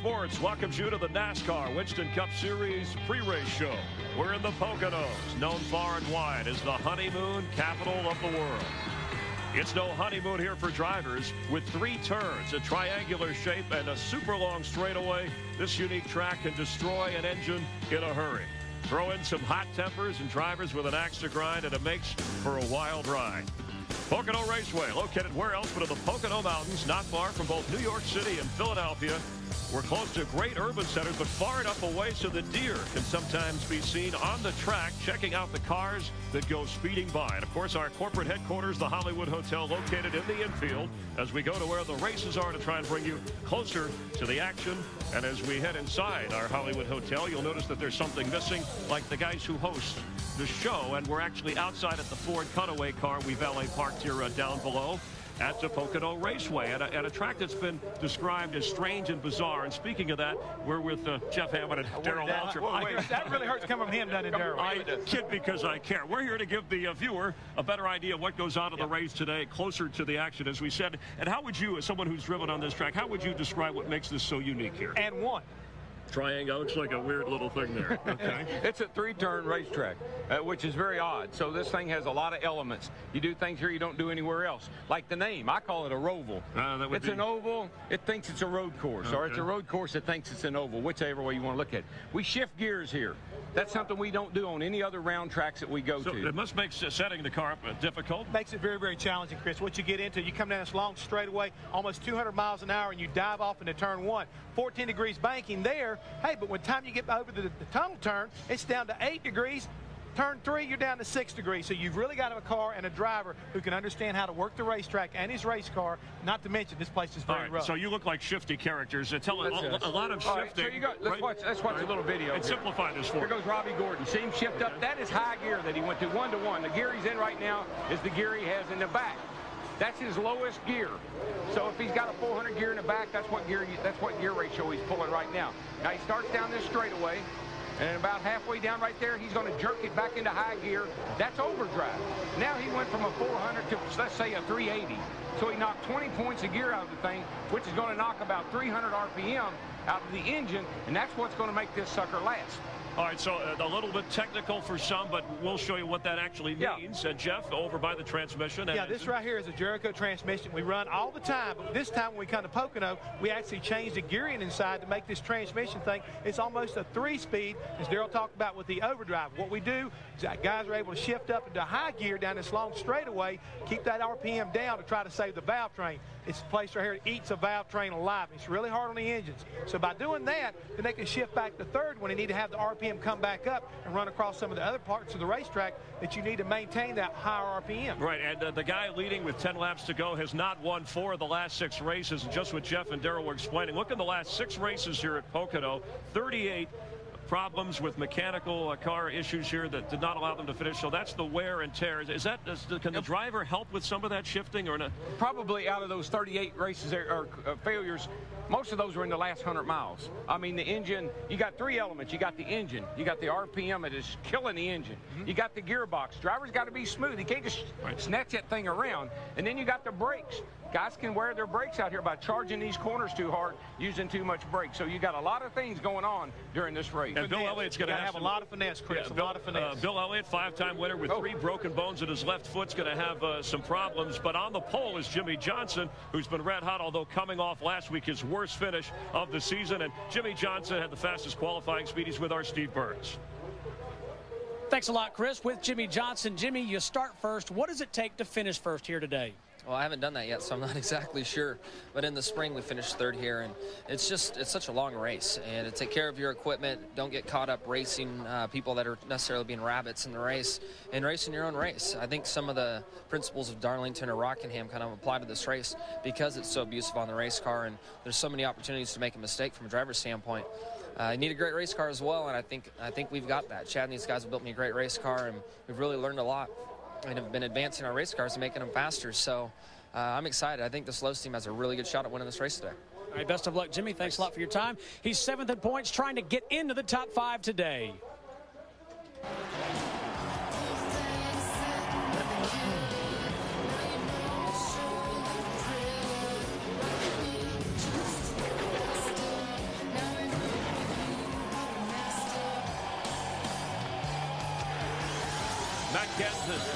Sports welcomes you to the NASCAR Winston Cup Series pre-race show. We're in the Poconos, known far and wide as the honeymoon capital of the world. It's no honeymoon here for drivers. With 3 turns, a triangular shape, and a super long straightaway, this unique track can destroy an engine in a hurry. Throw in some hot tempers and drivers with an axe to grind, and it makes for a wild ride. Pocono Raceway, located where else but in the Pocono Mountains, not far from both New York City and Philadelphia. We're close to great urban centers, but far enough away so the deer can sometimes be seen on the track, checking out the cars that go speeding by. And, of course, our corporate headquarters, the Hollywood Hotel, located in the infield, as we go to where the races are to try and bring you closer to the action. And as we head inside our Hollywood Hotel, you'll notice that there's something missing, like the guys who host the show. And we're actually outside at the Ford Cutaway car we valet parked here down below at the Pocono Raceway, at a track that's been described as strange and bizarre. And speaking of that, we're with Jeff Hammond and Darrell Waltrip. Wait, that really hurts coming from him, doesn't it, Darrell? I kid because I care. We're here to give the viewer a better idea of what goes on in the race today, closer to the action, as we said. And how would you, as someone who's driven on this track, how would you describe what makes this so unique here? And one. Triangle looks like a weird little thing there. Okay. It's a 3-turn racetrack, which is very odd. So this thing has a lot of elements. You do things here you don't do anywhere else. Like the name, I call it a roval. It's an oval. It thinks it's a road course, or it's a road course that thinks it's an oval, whichever way you want to look at it. We shift gears here. That's something we don't do on any other round tracks that we go to. It must make setting the car up difficult. Makes it very, very challenging, Chris. What you get into, you come down this long straightaway, almost 200 miles an hour, and you dive off into turn 1. 14 degrees banking there. Hey, but when time you get over the tunnel turn, it's down to 8 degrees. Turn 3, you're down to 6 degrees. So you've really got a car and a driver who can understand how to work the racetrack and his race car. Not to mention, this place is very rough. So you look like shifty characters. Tell a lot of shifting. So you got, let's watch a little video. And simplify this for Here goes Robbie Gordon. See him shift up. That is high gear that he went to 1-to-1. The gear he's in right now is the gear he has in the back. That's his lowest gear. So if he's got a 400 gear in the back, that's what gear ratio he's pulling right now. Now he starts down this straightaway, and about halfway down right there, he's going to jerk it back into high gear. That's overdrive. Now he went from a 400 to, let's say, a 380. So he knocked 20 points of gear out of the thing, which is going to knock about 300 RPM out of the engine, and that's what's going to make this sucker last. All right, so a little bit technical for some, but we'll show you what that actually means. Jeff, over by the transmission. Yeah, this right here is a Jericho transmission. We run all the time, but this time when we come to Pocono, we actually changed the gearing inside to make this transmission thing. It's almost a 3-speed, as Darrell talked about with the overdrive. What we do is that guys are able to shift up into high gear down this long straightaway, keep that RPM down to try to save the valve train. It's a place right here that eats a valve train alive. It's really hard on the engines. So by doing that, then they can shift back to third when they need to have the RPM come back up and run across some of the other parts of the racetrack that you need to maintain that higher RPM. Right, and the guy leading with 10 laps to go has not won 4 of the last 6 races. And just what Jeff and Darrell were explaining, look at the last 6 races here at Pocono, 38 problems with mechanical car issues here that did not allow them to finish. So that's the wear and tear. Can the driver help with some of that shifting or not? Probably out of those 38 races or failures, most of those were in the last 100 miles. I mean, the engine, you got 3 elements. You got the engine, you got the RPM that is killing the engine. You got the gearbox. Driver's got to be smooth. He can't just snatch that thing around. And then you got the brakes. Guys can wear their brakes out here by charging these corners too hard, using too much brake. So you got a lot of things going on during this race. And Bill Elliott's going to have a lot of finesse, Chris. A lot of finesse. Bill Elliott, 5-time winner with 3 broken bones in his left foot's going to have some problems. But on the pole is Jimmy Johnson, who's been red hot, although coming off last week his worst finish of the season. And Jimmy Johnson had the fastest qualifying speed. He's with our Steve Burns. Thanks a lot, Chris. With Jimmy Johnson. Jimmy, you start first. What does it take to finish first here today? Well, I haven't done that yet, so I'm not exactly sure. But in the spring, we finished 3rd here, and it's such a long race. And to take care of your equipment, don't get caught up racing people that are necessarily being rabbits in the race, and racing your own race. I think some of the principles of Darlington or Rockingham kind of apply to this race because it's so abusive on the race car, and there's so many opportunities to make a mistake from a driver's standpoint. You need a great race car as well, and I think we've got that. Chad and these guys have built me a great race car, and we've really learned a lot. And have been advancing our race cars and making them faster. So I'm excited. I think the Slows team has a really good shot at winning this race today. All right, best of luck, Jimmy. Thanks a lot for your time. He's 7th in points, trying to get into the top 5 today.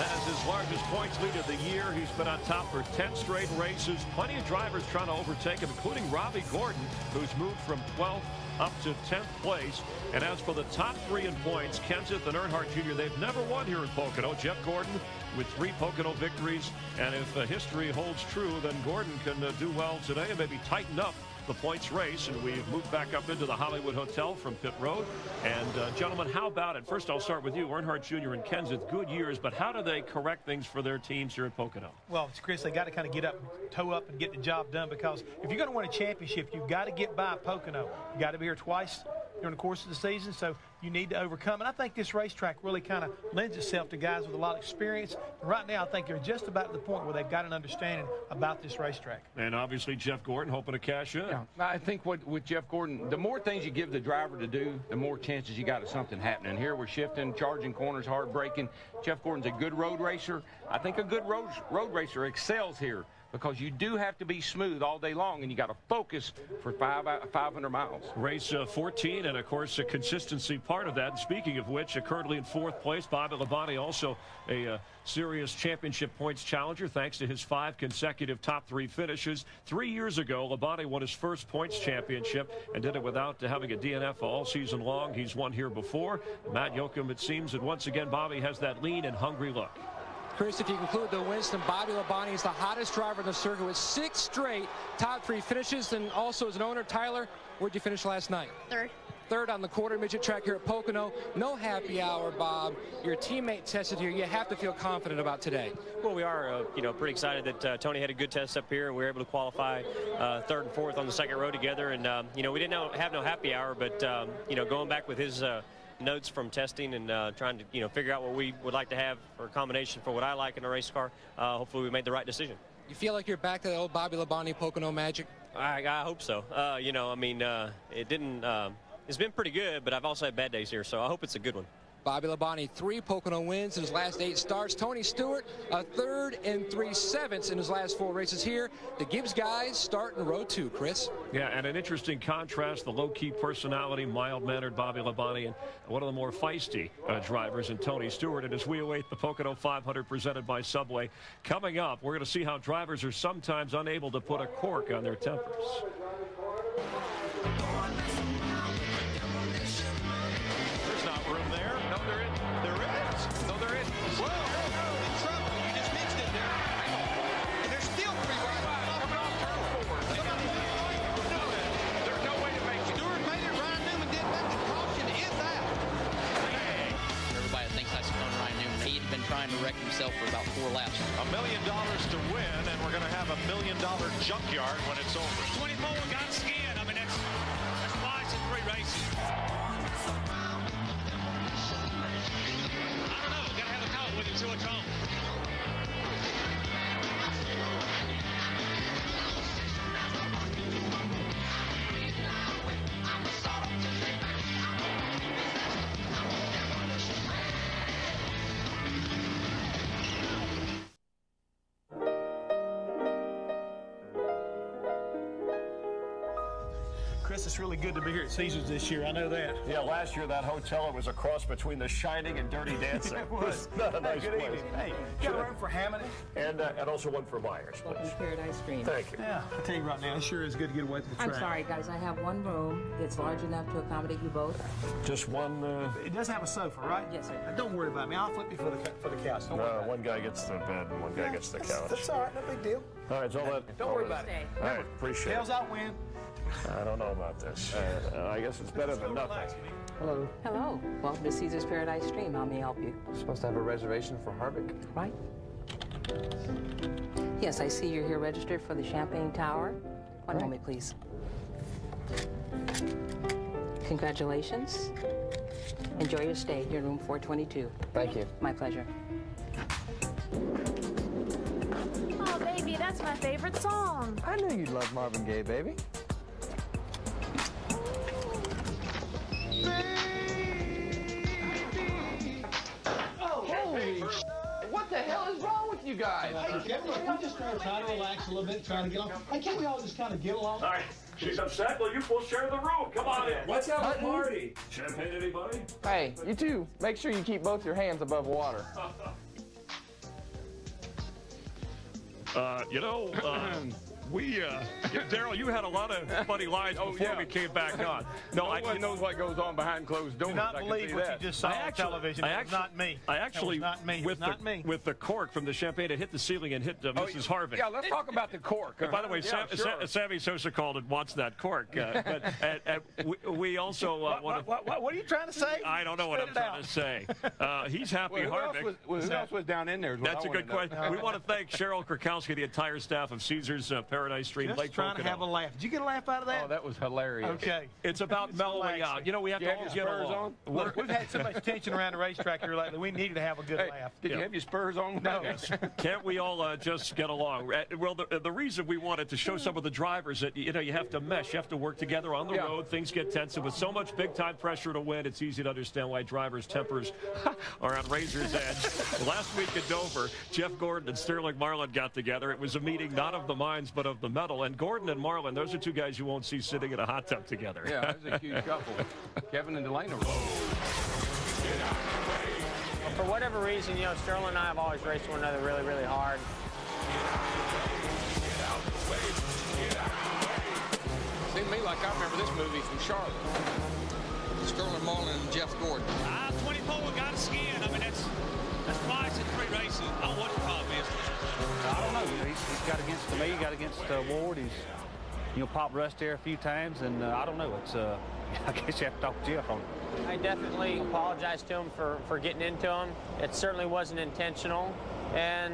has his largest points lead of the year. He's been on top for 10 straight races. Plenty of drivers trying to overtake him, including Robbie Gordon, who's moved from 12th up to 10th place. And as for the top three in points, Kenseth and Earnhardt Jr., they've never won here in Pocono. Jeff Gordon with 3 Pocono victories. And if history holds true, then Gordon can do well today and maybe tighten up the points race. And we've moved back up into the Hollywood Hotel from pit road. And gentlemen, how about it? First, I'll start with you. Earnhardt Jr. and Kenseth, good years, but how do they correct things for their teams here at Pocono? Well, Chris, they got to kind of get up, toe up, and get the job done, because if you're going to win a championship, you've got to get by Pocono. You got to be here twice during the course of the season, so you need to overcome. And I think this racetrack really kind of lends itself to guys with a lot of experience. And right now, I think they're just about at the point where they've got an understanding about this racetrack. And obviously, Jeff Gordon hoping to cash in. Yeah, I think with Jeff Gordon, the more things you give the driver to do, the more chances you got of something happening. Here we're shifting, charging corners, hard braking. Jeff Gordon's a good road racer. I think a good road racer excels here, because you do have to be smooth all day long, and you got to focus for 500 miles. Race 14, and of course a consistency part of that. And speaking of which, currently in 4th place, Bobby Labonte, also a serious championship points challenger thanks to his 5 consecutive top 3 finishes. 3 years ago, Labonte won his first points championship and did it without having a DNF all season long. He's won here before. Matt Yoakum, it seems that once again Bobby has that lean and hungry look. Chris, if you include the Winston, Bobby Labonte is the hottest driver in the circuit with 6 straight top 3 finishes. And also as an owner, Tyler, where'd you finish last night? Third on the quarter midget track here at Pocono. No happy hour, Bob. Your teammate tested here. You have to feel confident about today. Well, we are, pretty excited that Tony had a good test up here, and we were able to qualify 3rd and 4th on the second row together. And, we didn't have no happy hour, but, going back with his notes from testing and trying to, figure out what we would like to have for a combination for what I like in a race car, hopefully we made the right decision. You feel like you're back to the old Bobby Labonte Pocono magic? I hope so. It didn't... It's been pretty good, but I've also had bad days here, so I hope it's a good one. Bobby Labonte, 3 Pocono wins in his last 8 starts. Tony Stewart, a 3rd and 3/7 in his last 4 races here. The Gibbs guys start in row 2, Chris. Yeah, and an interesting contrast, the low-key personality, mild-mannered Bobby Labonte, and one of the more feisty drivers in Tony Stewart. And as we await the Pocono 500 presented by Subway, coming up, we're going to see how drivers are sometimes unable to put a cork on their tempers. There's not room there. No, there is. There is. No, there is. Whoa. In trouble. You just mixed it there. And there's still 3 riders coming off turn 4. There's no way to make it. Stewart made it. Ryan Newman did that. The caution is out. Everybody thinks that's on Ryan Newman. He'd been trying to wreck himself for about 4 laps. $1 million to win, and we're going to have $1 million junkyard when it's over. 24 got skin. I mean, that's twice in 3 races. I don't know. Got to have a talk with him, see what's wrong. Chris, it's really good to be here at Caesars this year. I know that. Yeah, last year that hotel, it was a cross between The Shining and Dirty Dancing. It was. Not a nice Good place. evening. Hey, got room for Hammond? And also one for Myers, please. Paradise Stream. Thank you. Yeah, I tell you right now, it sure is good to get away from the track. I'm sorry, guys. I have one room. It's large enough to accommodate you both. Just one. It does have a sofa, right? Yes, sir. Don't worry about me. I'll flip you for the couch. Don't worry about one guy gets the bed and one guy gets the couch. That's all right. No big deal. All right, so Don't worry about it. All right, appreciate Tails it. out win. I don't know about this. I guess it's better than nothing. Hello. Hello. Welcome to Caesar's Paradise Stream. How may I help you? Supposed to have a reservation for Harvick. Right. Yes, I see you're here registered for the Champagne Tower. One moment, please. Congratulations. Enjoy your stay. You're in room 422. Thank you. My pleasure. Oh, baby, that's my favorite song. I knew you'd love Marvin Gaye, baby. What the hell is wrong with you guys? Hey, we just try to relax a little bit, trying to get on. Hey, can't we all just kind of get along? All right, she's upset. Well, you both share the room. Come on in. Let's have a party. Champagne, anybody? Hey, you two, make sure you keep both your hands above water. Daryl, you had a lot of funny lines before we came back on. No one knows what goes on behind closed doors. Do not believe what you just saw on television. It's not me. I actually, not me. With the cork from the champagne, it hit the ceiling and hit Mrs. Harvick. Yeah, let's talk about the cork. By the way, Sammy Sosa called and wants that cork. But we also want to. What are you trying to say? I don't know what I'm trying to say. He's happy, Harvick. Who else was down in there? That's a good question. We want to thank Cheryl Krakowski, the entire staff of Caesars Paradise Stream, Just Lake trying Pocono. to have a laugh. Did you get a laugh out of that? Oh, that was hilarious. Okay. It's about mellowing out. You know, we have to all get along. We've had so much tension around the racetrack here lately. We needed to have a good laugh. Did you have your spurs on? No. Can't we all just get along? Well, the reason we wanted to show some of the drivers that, you have to mesh. You have to work together on the road. Things get tense. And with so much big-time pressure to win, it's easy to understand why drivers' tempers are on razor's edge. Last week at Dover, Jeff Gordon and Sterling Marlin got together. It was a meeting not of the minds, but of the metal. And Gordon and Marlin, those are two guys you won't see sitting in a hot tub together. Yeah, that's a huge couple. Kevin and Delano. For whatever reason, Sterling and I have always raced one another really, really hard. Seemed to me like I remember this movie from Charlotte. Sterling Marlin and Jeff Gordon. 24, we got a skin. I mean, that's twice in 3 races. I don't know what the problem is. I don't know. He's got against me, got against Ward. He's, popped rust there a few times, and I don't know. It's, I guess you have to talk to Jeff on it. I definitely apologize to him for getting into him. It certainly wasn't intentional, and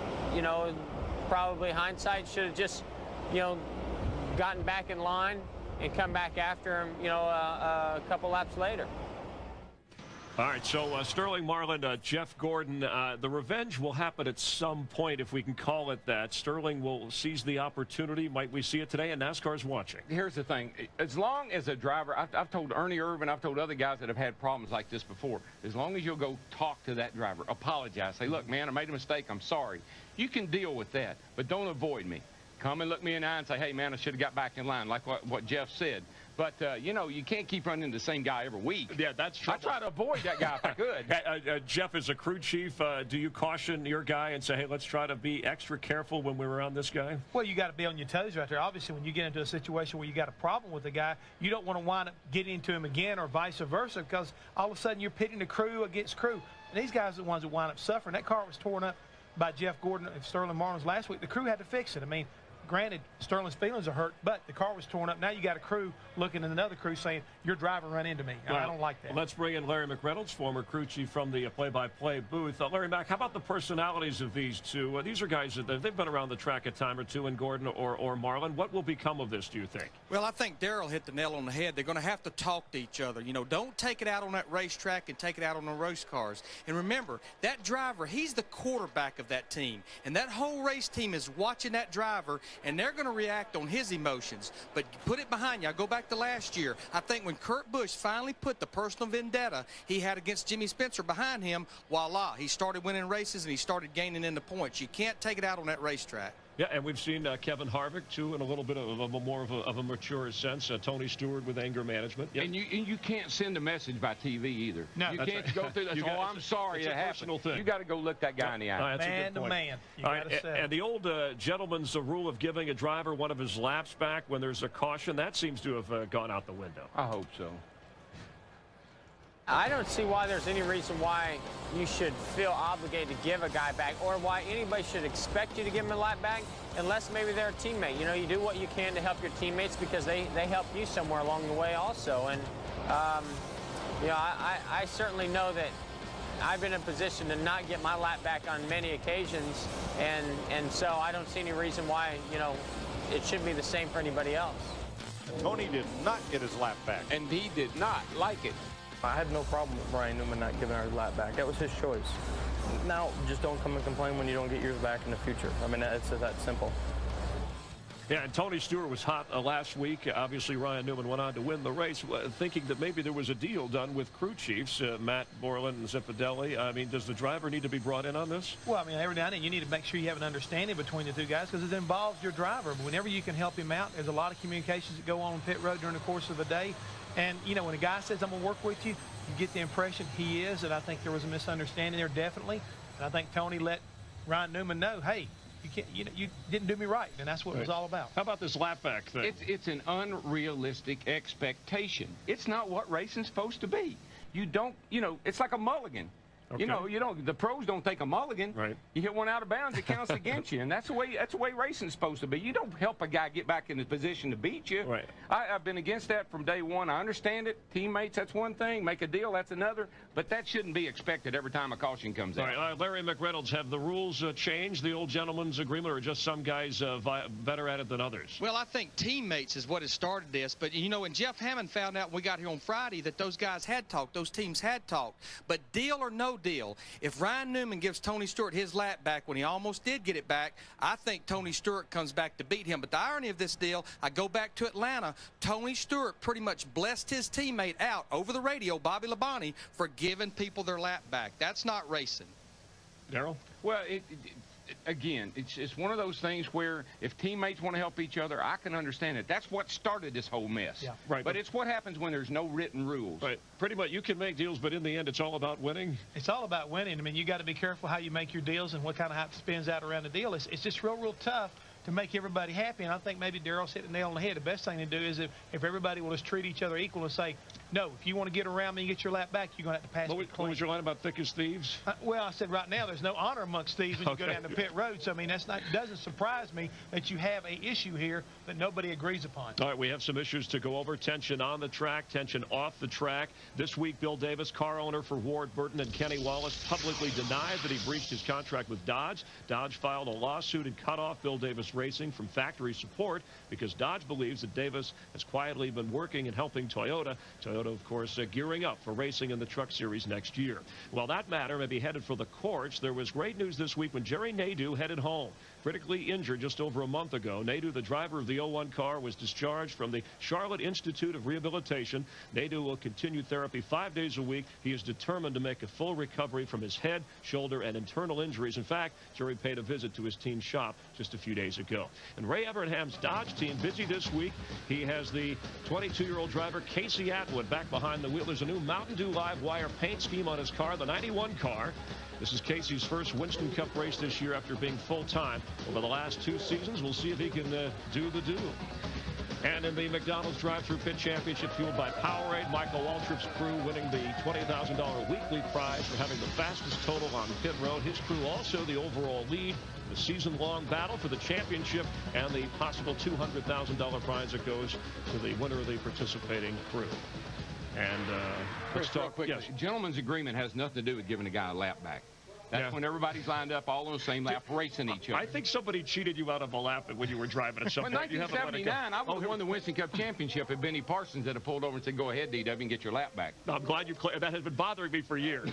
probably hindsight should have just gotten back in line and come back after him a couple laps later. All right, so Sterling Marlin, Jeff Gordon, the revenge will happen at some point, if we can call it that. Sterling will seize the opportunity. Might we see it today? And NASCAR's watching. Here's the thing. As long as a driver, I've told Ernie Irvin, I've told other guys that have had problems like this before, as long as you'll go talk to that driver, apologize, say, look, man, I made a mistake, I'm sorry. You can deal with that, but don't avoid me. Come and look me in the eye and say, hey, man, I should have got back in line, like what Jeff said. But, you can't keep running into the same guy every week. Yeah, that's true. I try to avoid that guy if I could. Jeff, as a crew chief, do you caution your guy and say, hey, let's try to be extra careful when we're around this guy? Well, you got to be on your toes right there. Obviously, when you get into a situation where you got a problem with a guy, you don't want to wind up getting into him again or vice versa, because all of a sudden you're pitting the crew against crew. And these guys are the ones that wind up suffering. That car was torn up by Jeff Gordon and Sterling Marlin's last week. The crew had to fix it. I mean, granted, Sterling's feelings are hurt, but the car was torn up. Now you got a crew looking at another crew saying, your driver ran into me. I don't like that. Well, let's bring in Larry McReynolds, former crew chief from the play-by-play booth. Larry Mac, how about the personalities of these two? These are guys that they've been around the track a time or two, in Gordon or Marlin. What will become of this, do you think? Well, I think Darrell hit the nail on the head. They're going to have to talk to each other. Don't take it out on that racetrack and take it out on the race cars. And remember, that driver, he's the quarterback of that team. And that whole race team is watching that driver, and they're going to react on his emotions. But put it behind you. I go back to last year. I think when Kurt Busch finally put the personal vendetta he had against Jimmy Spencer behind him, voila, he started winning races and he started gaining in the points. You can't take it out on that racetrack. Yeah, and we've seen Kevin Harvick, too, in a little bit of a more of a mature sense. Tony Stewart with anger management. Yep. And you can't send a message by TV either. No, you can't go through that. Oh, I'm sorry it happened. You got to go look that guy in the eye. Man to man. All right, and the old gentleman's rule of giving a driver one of his laps back when there's a caution, that seems to have gone out the window. I hope so. I don't see why there's any reason why you should feel obligated to give a guy back, or why anybody should expect you to give him a lap back, unless maybe they're a teammate. You do what you can to help your teammates because they help you somewhere along the way also. And, I certainly know that I've been in a position to not get my lap back on many occasions, and so I don't see any reason why, it should be the same for anybody else. Tony did not get his lap back. And he did not like it. I had no problem with Ryan Newman not giving our lap back. That was his choice. Now, just don't come and complain when you don't get yours back in the future. I mean, it's that simple. Yeah, and Tony Stewart was hot last week. Obviously, Ryan Newman went on to win the race, thinking that maybe there was a deal done with crew chiefs, Matt Borland and Zipadelli. I mean, does the driver need to be brought in on this? Well, I mean, every now and then you need to make sure you have an understanding between the two guys, because it involves your driver. But whenever you can help him out, there's a lot of communications that go on pit road during the course of a day. And, when a guy says, I'm going to work with you, you get the impression he is, and I think there was a misunderstanding there, definitely. And I think Tony let Ryan Newman know, hey, you didn't do me right, and that's what it was all about. How about this lap back thing? It's an unrealistic expectation. It's not what racing's supposed to be. You don't, it's like a mulligan. Okay. The pros don't take a mulligan. Right. You hit one out of bounds, it counts against you, and that's the way racing's supposed to be. You don't help a guy get back in the position to beat you. Right. I've been against that from day one. I understand it. Teammates, that's one thing. Make a deal, that's another. But that shouldn't be expected every time a caution comes out. All right, Larry McReynolds, have the rules changed, the old gentleman's agreement, or just some guys better at it than others? Well, I think teammates is what has started this. But, and Jeff Hammond found out when we got here on Friday that those guys had talked, those teams had talked. But deal or no deal, if Ryan Newman gives Tony Stewart his lap back when he almost did get it back, I think Tony Stewart comes back to beat him. But the irony of this deal, I go back to Atlanta, Tony Stewart pretty much blessed his teammate out over the radio, Bobby Labonte, for giving people their lap back. That's not racing. Darrell? Well, again, it's one of those things where if teammates want to help each other, I can understand it. That's what started this whole mess. Yeah. Right. But it's what happens when there's no written rules. Right. Pretty much, you can make deals, but in the end, it's all about winning. It's all about winning. I mean, you got to be careful how you make your deals and what kind of hype spins out around the deal. It's just real tough to make everybody happy, and I think maybe Darrell's hit the nail on the head. The best thing to do is if everybody will just treat each other equal and say, no, if you want to get around me and get your lap back, you're going to have to pass me clean. What was your line about thick as thieves? Well, I said right now there's no honor amongst thieves when you go down the pit road. So, I mean, doesn't surprise me that you have an issue here that nobody agrees upon. All right, we have some issues to go over. Tension on the track, tension off the track. This week, Bill Davis, car owner for Ward Burton and Kenny Wallace, publicly denied that he breached his contract with Dodge. Dodge filed a lawsuit and cut off Bill Davis Racing from factory support because Dodge believes that Davis has quietly been working and helping Toyota. Toyota, of course, gearing up for racing in the Truck Series next year. Well, that matter may be headed for the courts. There was great news this week when Jerry Nadeau headed home. Critically injured just over a month ago, Nadeau, the driver of the 01 car, was discharged from the Charlotte Institute of Rehabilitation. Nadeau will continue therapy 5 days a week. He is determined to make a full recovery from his head, shoulder, and internal injuries. In fact, Jerry paid a visit to his team shop just a few days ago. And Ray Evernham's Dodge team busy this week. He has the 22-year-old driver Casey Atwood back behind the wheel. There's a new Mountain Dew live wire paint scheme on his car, the 91 car. This is Casey's first Winston Cup race this year after being full-time over the last 2 seasons. We'll see if he can do the do. And in the McDonald's drive-thru pit championship fueled by Powerade, Michael Waltrip's crew winning the $20,000 weekly prize for having the fastest total on pit road. His crew also the overall lead, the season-long battle for the championship, and the possible $200,000 prize that goes to the winner of the participating crew. And let's talk. Quick, Yes. Gentleman's agreement has nothing to do with giving a guy a lap back. That's when everybody's lined up all on the same lap racing each other. I think somebody cheated you out of a lap when you were driving at some In point. 1979, I would have won the Winston Cup championship if Benny Parsons had pulled over and said, go ahead, DW, and get your lap back. I'm glad you cleared. That has been bothering me for years.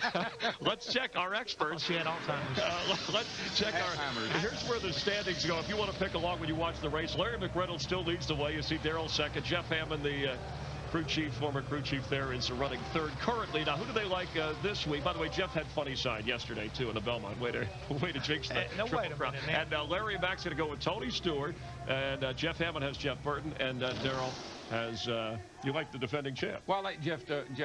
Let's check our experts. She had Alzheimer's. Let's check our. Here's where the standings go. If you want to pick along when you watch the race, Larry McReynolds still leads the way. You see Darrell second. Jeff Hammond, the crew chief, former crew chief there, is running third currently. Now, who do they like this week? By the way, Jeff had funny side yesterday, too, in the Belmont. Way to jinx the triple crown. And Larry Mack's going to go with Tony Stewart. And Jeff Hammond has Jeff Burton. And Darrell has, you like the defending champ? Well, I like Jeff.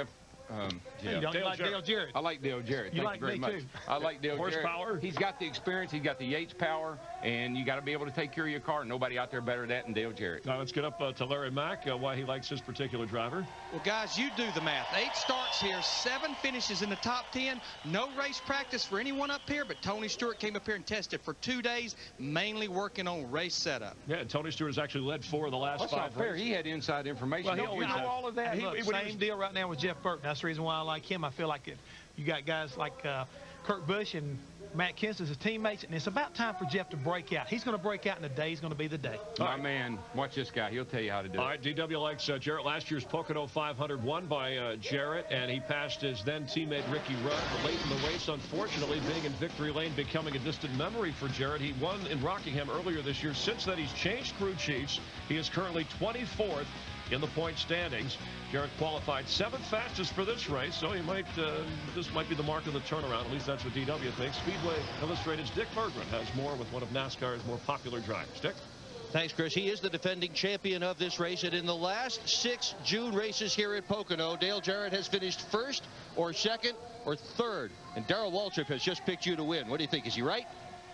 You like Dale Jarrett. I like Dale Jarrett. Thank you very much. I like Dale Jarrett. Horsepower. He's got the experience. He's got the Yates power, and you got to be able to take care of your car. Nobody out there better at that than Dale Jarrett. Now let's get up to Larry Mack, why he likes his particular driver. Well, guys, you do the math. 8 starts here, 7 finishes in the top 10. No race practice for anyone up here, but Tony Stewart came up here and tested for 2 days, mainly working on race setup. Yeah, Tony Stewart has actually led 4 of the last 5 That's not fair. races. He had inside information. Well, he always know had all of that. Look, same deal right now with Jeff Burton. That's the reason why I like him. I feel like you got guys like Kurt Busch and Matt Kenseth as his teammates, and it's about time for Jeff to break out. He's going to break out, and the day's going to be the day. My man, watch this guy. He'll tell you how to do it. All right, DW likes Jarrett. Last year's Pocono 500 won by Jarrett, and he passed his then teammate Ricky Rudd. But late in the race, unfortunately, being in victory lane, becoming a distant memory for Jarrett. He won in Rockingham earlier this year. Since then, he's changed crew chiefs. He is currently 24th in the point standings. Jarrett qualified 7th fastest for this race, so he might this might be the mark of the turnaround. At least that's what DW thinks. Speedway Illustrated's Dick Berggren has more with one of NASCAR's more popular drivers. Dick? Thanks, Chris. He is the defending champion of this race, and in the last 6 June races here at Pocono, Dale Jarrett has finished 1st or 2nd or 3rd, and Darrell Waltrip has just picked you to win. What do you think? Is he right?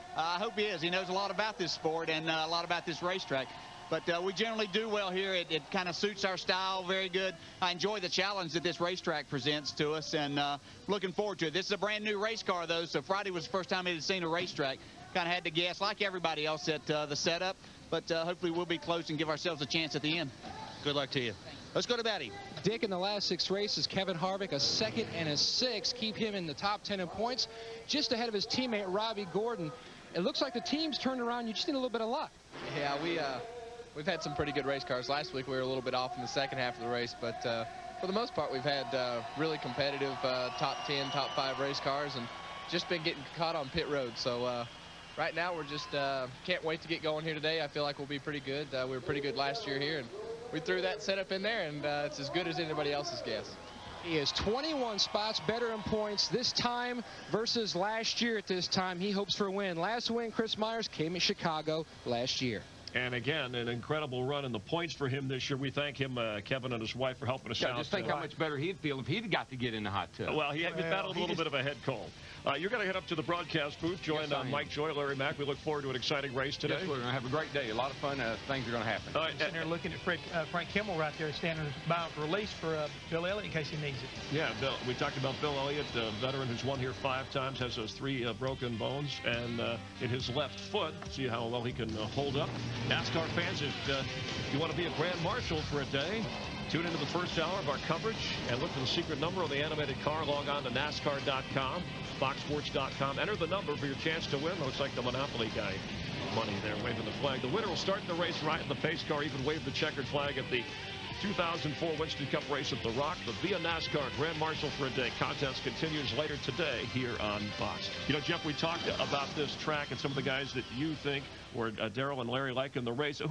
I hope he is. He knows a lot about this sport and a lot about this racetrack. But we generally do well here. It kind of suits our style very good. I enjoy the challenge that this racetrack presents to us, and looking forward to it. This is a brand new race car, though, so Friday was the first time he had seen a racetrack. Kind of had to guess, like everybody else, at the setup. But hopefully we'll be close and give ourselves a chance at the end. Good luck to you. Let's go to Batty. Dick, in the last 6 races, Kevin Harvick, a 2nd and a 6th, keep him in the top 10 in points, just ahead of his teammate, Robbie Gordon. It looks like the team's turned around. You just need a little bit of luck. Yeah, we've had some pretty good race cars. Last week we were a little bit off in the second half of the race, but for the most part we've had really competitive top 10, top 5 race cars, and just been getting caught on pit road. So right now we're just can't wait to get going here today. I feel like we'll be pretty good. We were pretty good last year here, and we threw that setup in there, and it's as good as anybody else's guess. He is 21 spots better in points this time versus last year at this time. He hopes for a win. Last win, Chris Myers, came in Chicago last year. And again, an incredible run in the points for him this year. We thank him, Kevin and his wife, for helping us out. Just think how much better he'd feel if he'd got to get in the hot tub. Well, he battled a little bit of a head cold. You're going to head up to the broadcast booth, join Mike Joy, Larry Mack. We look forward to an exciting race today. Yes, we're going to have a great day. A lot of fun things are going to happen. All right, sitting there looking at Frank Kimmel right there, standing by for release for Bill Elliott in case he needs it. Yeah, Bill. We talked about Bill Elliott, a veteran who's won here 5 times, has those 3 broken bones, and in his left foot, see how well he can hold up. NASCAR fans, if you want to be a grand marshal for a day, tune into the first hour of our coverage and look for the secret number on the animated car. Log on to NASCAR.com, FoxSports.com. Enter the number for your chance to win. Looks like the Monopoly guy money there, waving the flag. The winner will start the race right in the pace car, even wave the checkered flag at the 2004 Winston Cup race at The Rock. The Via NASCAR Grand Marshal for a Day contest continues later today here on Fox. You know, Jeff, we talked about this track and some of the guys that you think or Darrell and Larry like in the race.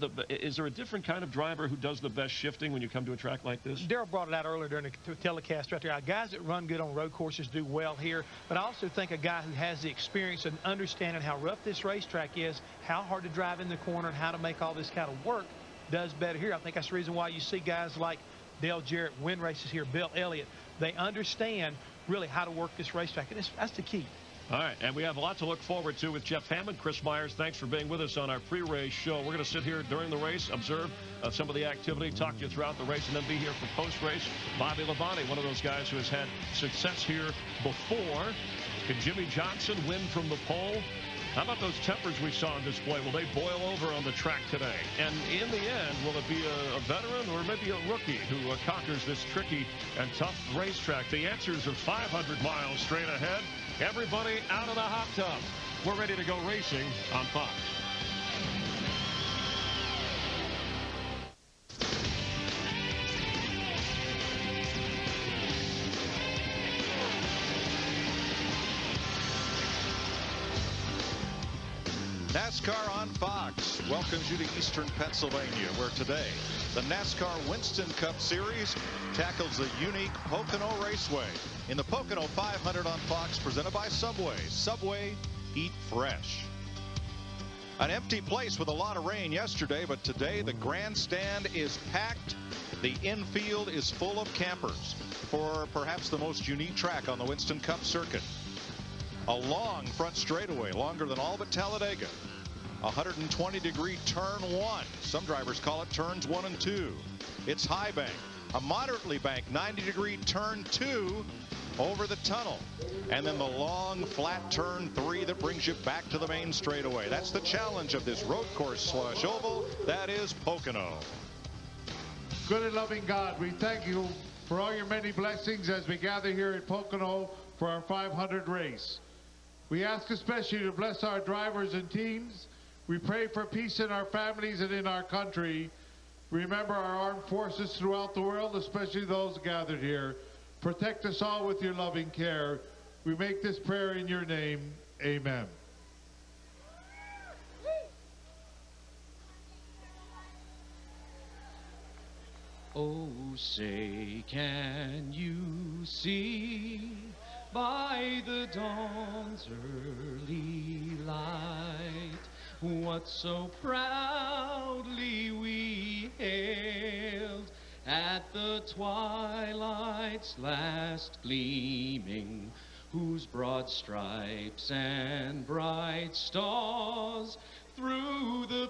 Is there a different kind of driver who does the best shifting when you come to a track like this? Darrell brought it out earlier during the telecast right there. Guys that run good on road courses do well here, but I also think a guy who has the experience and understanding how rough this racetrack is, how hard to drive in the corner, and how to make all this kind of work does better here. I think that's the reason why you see guys like Dale Jarrett win races here, Bill Elliott. They understand really how to work this racetrack, and that's the key. All right, and we have a lot to look forward to with Jeff Hammond. Chris Myers, thanks for being with us on our pre-race show. We're going to sit here during the race, observe some of the activity, talk to you throughout the race, and then be here for post-race. Bobby Labonte, one of those guys who has had success here before. Can Jimmy Johnson win from the pole? How about those tempers we saw on display? Will they boil over on the track today? And in the end, will it be a veteran or maybe a rookie who conquers this tricky and tough racetrack? The answers are 500 miles straight ahead. Everybody out of the hot tub. We're ready to go racing on Fox. NASCAR on Fox welcomes you to Eastern Pennsylvania, where today the NASCAR Winston Cup Series tackles the unique Pocono Raceway in the Pocono 500 on Fox, presented by Subway. Subway, eat fresh. An empty place with a lot of rain yesterday, but today the grandstand is packed. The infield is full of campers for perhaps the most unique track on the Winston Cup circuit. A long front straightaway, longer than all but Talladega. 120-degree turn 1. Some drivers call it turns 1 and 2. It's high bank. A moderately banked 90-degree turn 2 over the tunnel. And then the long flat turn 3 that brings you back to the main straightaway. That's the challenge of this road course slush oval. That is Pocono. Good and loving God, we thank you for all your many blessings as we gather here at Pocono for our 500 race. We ask especially to bless our drivers and teams. We pray for peace in our families and in our country. Remember our armed forces throughout the world, especially those gathered here. Protect us all with your loving care. We make this prayer in your name. Amen. Oh, say, can you see by the dawn's early light what so proudly we hailed at the twilight's last gleaming, whose broad stripes and bright stars through the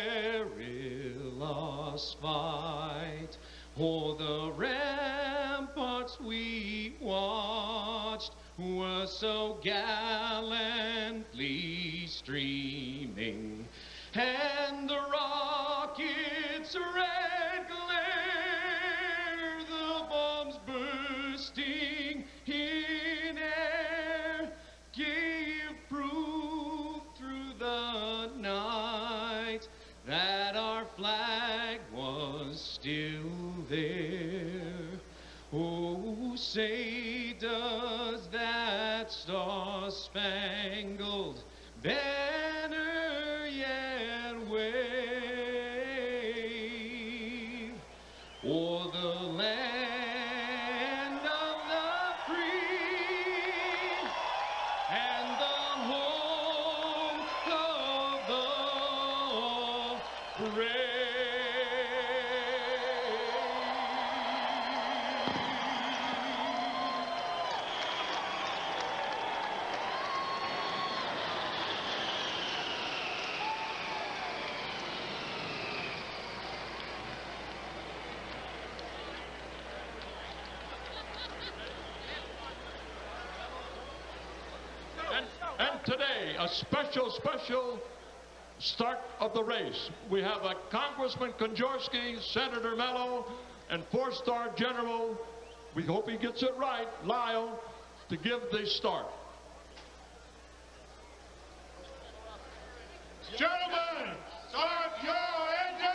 perilous fight o'er the ramparts we watched were so gallantly streaming, and the rocket's red glare, the bombs bursting in air, gave proof through the night that our flag was still there. Oh, say does that star-spangled banner yet wave o'er the land of the free and the home of the brave? And today, a special start of the race. We have a Congressman Konjorski, Senator Mello, and four-star General, we hope he gets it right, Lyle, to give the start. Gentlemen, start your engines!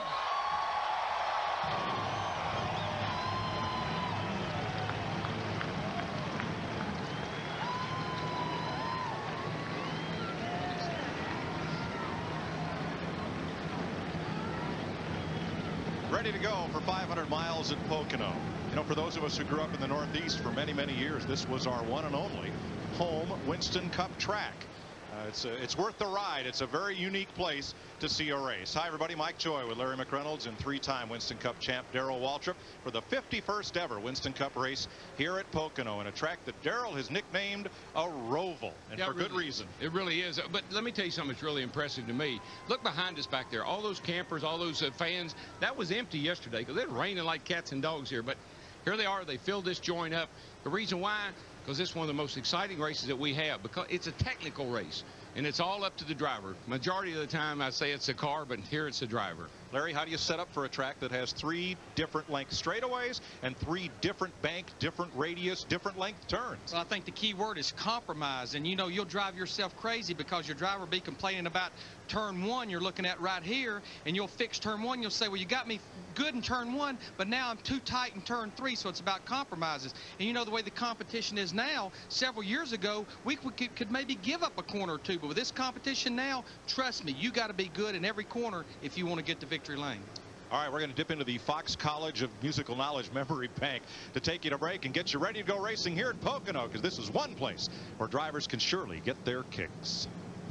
Ready to go for 500 miles at Pocono. You know, for those of us who grew up in the Northeast for many, many years, this was our one and only home Winston Cup track. It's worth the ride. It's a very unique place to see a race. Hi, everybody. Mike Joy with Larry McReynolds and three-time Winston Cup champ Darrell Waltrip for the 51st ever Winston Cup race here at Pocono, in a track that Darrell has nicknamed a roval, and for good reason. It really is. But let me tell you something that's really impressive to me. Look behind us back there. All those campers, all those fans. That was empty yesterday because it was raining like cats and dogs here. But here they are. They filled this joint up. The reason why? Because it's one of the most exciting races that we have, because it's a technical race and it's all up to the driver. Majority of the time I say it's the car, but here it's the driver. Larry, how do you set up for a track that has 3 different length straightaways and 3 different bank, different radius, different length turns? Well, I think the key word is compromise. And you know, you'll drive yourself crazy because your driver will be complaining about turn 1 you're looking at right here, and you'll fix turn 1. You'll say, well, you got me good in turn 1, but now I'm too tight in turn 3. So it's about compromises. And you know the way the competition is now, several years ago we could maybe give up a corner or two, but with this competition now, trust me, you got to be good in every corner if you want to get to victory lane. All right, we're going to dip into the Fox College of Musical Knowledge memory bank to take you to break and get you ready to go racing here at Pocono, because this is one place where drivers can surely get their kicks.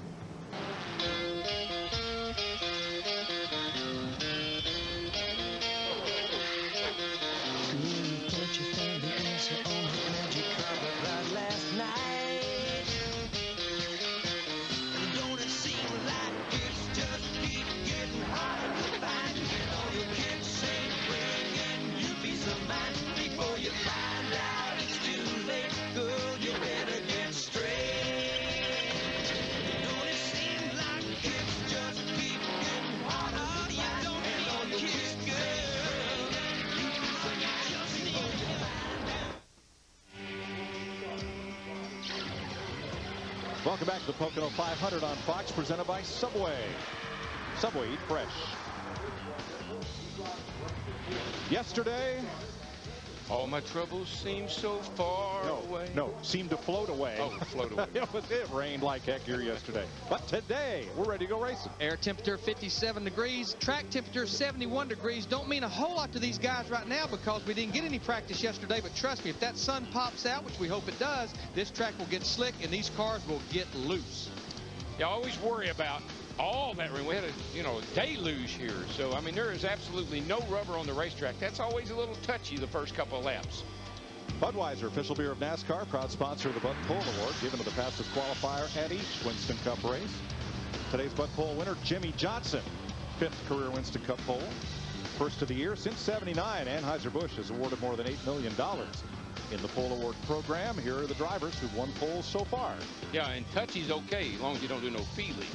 Welcome back to the Pocono 500 on Fox, presented by Subway. Subway, eat fresh. Yesterday, all my troubles seem so far away. No, seemed to float away. Oh, float away. It rained like heck here yesterday. But today, we're ready to go racing. Air temperature 57 degrees, track temperature 71 degrees. Don't mean a whole lot to these guys right now because we didn't get any practice yesterday, but trust me, if that sun pops out, which we hope it does, this track will get slick and these cars will get loose. You always worry about all that rain. We had a deluge here, so I mean there is absolutely no rubber on the racetrack. That's always a little touchy the first couple of laps. Budweiser, official beer of NASCAR, proud sponsor of the Bud Pole Award, given to the fastest qualifier at each Winston Cup race. Today's Bud Pole winner, Jimmy Johnson, 5th career Winston Cup pole. First of the year since '79. Anheuser-Busch has awarded more than $8 million in the pole award program. Here are the drivers who've won poles so far. Yeah, and touchy's okay as long as you don't do no feeling.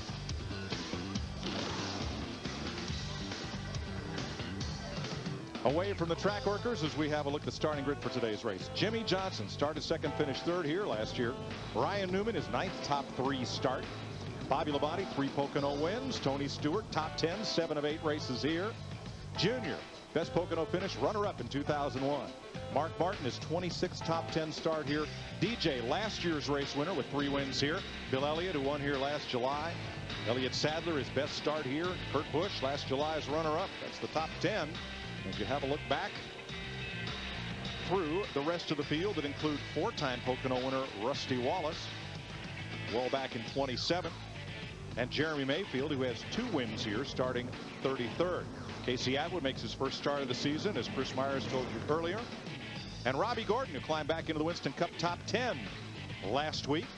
Away from the track workers as we have a look at the starting grid for today's race. Jimmy Johnson started second, finished third here last year. Ryan Newman is 9th, top 3 start. Bobby Labonte, 3 Pocono wins. Tony Stewart, top 10, 7 of 8 races here. Junior, best Pocono finish, runner-up in 2001. Mark Martin is 26th, top 10 start here. DJ, last year's race winner with 3 wins here. Bill Elliott, who won here last July. Elliott Sadler, his best start here. Kurt Busch, last July's runner-up. That's the top 10. As you have a look back through the rest of the field, that include 4-time Pocono winner Rusty Wallace, well back in 27. And Jeremy Mayfield, who has 2 wins here, starting 33rd. Casey Atwood makes his first start of the season, as Chris Myers told you earlier. And Robbie Gordon, who climbed back into the Winston Cup top 10 last week,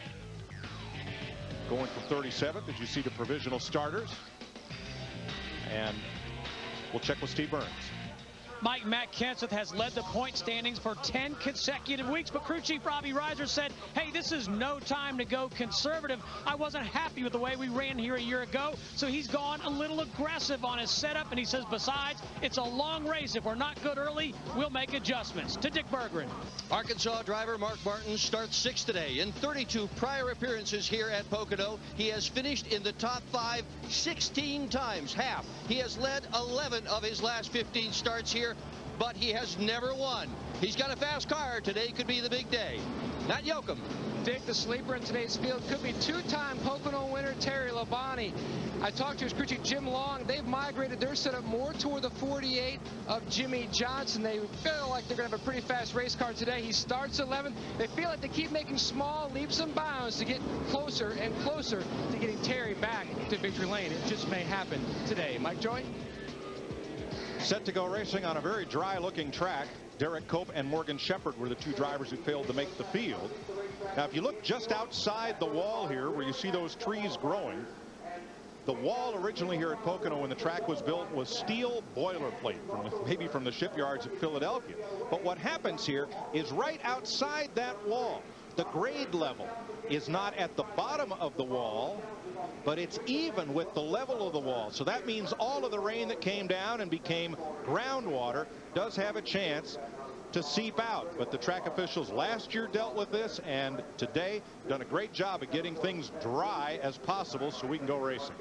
going from 37th as you see the provisional starters. And we'll check with Steve Burns. Mike, Matt Kenseth has led the point standings for 10 consecutive weeks, but crew chief Robbie Reiser said, hey, this is no time to go conservative. I wasn't happy with the way we ran here a year ago, so he's gone a little aggressive on his setup, and he says, besides, it's a long race. If we're not good early, we'll make adjustments. To Dick Berggren. Arkansas driver Mark Martin starts 6th today. In 32 prior appearances here at Pocono, he has finished in the top 5 16 times, half. He has led 11 of his last 15 starts here, but he has never won. He's got a fast car. Today could be the big day. Matt Yoakum. Dick, the sleeper in today's field could be 2-time Pocono winner Terry Labonte. I talked to his crew chief Jim Long. They've migrated their setup more toward the 48 of Jimmy Johnson. They feel like they're going to have a pretty fast race car today. He starts 11th. They feel like they keep making small leaps and bounds to get closer and closer to getting Terry back to victory lane. It just may happen today. Mike Joy. Set to go racing on a very dry-looking track. Derek Cope and Morgan Shepherd were the 2 drivers who failed to make the field. Now, if you look just outside the wall here, where you see those trees growing, the wall originally here at Pocono when the track was built was steel boilerplate, maybe from the shipyards at Philadelphia. But what happens here is right outside that wall, the grade level is not at the bottom of the wall, but it's even with the level of the wall. So that means all of the rain that came down and became groundwater does have a chance to seep out. But the track officials last year dealt with this, and today done a great job of getting things dry as possible so we can go racing.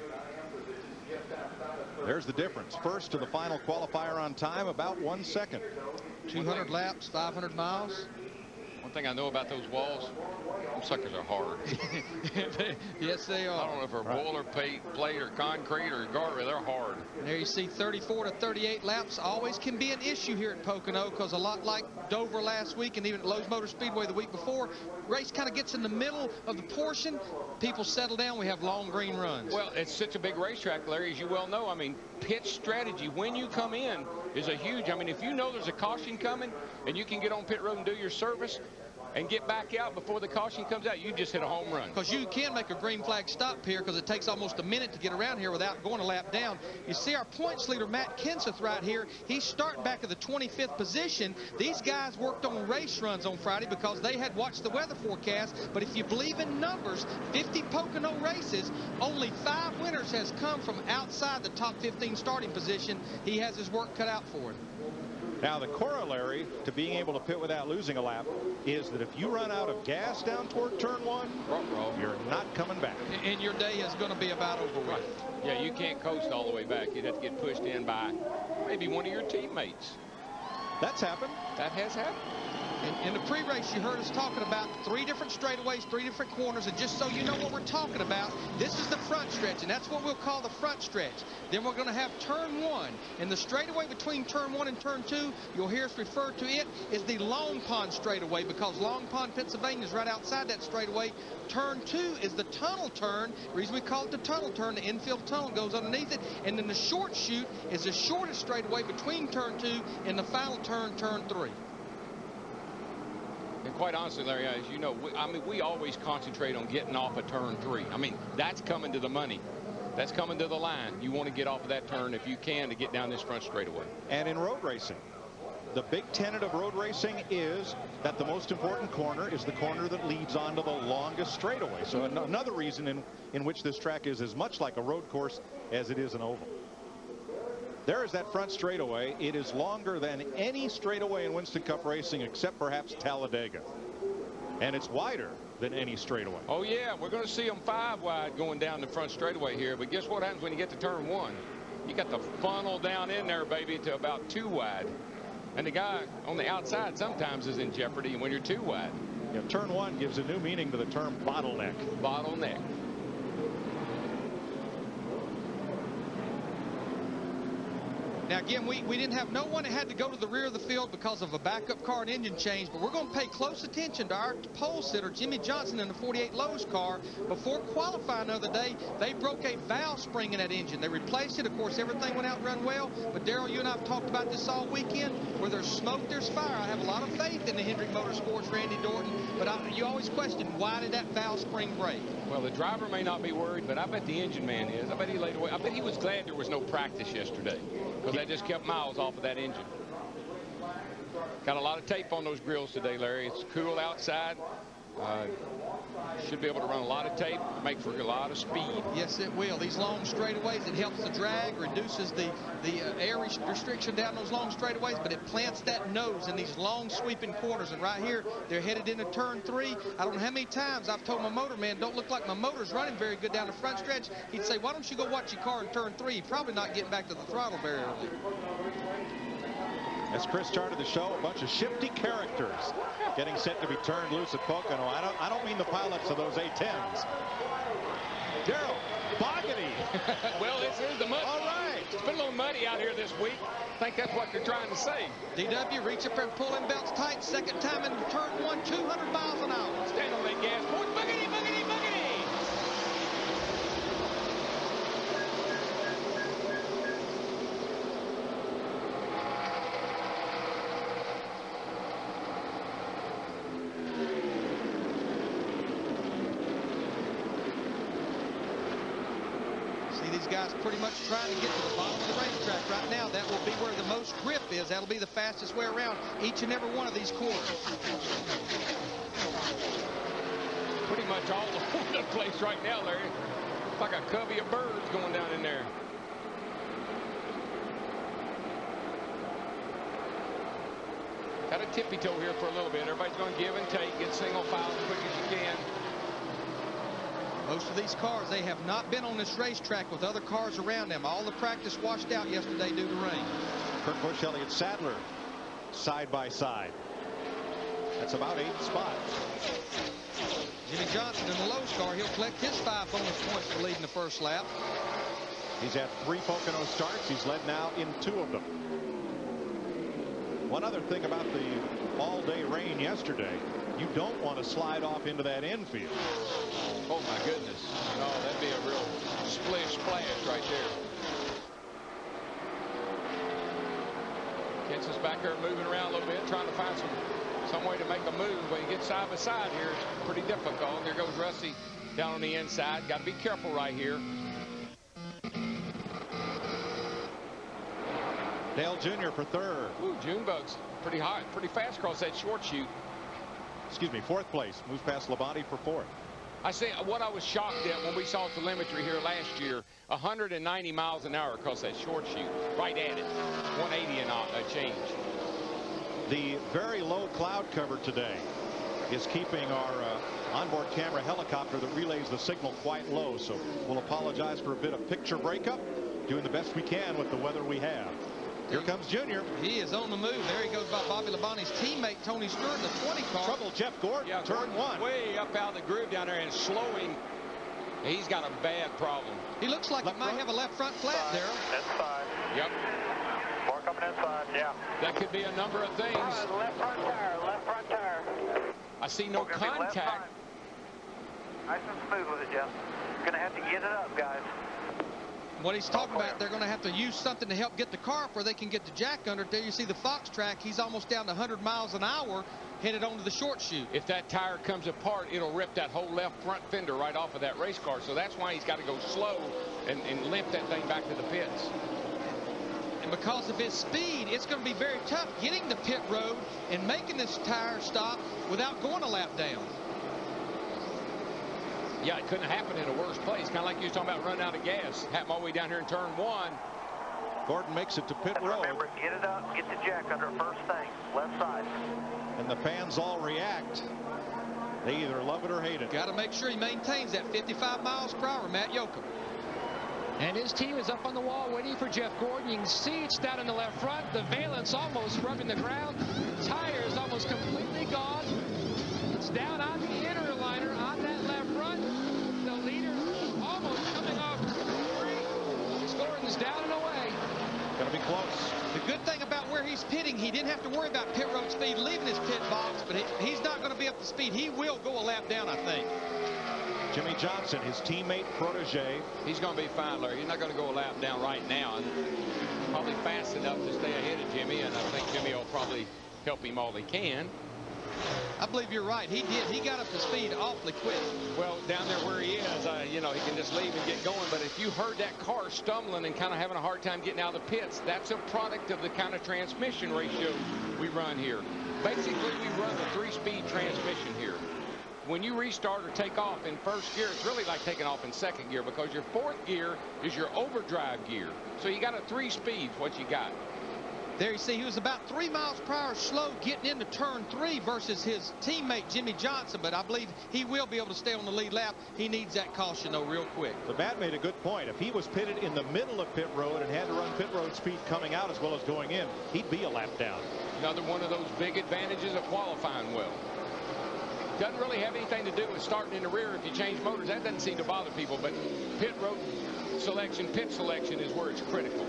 There's the difference. First to the final qualifier on time, about 1 second. 200 laps, 500 miles. One thing I know about those walls, them suckers are hard. Yes, they are. I don't know if they're boilerplate or concrete or guardrail. They're hard. And there you see 34 to 38 laps always can be an issue here at Pocono, because a lot like Dover last week and even at Lowe's Motor Speedway the week before, race kind of gets in the middle of the portion. People settle down. We have long green runs. Well, it's such a big racetrack, Larry, as you well know. I mean, pitch strategy when you come in is a huge. I mean, if you know there's a caution coming and you can get on pit road and do your service and get back out before the caution comes out, you just hit a home run. Because you can make a green flag stop here, because it takes almost a minute to get around here without going a lap down. You see our points leader, Matt Kenseth, right here. He's starting back at the 25th position. These guys worked on race runs on Friday because they had watched the weather forecast. But if you believe in numbers, 50 Pocono races, only 5 winners has come from outside the top 15 starting position. He has his work cut out for him. Now, the corollary to being able to pit without losing a lap is that if you run out of gas down toward turn 1, you're not coming back. And your day is going to be about over with. Yeah, you can't coast all the way back. You'd have to get pushed in by maybe one of your teammates. That's happened. That has happened. In the pre-race, you heard us talking about 3 different straightaways, 3 different corners, and just so you know what we're talking about, this is the front stretch, and that's what we'll call the front stretch. Then we're going to have turn 1, and the straightaway between turn 1 and turn 2, you'll hear us refer to it as the Long Pond straightaway, because Long Pond, Pennsylvania is right outside that straightaway. Turn 2 is the tunnel turn. The reason we call it the tunnel turn, the infield tunnel goes underneath it, and then the short chute is the shortest straightaway between turn 2 and the final turn, turn 3. quite honestly, Larry, as you know, we always concentrate on getting off of turn 3. I mean, that's coming to the money. That's coming to the line. You want to get off of that turn if you can to get down this front straightaway. And in road racing, the big tenet of road racing is that the most important corner is the corner that leads onto the longest straightaway. So another reason in which this track is as much like a road course as it is an oval. There is that front straightaway. It is longer than any straightaway in Winston Cup racing except perhaps Talladega. And it's wider than any straightaway. Oh, yeah, we're going to see them 5 wide going down the front straightaway here. But guess what happens when you get to turn 1? You got the funnel down in there, baby, to about 2 wide. And the guy on the outside sometimes is in jeopardy when you're 2 wide. Yeah, turn 1 gives a new meaning to the term bottleneck. Bottleneck. Now, again, we didn't have no one that had to go to the rear of the field because of a backup car and engine change, but we're going to pay close attention to our pole sitter, Jimmy Johnson, in the 48 Lowe's car. Before qualifying the other day, they broke a valve spring in that engine. They replaced it. Of course, everything went out and run well, but Darrell, you and I have talked about this all weekend. Where there's smoke, there's fire. I have a lot of faith in the Hendrick Motorsports, Randy Dorton, but you always question, why did that valve spring break? Well, the driver may not be worried, but I bet the engine man is. I bet he laid away. I bet he was glad there was no practice yesterday, because that just kept miles off of that engine. Got a lot of tape on those grills today, Larry. It's cool outside. Should be able to run a lot of tape, make for a lot of speed. Yes, it will. These long straightaways, it helps the drag, reduces the air restriction down those long straightaways, but it plants that nose in these long sweeping corners. And right here, they're headed into turn 3. I don't know how many times I've told my motor man, don't look like my motor's running very good down the front stretch. He'd say, why don't you go watch your car in turn 3? You're probably not getting back to the throttle very early. As Chris started the show, a bunch of shifty characters getting set to be turned loose at Pocono. I don't mean the pilots of those A10s. Darrell, Boggity. Well, this is the mud. All right. It's been a little muddy out here this week. I think that's what they're trying to say. DW, reach up there and pull them belts tight. Second time in turn 1, 200 miles an hour. Stand on that gas point. Boogity, boogity, boogity. These guys pretty much trying to get to the bottom of the racetrack right now. That will be where the most grip is. That'll be the fastest way around each and every one of these corners. Pretty much all over the place right now, Larry. It's like a covey of birds going down in there. Got a tippy toe here for a little bit. Everybody's going to give and take, get single file as quick as you can. Most of these cars, they have not been on this racetrack with other cars around them. All the practice washed out yesterday due to rain. Kurt Busch, Elliott Sadler, side by side. That's about 8 spots. Jimmy Johnson in the Lowe's car, he'll collect his 5 bonus points for leading the first lap. He's had 3 Pocono starts. He's led now in 2 of them. One other thing about the all-day rain yesterday, you don't want to slide off into that infield. Oh, my goodness. No, that'd be a real splish splash right there. Gets us back there moving around a little bit, trying to find some way to make a move. When you get side by side here, it's pretty difficult. There goes Rusty down on the inside. Got to be careful right here. Dale Jr. for 3rd. Ooh, Junebug's pretty hot, pretty fast across that short chute. Excuse me, 4th place. Moves past Labonte for 4th. I say what I was shocked at when we saw telemetry here last year, 190 miles an hour across that short chute, right at it, 180 and a change. The very low cloud cover today is keeping our onboard camera helicopter that relays the signal quite low, so we'll apologize for a bit of picture breakup, doing the best we can with the weather we have. Here comes Junior. He is on the move. There he goes by Bobby Labonte's teammate, Tony Stewart, in the 20 car. Trouble, Jeff Gordon, yeah, turn 1. Way up out of the groove down there and slowing. He's got a bad problem. He looks like he might have a left front flat, Darrell. Inside. Yep. More coming inside, yeah. That could be a number of things. Left front tire, left front tire. I see no contact. Nice and smooth with it, Jeff. Gonna have to get it up, guys. What he's talking about, they're going to have to use something to help get the car up where they can get the jack under. There you see the Fox track. He's almost down to 100 miles an hour. headed onto the short chute. If that tire comes apart, it'll rip that whole left front fender right off of that race car. So that's why he's got to go slow and limp that thing back to the pits. And because of his speed, it's going to be very tough getting the pit road and making this tire stop without going a lap down. Yeah, it couldn't happen in a worse place. Kind of like you was talking about running out of gas. Happened all the way down here in turn 1. Gordon makes it to pit road. Remember, get it up, get the jack under first thing, left side. And the fans all react. They either love it or hate it. Got to make sure he maintains that 55 miles per hour, Matt Yoakum. And his team is up on the wall waiting for Jeff Gordon. You can see it's down in the left front. The valence almost rubbing the ground. Tires almost completely gone. It's down on the inner liner on that left front. The leader almost coming off. Gordon's down and away. Gonna be close. The good thing about where he's pitting, he didn't have to worry about pit road speed leaving his pit box, but he's not going to be up to speed. He will go a lap down, I think. Jimmy Johnson, his teammate, protege. He's going to be fine, Larry. He's not going to go a lap down right now. And probably fast enough to stay ahead of Jimmy, and I think Jimmy will probably help him all he can. I believe you're right. He did. He got up to speed awfully quick. Well, down there where he is, you know, he can just leave and get going. But if you heard that car stumbling and kind of having a hard time getting out of the pits, that's a product of the kind of transmission ratio we run here. Basically, we run a 3-speed transmission here. When you restart or take off in first gear, it's really like taking off in second gear because your 4th gear is your overdrive gear. So you got a 3-speed, what you got. There you see he was about 3 miles per hour slow getting into turn 3 versus his teammate Jimmy Johnson, but I believe he will be able to stay on the lead lap. He needs that caution though real quick. The Matt made a good point. If he was pitted in the middle of pit road and had to run pit road speed coming out as well as going in, he'd be a lap down. Another one of those big advantages of qualifying well. Doesn't really have anything to do with starting in the rear if you change motors. That doesn't seem to bother people, but pit road selection, pit selection is where it's critical.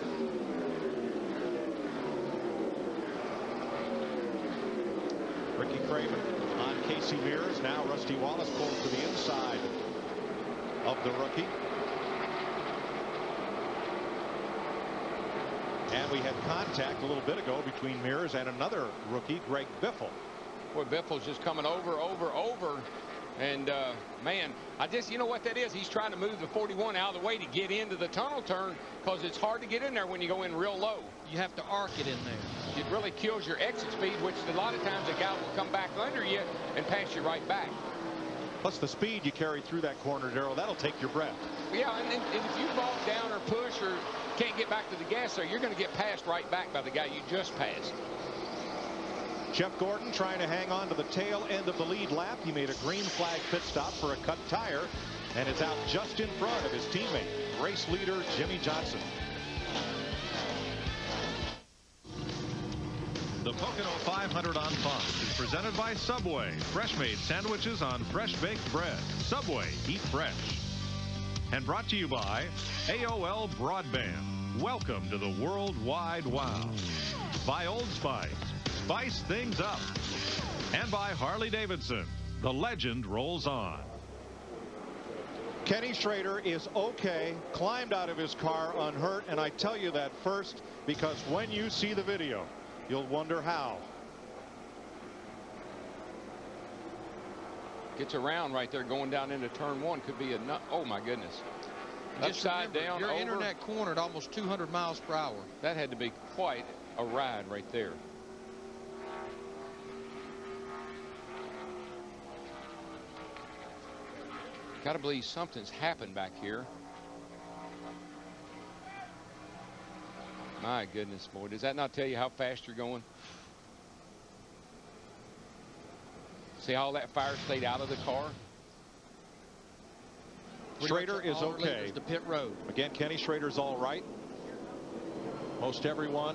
Ricky Craven on Casey Mears. Now Rusty Wallace pulls to the inside of the rookie. And we had contact a little bit ago between Mears and another rookie, Greg Biffle. Boy, Biffle's just coming over. And, man, you know what that is? He's trying to move the 41 out of the way to get into the tunnel turn because it's hard to get in there when you go in real low. You have to arc it in there. It really kills your exit speed, which a lot of times a guy will come back under you and pass you right back. Plus the speed you carry through that corner, Darrell, that'll take your breath. Yeah, and if you fall down or push or can't get back to the gas there, you're going to get passed right back by the guy you just passed. Jeff Gordon trying to hang on to the tail end of the lead lap. He made a green flag pit stop for a cut tire and is out just in front of his teammate, race leader Jimmy Johnson. The Pocono 500 on Fox is presented by Subway. Fresh-made sandwiches on fresh-baked bread. Subway, eat fresh. And brought to you by AOL Broadband. Welcome to the Worldwide Wow. By Old Spice. Spice things up. And by Harley-Davidson. The legend rolls on. Kenny Schrader is okay, climbed out of his car unhurt, and I tell you that first because when you see the video, you'll wonder how. Gets around right there going down into turn 1. Could be a nut. Oh, my goodness. Just upside down. You're over. entering that corner at almost 200 miles per hour. That had to be quite a ride right there. Got to believe something's happened back here. My goodness, boy, does that not tell you how fast you're going? See how all that fire stayed out of the car? Schrader is okay. The pit road. Again, Kenny Schrader's all right. Most everyone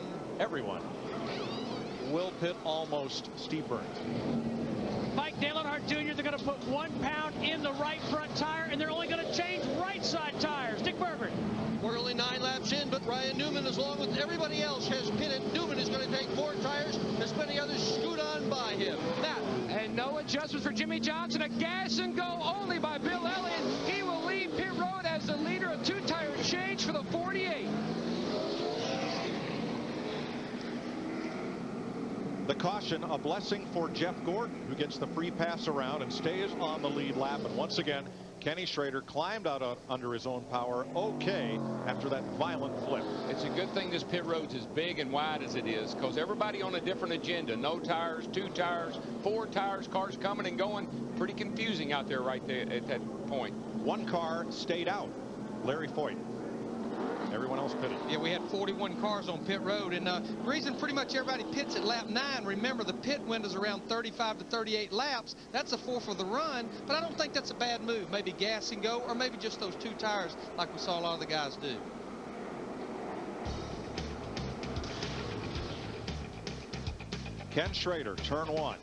will pit almost Steve Burns. Mike Dale Earnhardt Jr., they're going to put 1 pound in the right front tire, and they're only going to change right side tires. Dick Berger. We're only 9 laps in, but Ryan Newman, as long with everybody else, has pitted. Newman is going to take 4 tires as many others scoot on by him. Matt. And no adjustments for Jimmy Johnson. A gas and go only by Bill Elliott. He will leave pit road as the leader. A 2-tire change for the 48. The caution, a blessing for Jeff Gordon, who gets the free pass around and stays on the lead lap. And once again, Kenny Schrader climbed out under his own power okay after that violent flip. It's a good thing this pit road's as big and wide as it is, because everybody on a different agenda. No tires, 2 tires, 4 tires, cars coming and going. Pretty confusing out there right there at that point. One car stayed out, Larry Foyt. Everyone else pitted. Yeah, we had 41 cars on pit road, and the reason pretty much everybody pits at lap 9, remember the pit window's around 35 to 38 laps. That's a 4th of the run, but I don't think that's a bad move. Maybe gas and go, or maybe just those 2 tires like we saw a lot of the guys do. Ken Schrader, turn 1.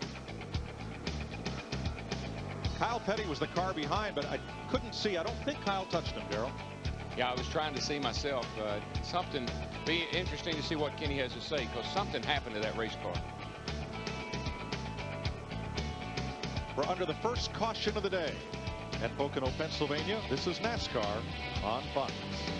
Kyle Petty was the car behind, but I couldn't see. I don't think Kyle touched him, Darrell. Yeah, I was trying to see myself. Something be interesting to see what Kenny has to say, because something happened to that race car. We're under the first caution of the day at Pocono, Pennsylvania. This is NASCAR on Fox.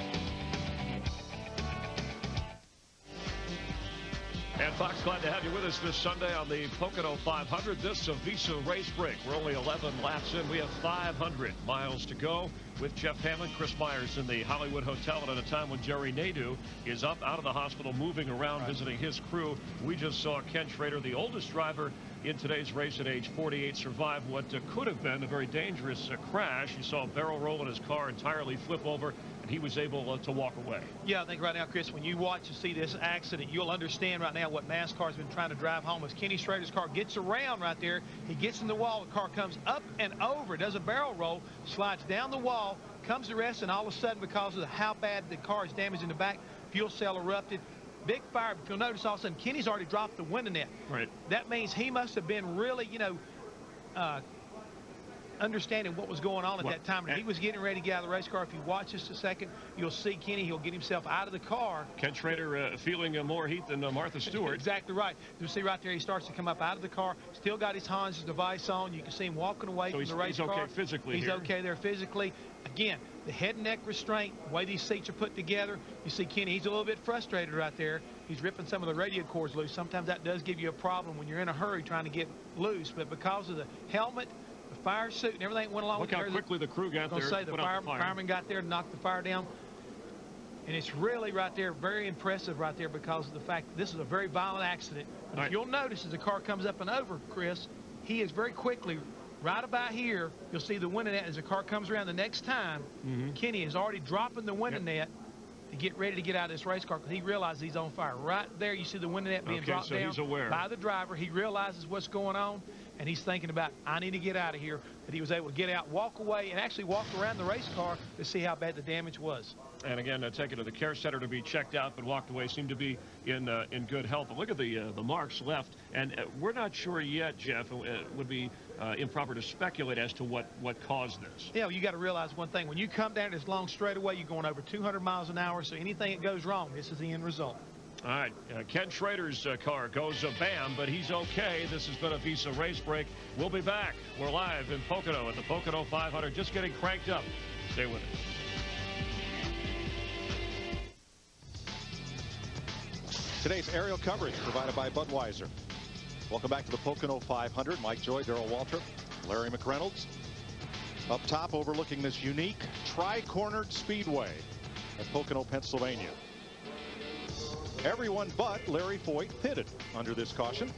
And Fox, glad to have you with us this Sunday on the Pocono 500. This is a Visa race break. We're only 11 laps in. We have 500 miles to go with Jeff Hammond, Chris Myers in the Hollywood Hotel, and at a time when Jerry Nadeau is up out of the hospital, moving around, visiting his crew. We just saw Ken Schrader, the oldest driver in today's race at age 48, survive what could have been a very dangerous crash. You saw a barrel roll in his car entirely flip over, and he was able to walk away. Yeah, I think right now, Chris, when you watch and see this accident, you'll understand right now what NASCAR's been trying to drive home. As Kenny Schrader's car gets around right there, he gets in the wall, the car comes up and over, does a barrel roll, slides down the wall, comes to rest, and all of a sudden, because of how bad the car is damaged in the back, fuel cell erupted. Big fire. If you'll notice, all of a sudden, Kenny's already dropped the window net. Right. That means he must have been really, you know, understanding what was going on at that time. And he was getting ready to get out of the race car. If you watch just a second, you'll see Kenny. He'll get himself out of the car. Ken Schrader feeling more heat than Martha Stewart. Exactly right. You'll see right there, he starts to come up out of the car. Still got his Hans device on. You can see him walking away from the race car. He's okay physically. He's okay there physically. Again, the head and neck restraint, the way these seats are put together, you see Kenny, he's a little bit frustrated right there. He's ripping some of the radio cords loose. Sometimes that does give you a problem when you're in a hurry trying to get loose, but because of the helmet, the fire suit, and everything went along with it. Look how quickly the crew got there. I'm going to say the fireman got there to knock the fire down. And it's really right there, very impressive right there, because of the fact that this is a very violent accident. But if you'll notice, as the car comes up and over, Chris, he is very quickly, right about here, you'll see the window net as the car comes around the next time. Kenny is already dropping the window net to get ready to get out of this race car, because he realizes he's on fire. Right there, you see the window net being dropped down by the driver. He realizes what's going on, and he's thinking about, I need to get out of here. But he was able to get out, walk away, and actually walk around the race car to see how bad the damage was. And again, taken to the care center to be checked out, but walked away, seemed to be in good health. But look at the marks left, and we're not sure yet, Jeff. It would be improper to speculate as to what caused this. Yeah, well, you got to realize one thing. When you come down this long straightaway, you're going over 200 miles an hour, so anything that goes wrong, this is the end result. All right, Ken Schrader's car goes bam, but he's okay. This has been a Visa race break. We'll be back. We're live in Pocono at the Pocono 500, just getting cranked up. Stay with us. Today's aerial coverage provided by Budweiser. Welcome back to the Pocono 500. Mike Joy, Darrell Waltrip, Larry McReynolds. Up top overlooking this unique tri-cornered speedway at Pocono, Pennsylvania. Everyone but Larry Foyt pitted under this caution.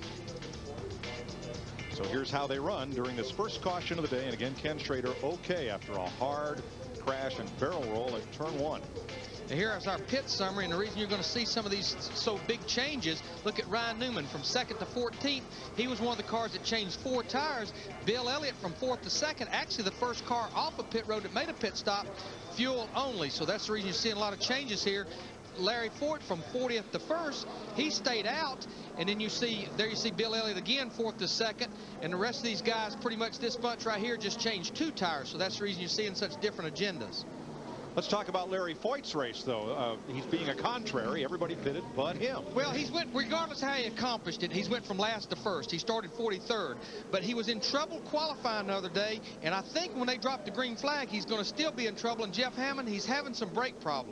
So here's how they run during this first caution of the day. And again, Ken Schrader okay after a hard crash and barrel roll at turn 1. And here is our pit summary, and the reason you're going to see some of these so big changes, look at Ryan Newman from 2nd to 14th. He was one of the cars that changed 4 tires. Bill Elliott from 4th to 2nd, actually the first car off of pit road that made a pit stop, fuel only. So that's the reason you're seeing a lot of changes here. Larry Foyt from 40th to 1st, he stayed out, and then you see Bill Elliott again 4th to 2nd, and the rest of these guys, pretty much this bunch right here, just changed 2 tires. So that's the reason you're seeing such different agendas. Let's talk about Larry Foyt's race, though. He's being a contrary. Everybody pitted but him. Well, he's went, regardless of how he accomplished it, he's went from last to first. He started 43rd, but he was in trouble qualifying the other day, and I think when they drop the green flag, he's going to still be in trouble. And Jeff Hammond, he's having some brake problems.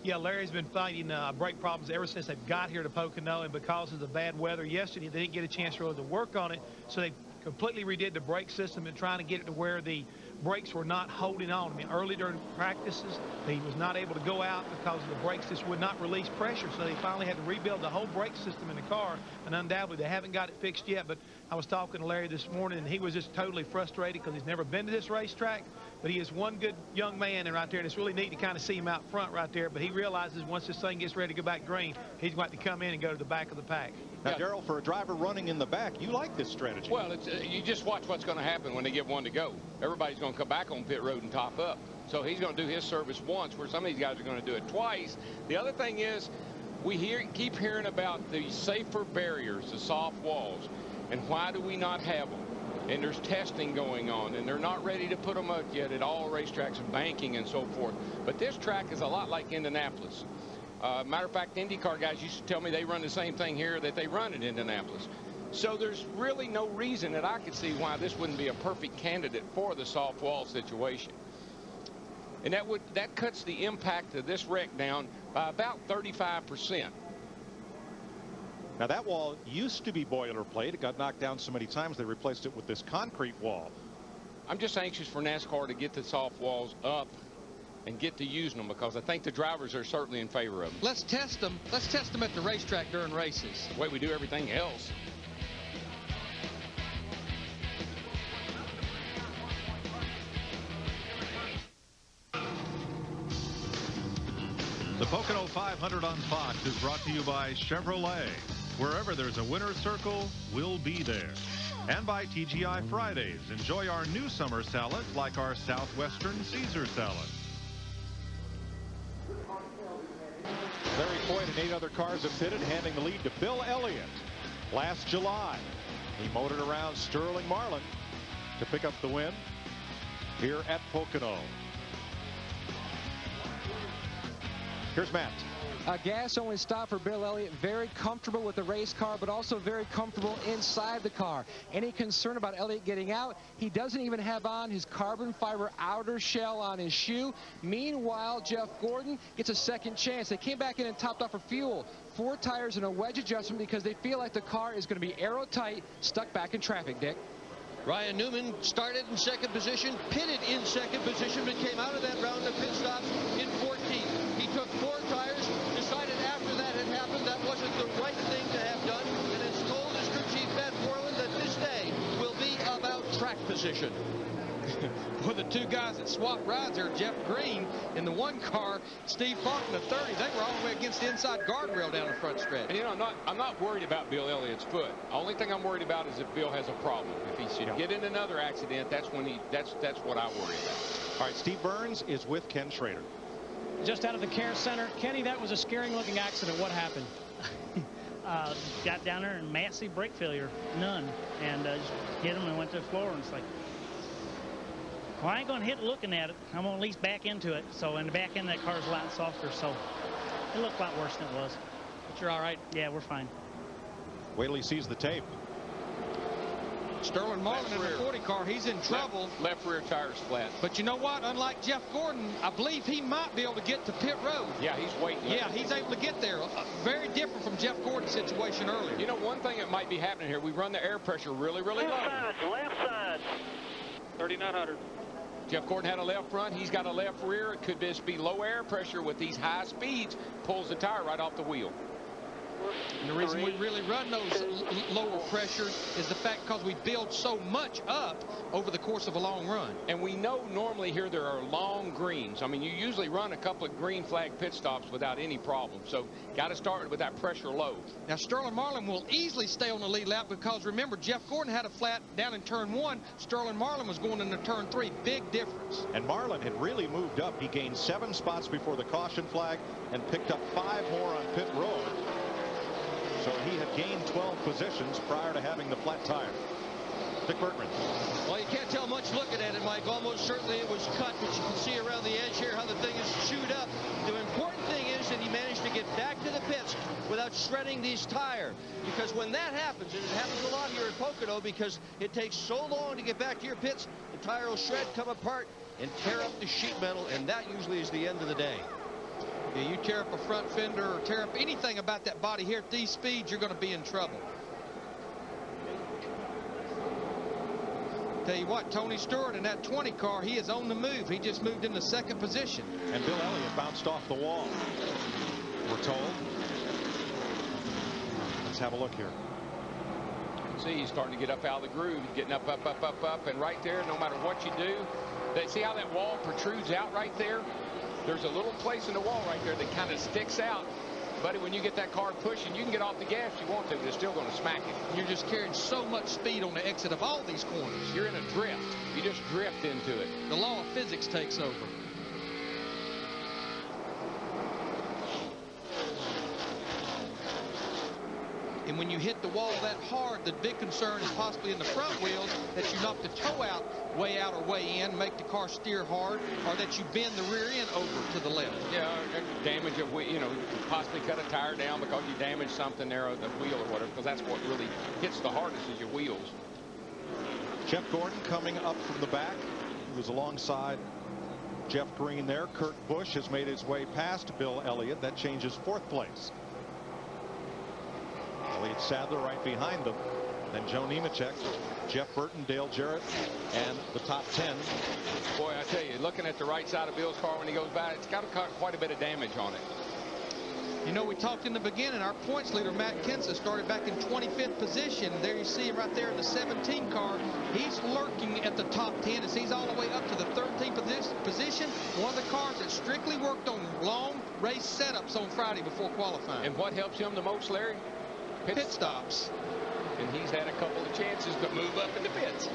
Yeah, Larry's been fighting brake problems ever since they've got here to Pocono, and because of the bad weather yesterday, they didn't get a chance really to work on it, so they completely redid the brake system and trying to get it to where the brakes were not holding on. I mean, early during practices, he was not able to go out because the brakes just would not release pressure, so they finally had to rebuild the whole brake system in the car, and undoubtedly they haven't got it fixed yet. But I was talking to Larry this morning, and he was just totally frustrated because he's never been to this racetrack, but he is one good young man right there, and it's really neat to kind of see him out front right there. But he realizes once this thing gets ready to go back green, he's going to come in and go to the back of the pack. Now, Darrell, for a driver running in the back, you like this strategy. Well, it's, you just watch what's going to happen when they give one to go. Everybody's going to come back on pit road and top up. So he's going to do his service once, where some of these guys are going to do it twice. The other thing is, we keep hearing about the safer barriers, the soft walls, and why do we not have them? And there's testing going on, and they're not ready to put them up yet at all racetracks, banking and so forth. But this track is a lot like Indianapolis. Matter of fact, IndyCar guys used to tell me they run the same thing here that they run in Indianapolis. So there's really no reason that I could see why this wouldn't be a perfect candidate for the soft wall situation. And that cuts the impact of this wreck down by about 35%. Now, that wall used to be boilerplate. It got knocked down so many times they replaced it with this concrete wall. I'm just anxious for NASCAR to get the soft walls up and get to using them, because I think the drivers are certainly in favor of them. Let's test them. Let's test them at the racetrack during races. The way we do everything else. The Pocono 500 on Fox is brought to you by Chevrolet. Wherever there's a winner's circle, we'll be there. And by TGI Fridays. Enjoy our new summer salads like our Southwestern Caesar salad. Larry Foyt and 8 other cars have pitted, handing the lead to Bill Elliott. Last July, he motored around Sterling Marlin to pick up the win here at Pocono. Here's Matt. A gas-only stop for Bill Elliott. Very comfortable with the race car, but also very comfortable inside the car. Any concern about Elliott getting out? He doesn't even have on his carbon fiber outer shell on his shoe. Meanwhile, Jeff Gordon gets a second chance. They came back in and topped off for fuel. 4 tires and a wedge adjustment because they feel like the car is going to be aero-tight, stuck back in traffic, Dick. Ryan Newman started in second position, pitted in second position, but came out of that round of pit stops in 14th. He took 4 tires, decided after that had happened that wasn't the right thing to have done, and has told his crew chief, Matt Borland, that this day will be about track position. Well, the 2 guys that swapped rides there, Jeff Green in the 1 car, Steve Funk in the 30. They were all the way against the inside guardrail down the front stretch. And, you know, I'm not worried about Bill Elliott's foot. The only thing I'm worried about is if Bill has a problem. If he should get in another accident, that's when that's what I worry about. All right, Steve Burns is with Ken Schrader. Just out of the care center. Kenny, that was a scaring-looking accident. What happened? Got down there and massive brake failure. None. And just hit him and went to the floor. And it's like, well, I ain't going to hit looking at it. I'm going to at least back into it. So, and the back end of that car is a lot softer. So, it looked a lot worse than it was. But you're all right? Yeah, we're fine. Wait till he sees the tape. Sterling Marlin in the 40 car, he's in trouble. Left rear tire's flat. But you know what? Unlike Jeff Gordon, I believe he might be able to get to pit road. Yeah, he's waiting. Yeah, he's able to get there. Very different from Jeff Gordon's situation earlier. You know, one thing that might be happening here, we run the air pressure really, really low. Left side. 3,900. Jeff Gordon had a left front. He's got a left rear. It could just be low air pressure with these high speeds. Pulls the tire right off the wheel. And the reason we really run those lower pressure is the fact because we build so much up over the course of a long run. And we know normally here there are long greens. I mean, you usually run a couple of green flag pit stops without any problem. So got to start with that pressure low. Now Sterling Marlin will easily stay on the lead lap because remember, Jeff Gordon had a flat down in turn 1. Sterling Marlin was going into turn 3. Big difference. And Marlin had really moved up. He gained 7 spots before the caution flag and picked up 5 more on pit road. So he had gained 12 positions prior to having the flat tire. Dick Bergman. Well, you can't tell much looking at it, Mike. Almost certainly it was cut, but you can see around the edge here how the thing is chewed up. The important thing is that he managed to get back to the pits without shredding these tires. Because when that happens, and it happens a lot here at Pocono because it takes so long to get back to your pits, the tire will shred, come apart, and tear up the sheet metal, and that usually is the end of the day. Yeah, you tear up a front fender or tear up anything about that body here at these speeds, you're going to be in trouble. Tell you what, Tony Stewart in that 20 car, he is on the move. He just moved into second position. And Bill Elliott bounced off the wall, we're told. Let's have a look here. See, he's starting to get up out of the groove. He's getting up, up, up, up, up. And right there, no matter what you do, see how that wall protrudes out right there? There's a little place in the wall right there that kind of sticks out. Buddy, when you get that car pushing, you can get off the gas if you want to, but it's still going to smack it. You're just carrying so much speed on the exit of all these corners. You're in a drift. You just drift into it. The law of physics takes over. And when you hit the wall that hard, the big concern is possibly in the front wheels that you knock the toe out or way in, make the car steer hard, or that you bend the rear end over to the left. Yeah, damage of, you know, possibly cut a tire down because you damaged something there, the wheel or whatever, because that's what really hits the hardest is your wheels. Jeff Gordon coming up from the back. He was alongside Jeff Green there. Kurt Busch has made his way past Bill Elliott. That changes fourth place. Elliott Sadler right behind them. Then Joe Nemechek, Jeff Burton, Dale Jarrett, and the top 10. Boy, I tell you, looking at the right side of Bill's car when he goes by, it's got quite a bit of damage on it. You know, we talked in the beginning, our points leader, Matt Kenseth, started back in 25th position. There you see him right there in the 17 car. He's lurking at the top 10 as he's all the way up to the 13th position. One of the cars that strictly worked on long race setups on Friday before qualifying. And what helps him the most, Larry? Pit stops. And he's had a couple of chances to move up in the pits.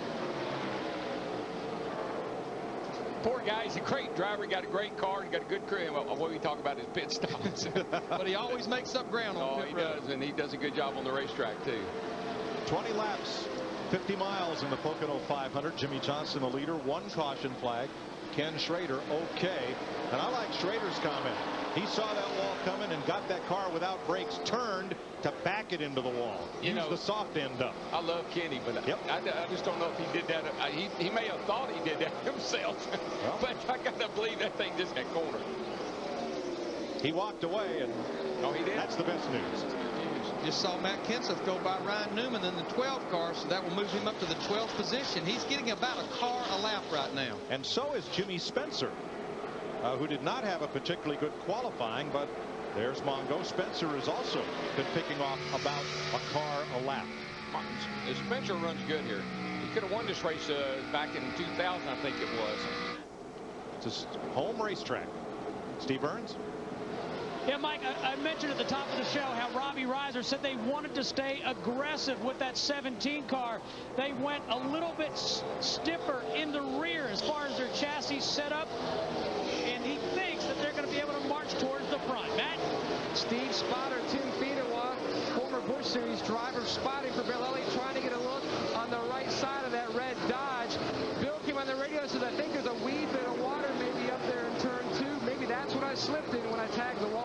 Poor guy, he's a great driver, got a great car, got a good career. Well, what we talk about is pit stops. But he always makes up ground on pit road. Does, and he does a good job on the racetrack too. 20 laps, 50 miles in the Pocono 500. Jimmy Johnson the leader, one caution flag. Ken Schrader okay. And I like Schrader's comment. He saw that wall coming and got that car without brakes turned to back it into the wall. Use the soft end up. I love Kenny, but I just don't know if he did that. He may have thought he did that himself, well, but I gotta believe that thing just got cornered. He walked away, and he did. That's the best news. Just saw Matt Kenseth go by Ryan Newman in the 12 car, so that will move him up to the 12th position. He's getting about a car a lap right now. And so is Jimmy Spencer, who did not have a particularly good qualifying, but there's Mongo. Spencer has also been picking off about a car a lap. Spencer runs good here. He could have won this race back in 2000, I think it was. It's a home racetrack. Steve Burns? Yeah, Mike, I mentioned at the top of the show how Robbie Reiser said they wanted to stay aggressive with that 17 car. They went a little bit stiffer in the rear as far as their chassis setup, and he thinks that they're going to be able to march towards the front. Matt? Steve Spotter, Tim Fedewa, former Busch Series driver, spotting for Bill Elliott, trying to get a look on the right side of that red Dodge. Bill came on the radio and said, I think there's a wee bit of water maybe up there in turn 2. Maybe that's what I slipped in when I tagged the wall.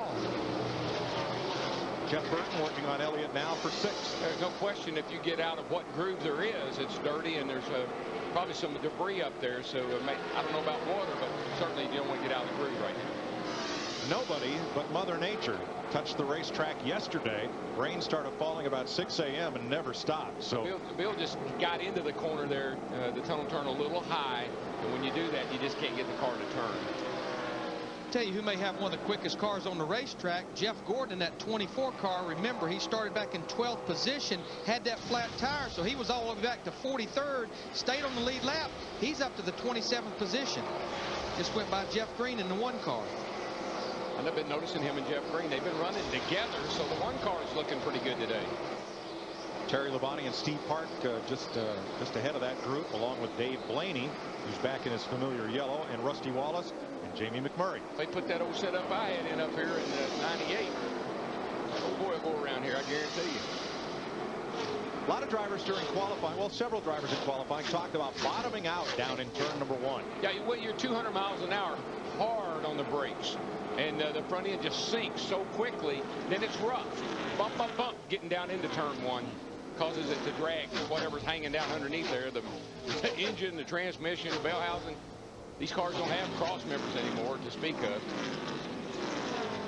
Jeff Burton working on Elliott now for 6. There's no question if you get out of what groove there is, it's dirty, and there's probably some debris up there. So I don't know about water, but certainly you don't want to get out of the groove right now. Nobody but Mother Nature touched the racetrack yesterday. Rain started falling about 6 a.m. and never stopped. So Bill just got into the corner there, the tunnel turned a little high, and when you do that, you just can't get the car to turn. Tell you who may have one of the quickest cars on the racetrack, Jeff Gordon in that 24 car. Remember, he started back in 12th position, had that flat tire, so he was all the way back to 43rd, stayed on the lead lap. He's up to the 27th position. Just went by Jeff Green in the 1 car. And I've been noticing him and Jeff Green. They've been running together, so the 1 car is looking pretty good today. Terry Labonte and Steve Park just ahead of that group, along with Dave Blaney, who's back in his familiar yellow, and Rusty Wallace and Jamie McMurray. They put that old setup I had in up here in '98. Oh boy, will go around here, I guarantee you. A lot of drivers during qualifying, well, several drivers in qualifying talked about bottoming out down in turn number 1. Yeah, you're 200 miles an hour hard on the brakes, and the front end just sinks so quickly. Then it's rough. Bump, bump, bump, getting down into turn 1. Causes it to drag whatever's hanging down underneath there, the engine, the transmission, the bell housing. These cars don't have cross members anymore to speak of.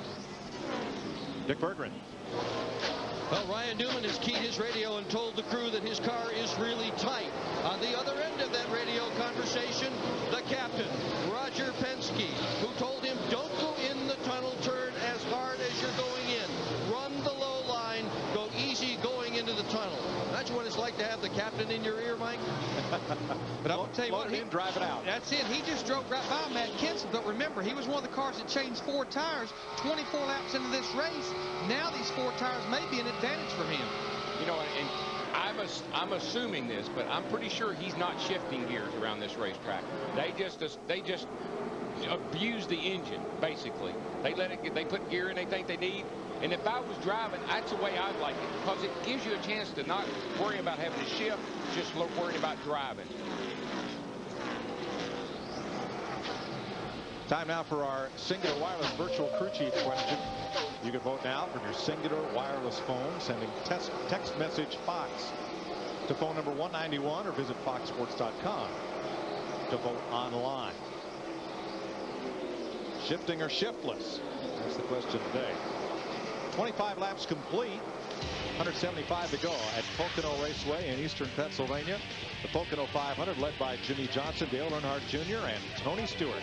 Dick Berggren. Well, Ryan Newman has keyed his radio and told the crew that his car is really tight. On the other end of that radio conversation, the captain, Roger Penske, who told him, don't go in the tunnel turn as hard as you're going in. Run the low line, go easy going into the tunnel. That's what it's like to have the captain in your ear, Mike. But I'll tell you what, he drive it out. That's it. He just drove right by Matt Kenseth. But remember, he was one of the cars that changed 4 tires 24 laps into this race. Now these 4 tires may be an advantage for him. You know, and I'm assuming this, but I'm pretty sure he's not shifting gears around this racetrack. They just abuse the engine, basically. They put gear in they think they need. And if I was driving, that's the way I'd like it, because it gives you a chance to not worry about having to shift, just worrying about driving. Time now for our Singular Wireless Virtual Crew Chief question. You can vote now from your Singular Wireless phone, sending text message FOX to phone number 191 or visit foxsports.com to vote online. Shifting or shiftless? That's the question today. 25 laps complete. 175 to go at Pocono Raceway in eastern Pennsylvania. The Pocono 500 led by Jimmy Johnson, Dale Earnhardt Jr. and Tony Stewart.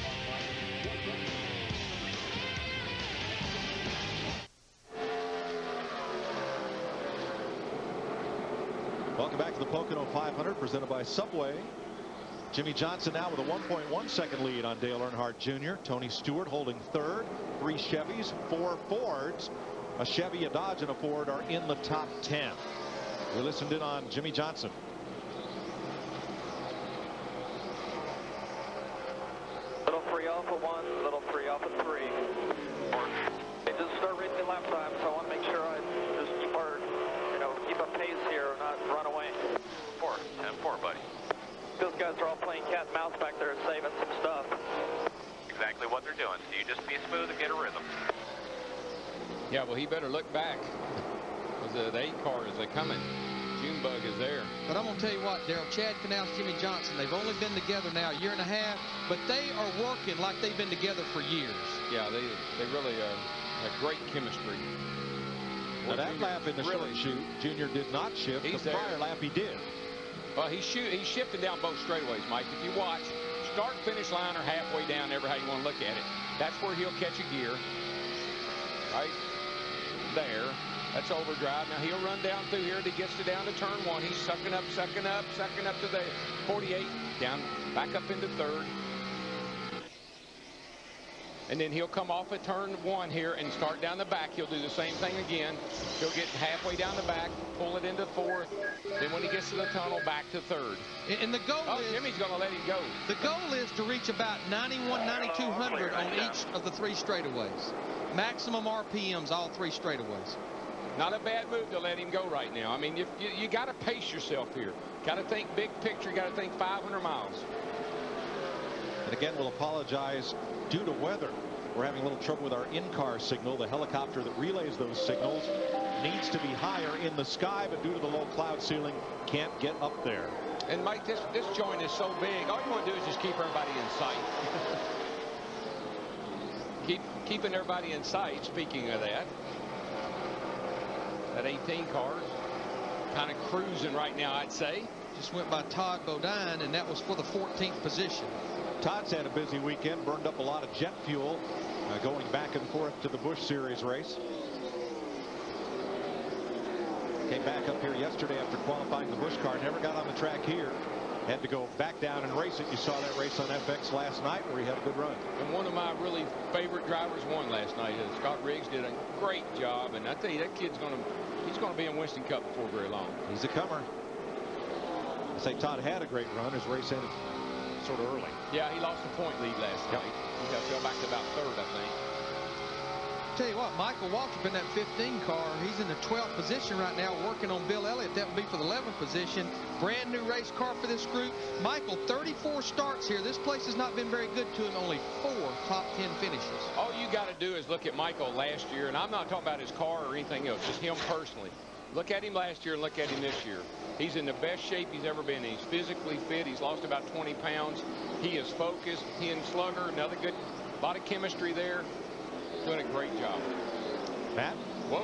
Welcome back to the Pocono 500 presented by Subway. Jimmy Johnson now with a 1.1 second lead on Dale Earnhardt Jr. Tony Stewart holding third. 3 Chevys, 4 Fords. A Chevy, a Dodge, and a Ford are in the top 10. We listened in on Jimmy Johnson. Little free off of 1, little free off of 3. They just start reading lap time, so I want to make sure I just keep a pace here, not run away. 4, 10-4, buddy. Those guys are all playing cat and mouse back there and saving some stuff. Exactly what they're doing. So you just be smooth and get a rhythm. Yeah, well, he better look back, because the 8 car is coming. Junebug is there. But I'm going to tell you what, Darrell, Chad Canals, Jimmy Johnson, they've only been together now a year and a half, but they are working like they've been together for years. Yeah, they really have great chemistry. Well, that lap in the short shoot, Junior did not shift. The prior lap he did. Well, he's shifting down both straightaways, Mike. If you watch, start, finish line, or halfway down, ever how you want to look at it. That's where he'll catch a gear. Right there. That's overdrive. Now he'll run down through here. He gets down to turn 1. He's sucking up to the 48. Down, back up into third. And then he'll come off at turn 1 here and start down the back. He'll do the same thing again. He'll get halfway down the back, pull it into 4th. Then when he gets to the tunnel, back to 3rd. And the goal is... Jimmy's going to let him go. The goal is to reach about 91, 9200 on each of the 3 straightaways. Maximum RPMs, all 3 straightaways. Not a bad move to let him go right now. I mean, you got to pace yourself here. Got to think big picture. Got to think 500 miles. And again, we'll apologize due to weather. We're having a little trouble with our in-car signal. The helicopter that relays those signals needs to be higher in the sky, but due to the low cloud ceiling, can't get up there. And Mike, this joint is so big. All you want to do is just keep everybody in sight. Keeping everybody in sight. Speaking of that 18 car kind of cruising right now, I'd say. Just went by Todd Bodine, and that was for the 14th position. Todd's had a busy weekend, burned up a lot of jet fuel going back and forth to the Busch Series race. Came back up here yesterday after qualifying the Busch car, never got on the track here. Had to go back down and race it. You saw that race on FX last night where he had a good run. And one of my really favorite drivers won last night. Scott Riggs did a great job, and I tell you, that kid's he's going to be in Winston Cup before very long. He's a comer. I say Todd had a great run. His race ended sort of early. Yeah, he lost the point lead last night. He fell back to about 3rd, I think. Tell you what, Michael Waltrip in that 15 car, he's in the 12th position right now, working on Bill Elliott. That would be for the 11th position. Brand new race car for this group. Michael, 34 starts here. This place has not been very good to him. Only 4 top 10 finishes. All you got to do is look at Michael last year, and I'm not talking about his car or anything else, just him personally. Look at him last year and look at him this year. He's in the best shape he's ever been. He's physically fit. He's lost about 20 pounds. He is focused. He and Slugger, another good, lot of chemistry there. Doing a great job. Matt? Whoa.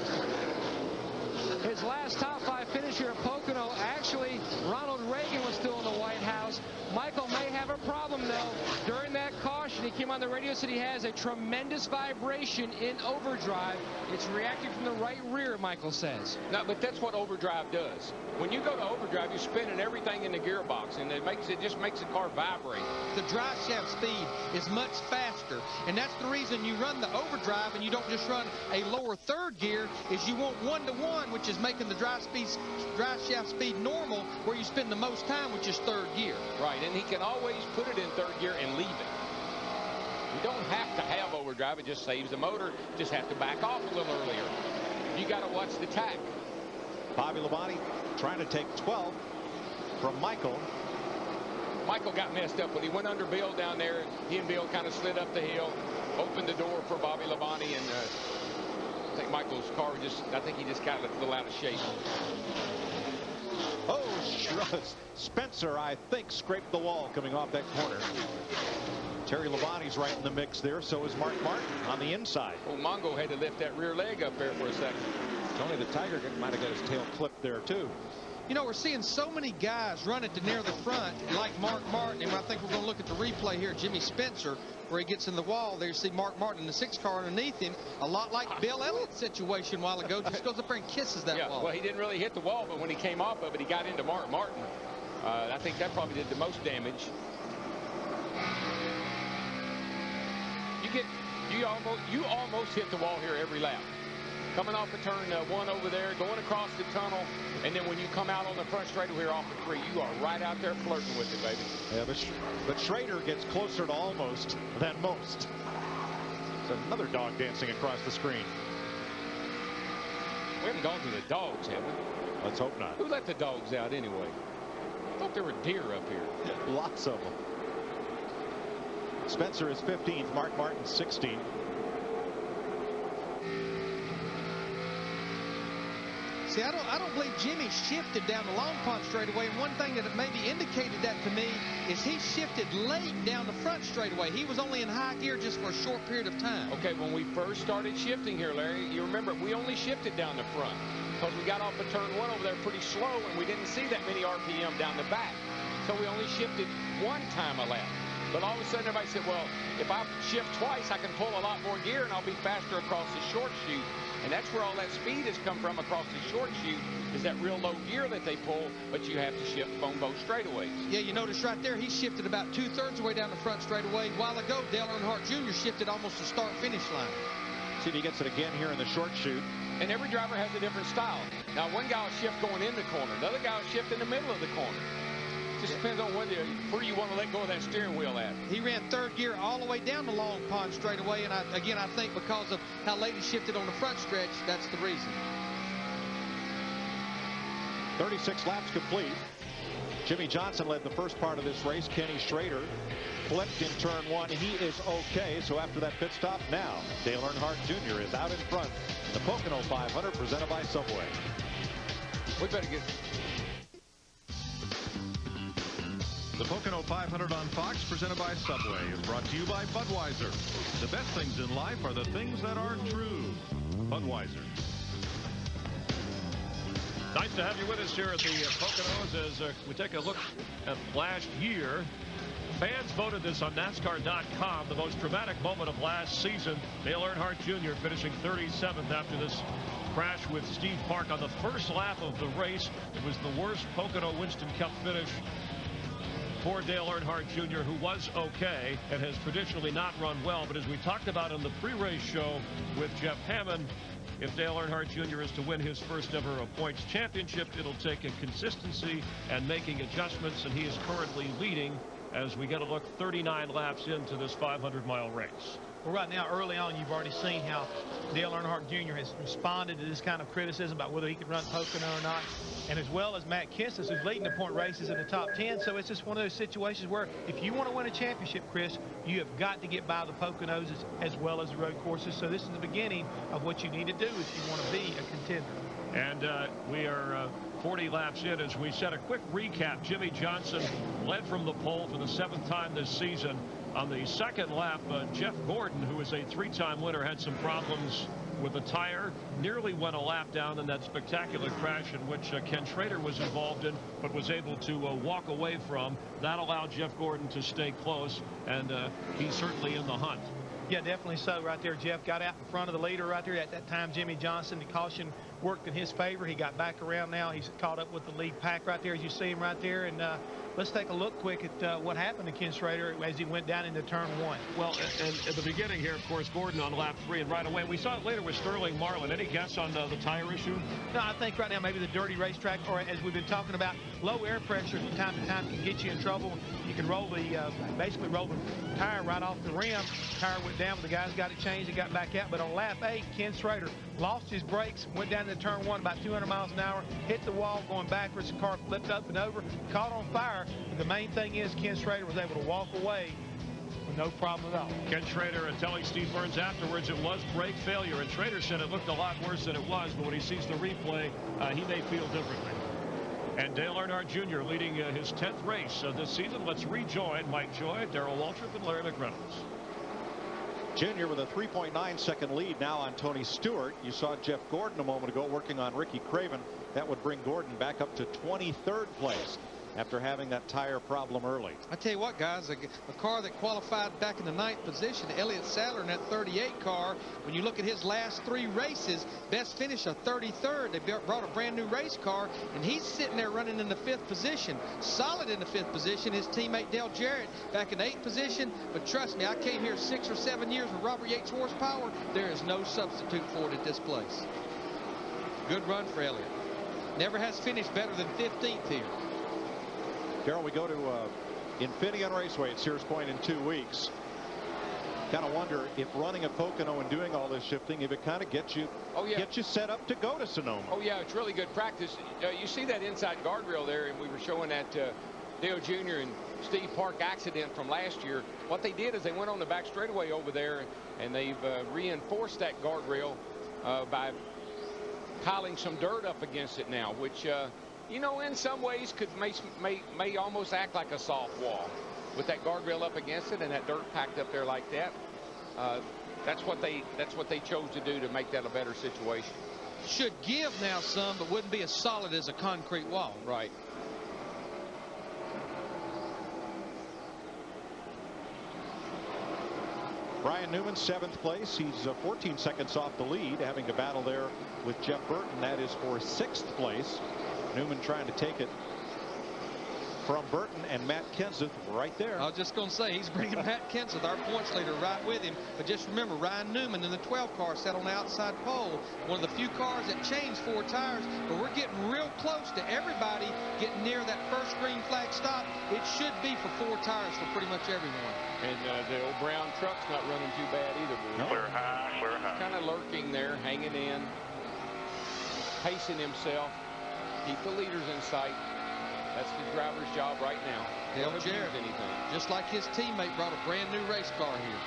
His last top 5 finish here at Pocono, actually, Ronald Reagan was still in the White House. Michael may have a problem, though. During that caution, he came on the radio, said he has a tremendous vibration in overdrive. It's reacting from the right rear, Michael says. No, but that's what overdrive does. When you go to overdrive, you're spinning everything in the gearbox, and it just makes the car vibrate. The drive shaft speed is much faster, and that's the reason you run the overdrive and you don't just run a lower third gear, is you want 1-to-1, which is making the drive shaft speed normal, where you spend the most time, which is third gear. Right, and he can always put it in third gear and leave it. You don't have to have overdrive. It just saves the motor. Just have to back off a little earlier. You got to watch the tack. Bobby Labonte trying to take 12 from Michael. Michael got messed up when he went under Bill down there. He and Bill kind of slid up the hill, opened the door for Bobby Labonte, and I think Michael's car I think he just got a little out of shape. Oh, Spencer, I think, scraped the wall coming off that corner. Terry Labonte's right in the mix there. So is Mark Martin on the inside. Well, Mongo had to lift that rear leg up there for a second. Tony the Tiger might have got his tail clipped there, too. You know, we're seeing so many guys run it to near the front, like Mark Martin. And I think we're going to look at the replay here, Jimmy Spencer, where he gets in the wall. There you see Mark Martin in the 6 car underneath him, a lot like Bill Elliott's situation a while ago. Just goes up there and kisses that wall. Well, he didn't really hit the wall, but when he came off of it, he got into Mark Martin. I think that probably did the most damage. You almost hit the wall here every lap. Coming off of turn 1 over there, going across the tunnel, and then when you come out on the front straightaway here off of 3, you are right out there flirting with it, baby. Yeah, but Schrader gets closer to almost than most. There's another dog dancing across the screen. We haven't gone through the dogs, have we? Let's hope not. Who let the dogs out anyway? I thought there were deer up here. Yeah, lots of them. Spencer is 15th, Mark Martin 16th. See, I don't believe Jimmy shifted down the Long Pond straightaway, and one thing that maybe indicated that to me is he shifted late down the front straightaway. He was only in high gear just for a short period of time. Okay, when we first started shifting here, Larry, you remember we only shifted down the front because we got off of turn 1 over there pretty slow, and we didn't see that many RPM down the back. So we only shifted 1 time a lap. But all of a sudden, everybody said, well, if I shift twice, I can pull a lot more gear, and I'll be faster across the short chute. And that's where all that speed has come from across the short chute, is that real low gear that they pull, but you have to shift on both straightaways. Yeah, you notice right there, he shifted about 2/3 of the way down the front straightaway. A while ago, Dale Earnhardt Jr. shifted almost to start-finish line. See if he gets it again here in the short chute. And every driver has a different style. Now, one guy will shift going in the corner. Another guy will shift in the middle of the corner. Just depends on where you want to let go of that steering wheel at. He ran third gear all the way down the Long Pond straightaway, and I think because of how late he shifted on the front stretch, that's the reason. 36 laps complete. Jimmy Johnson led the first part of this race. Kenny Schrader flipped in turn 1. He is okay. So after that pit stop, now Dale Earnhardt Jr. is out in front in the Pocono 500 presented by Subway. We better get... The Pocono 500 on Fox, presented by Subway, is brought to you by Budweiser. The best things in life are the things that are true. Budweiser. Nice to have you with us here at the Poconos as we take a look at last year. Fans voted this on NASCAR.com the most dramatic moment of last season. Dale Earnhardt Jr. finishing 37th after this crash with Steve Park on the first lap of the race. It was the worst Pocono Winston Cup finish for Dale Earnhardt Jr., who was okay and has traditionally not run well. But as we talked about in the pre-race show with Jeff Hammond, if Dale Earnhardt Jr. is to win his first ever points championship, it'll take a consistency and making adjustments, and he is currently leading as we get a look 39 laps into this 500-mile race. Well, right now, early on, you've already seen how Dale Earnhardt Jr. has responded to this kind of criticism about whether he could run Pocono or not, and as well as Matt Kenseth, who's leading the point races in the top 10. So it's just one of those situations where if you want to win a championship, Chris, you have got to get by the Poconos as well as the road courses. So this is the beginning of what you need to do if you want to be a contender. And we are 40 laps in as we set a quick recap. Jimmy Johnson led from the pole for the 7th time this season. On the second lap, Jeff Gordon, who is a 3-time winner, had some problems with the tire, nearly went a lap down in that spectacular crash in which Ken Schrader was involved in, but was able to walk away from. That allowed Jeff Gordon to stay close, and he's certainly in the hunt. Yeah, definitely so right there. Jeff got out in front of the leader right there. At that time, Jimmy Johnson, the caution worked in his favor. He got back around now. He's caught up with the lead pack right there, as you see him right there. And let's take a look quick at what happened to Ken Schrader as he went down into turn 1. Well, and at the beginning here, of course, Gordon on lap 3, and right away, we saw it later with Sterling Marlin. Any guess on the tire issue? No, I think right now maybe the dirty racetrack, or as we've been talking about, low air pressure from time to time can get you in trouble. You can roll the, basically roll the tire right off the rim. Tire went down, but the guys got it changed and got back out. But on lap 8, Ken Schrader lost his brakes, went down into turn 1 about 200 miles an hour, hit the wall going backwards. The car flipped up and over, caught on fire. But the main thing is Ken Schrader was able to walk away with no problem at all. Ken Schrader telling Steve Burns afterwards it was brake failure, and Schrader said it looked a lot worse than it was, but when he sees the replay, he may feel differently. And Dale Earnhardt Jr. leading his 10th race this season. Let's rejoin Mike Joy, Darrell Waltrip, and Larry McReynolds. Junior with a 3.9 second lead now on Tony Stewart. You saw Jeff Gordon a moment ago working on Ricky Craven. That would bring Gordon back up to 23rd place after having that tire problem early. I tell you what, guys, a car that qualified back in the 9th position, Elliott Sadler in that 38 car, when you look at his last 3 races, best finish a 33rd. They brought a brand new race car, and he's sitting there running in the 5th position. Solid in the 5th position. His teammate Dale Jarrett back in the 8th position. But trust me, I came here 6 or 7 years with Robert Yates horsepower. There is no substitute for it at this place. Good run for Elliott. Never has finished better than 15th here. Darrell, we go to Infineon Raceway at Sears Point in 2 weeks. Kind of wonder if running at Pocono and doing all this shifting, if it kind of gets you, get you set up to go to Sonoma. Oh yeah, it's really good practice. You see that inside guardrail there, and we were showing that Dale Jr. and Steve Park accident from last year. What they did is they went on the back straightaway over there, and they've reinforced that guardrail by piling some dirt up against it now, which you know, in some ways may almost act like a soft wall with that guardrail up against it and that dirt packed up there like that. That's what they chose to do to make that a better situation. Should give now some, but wouldn't be as solid as a concrete wall. Right. Brian Newman, 7th place. He's 14 seconds off the lead, having to battle there with Jeff Burton. That is for 6th place. Newman trying to take it from Burton, and Matt Kenseth right there. I was just going to say, he's bringing Matt Kenseth, our points leader, right with him. But just remember, Ryan Newman in the 12 car sat on the outside pole. One of the few cars that changed 4 tires, but we're getting real close to everybody getting near that first green flag stop. It should be for 4 tires for pretty much everyone. And the old brown truck's not running too bad either. No. Clear high, clear high. Kind of lurking there, hanging in, pacing himself. Keep the leaders in sight. That's the driver's job right now. Dale Jarrett, just like his teammate, brought a brand new race car here.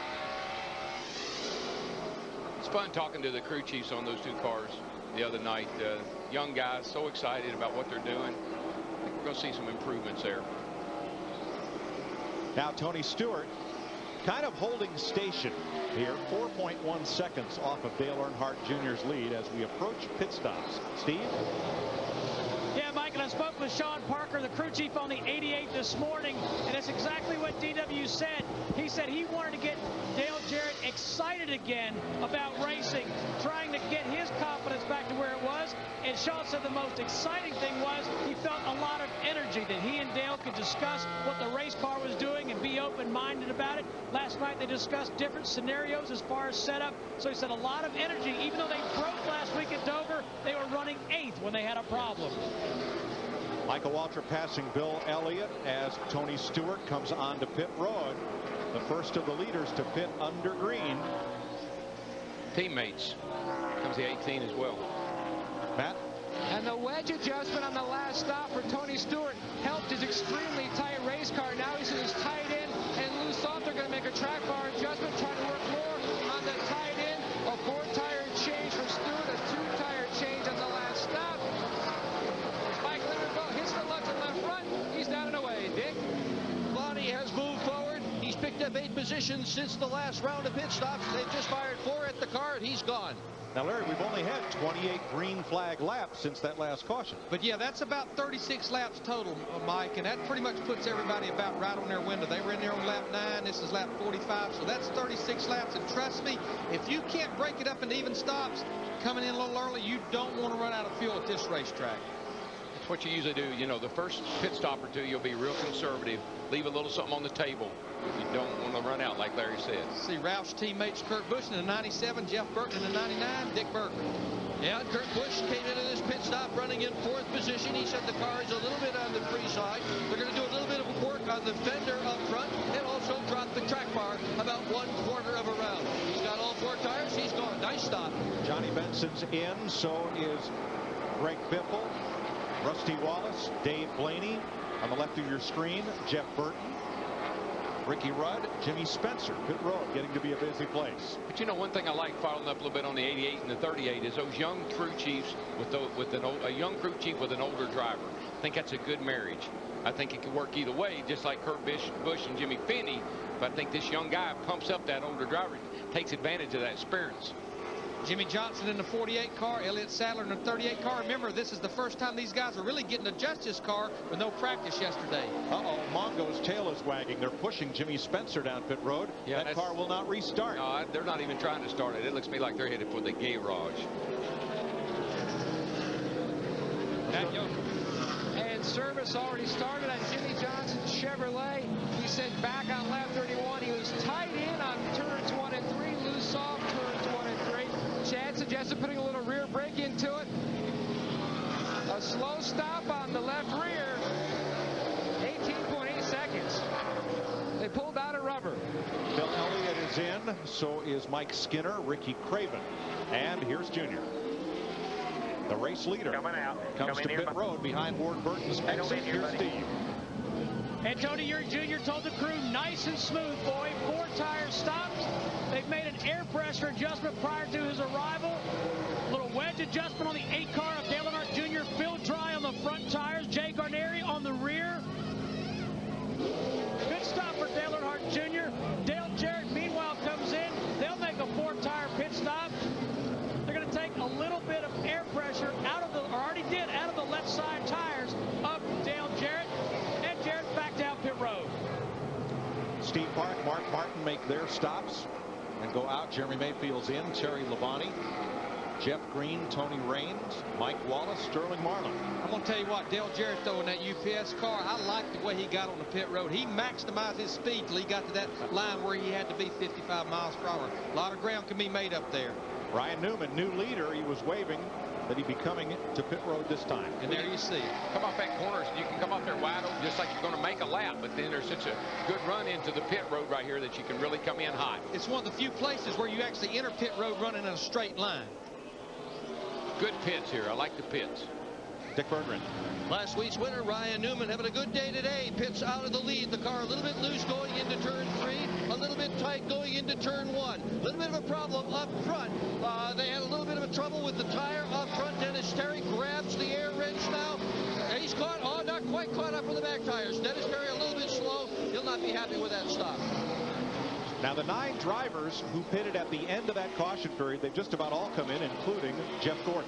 It's fun talking to the crew chiefs on those 2 cars the other night. Young guys so excited about what they're doing. I think we're going to see some improvements there. Now Tony Stewart kind of holding station here, 4.1 seconds off of Dale Earnhardt Jr.'s lead as we approach pit stops. Steve? Yeah, Mike, and I spoke with Sean Parker, the crew chief on the 88 this morning, and it's exactly what DW said. He said he wanted to get Dale Jarrett excited again about racing, trying to get his confidence back to where it was. And Sean said the most exciting thing was he felt a lot of energy that he and Dale could discuss what the race car was doing and be open-minded about it. Last night they discussed different scenarios as far as setup. So he said a lot of energy. Even though they broke last week at Dover, they were running 8th when they had a problem. Michael Waltrip passing Bill Elliott as Tony Stewart comes onto pit road. The first of the leaders to pit under green. Teammates. Comes the 18 as well. Matt? And the wedge adjustment on the last stop for Tony Stewart helped his extremely tight race car. Now he's tied in and loose off. They're going to make a track bar adjustment, trying to work more on the tied in. A 4-tire change for Stewart, a 2-tire change on the last stop. Mike Linderville hits the left and left front. He's down and away. Dick? Lonnie has moved forward. He's picked up 8 positions. position since the last round of pit stops. They've just fired 4 at the car, and he's gone. Now, Larry, we've only had 28 green flag laps since that last caution. But yeah, that's about 36 laps total, Mike, and that pretty much puts everybody about right on their window. They were in there on lap 9. This is lap 45, so that's 36 laps. And trust me, if you can't break it up into even stops, coming in a little early, you don't want to run out of fuel at this racetrack. That's what you usually do. You know, the first pit stop or two, you'll be real conservative. Leave a little something on the table. You don't want to run out, like Larry said. See Roush's teammates Kurt Busch in the 97, Jeff Burton in the 99, Dick Berger. Yeah, Kurt Busch came into this pit stop running in 4th position. He said the car is a little bit on the free side. They're going to do a little bit of work on the fender up front and also drop the track bar about 1/4 of a round. He's got all 4 tires. He's gone. Nice stop. Johnny Benson's in. So is Greg Biffle, Rusty Wallace, Dave Blaney. On the left of your screen, Jeff Burton, Ricky Rudd, Jimmy Spencer. Pit road getting to be a busy place. But you know, one thing I like following up a little bit on the 88 and the 38 is those young crew chiefs with a young crew chief with an older driver. I think that's a good marriage. I think it could work either way, just like Kurt Busch and Jimmy Finney. But I think this young guy pumps up that older driver, takes advantage of that experience. Jimmy Johnson in the 48 car, Elliott Sadler in the 38 car. Remember, this is the first time these guys are really getting to adjust this car with no practice yesterday. Uh-oh, Mongo's tail is wagging. They're pushing Jimmy Spencer down pit road. Yeah, that car will not restart. No, they're not even trying to start it. It looks to me like they're headed for the garage. And service already started on Jimmy Johnson's Chevrolet. He said back on lap 31, he was tight in on turns 1 and 3, loose off turns 1 and 3. Chad suggested putting a little rear brake into it. A slow stop on the left rear. 18.8 seconds. They pulled out of rubber. Bill Elliott is in. So is Mike Skinner, Ricky Craven. And here's Junior. The race leader comes to pit road behind Ward Burton's Spencer. Here's Steve. And Tony Eury Jr. told the crew, nice and smooth, boy. 4 tires stopped. They've made an air pressure adjustment prior to his arrival. A little wedge adjustment on the 8 car of Dale Earnhardt Jr. Phil Dry on the front tires. Jay Garneri on the rear. Good stop for Dale Earnhardt Jr. Dale Jarrett, meanwhile, comes in. They'll make a 4-tire pit stop. They're going to take a little bit of air pressure out of the, or already did, out of the left side tires of Dale Jarrett. And Jarrett back down pit road. Steve Park, Mark Martin make their stops and go out. Jeremy Mayfield's in. Terry Labonte, Jeff Green, Tony Raines, Mike Wallace, Sterling Marlin. I'm going to tell you what, Dale Jarrett, though, in that UPS car, I like the way he got on the pit road. He maximized his speed till he got to that line where he had to be 55 miles per hour. A lot of ground can be made up there. Ryan Newman, new leader. He was waving that he'd be coming to pit road this time. And there you see it. Come off that corner. You can come off there wide open just like you're going to make a lap. But then there's such a good run into the pit road right here that you can really come in hot. It's one of the few places where you actually enter pit road running in a straight line. Good pits here. I like the pits. Dick Berggren. Last week's winner, Ryan Newman, having a good day today. Pits out of the lead. The car a little bit loose going into turn 3, a little bit tight going into turn 1. A little bit of a problem up front. They had a little bit of a trouble with the tire up front. Dennis Terry grabs the air wrench now. He's caught, not quite caught up with the back tires. Dennis Terry a little bit slow. He'll not be happy with that stop. Now the 9 drivers who pitted at the end of that caution period, they've just about all come in, including Jeff Gordon.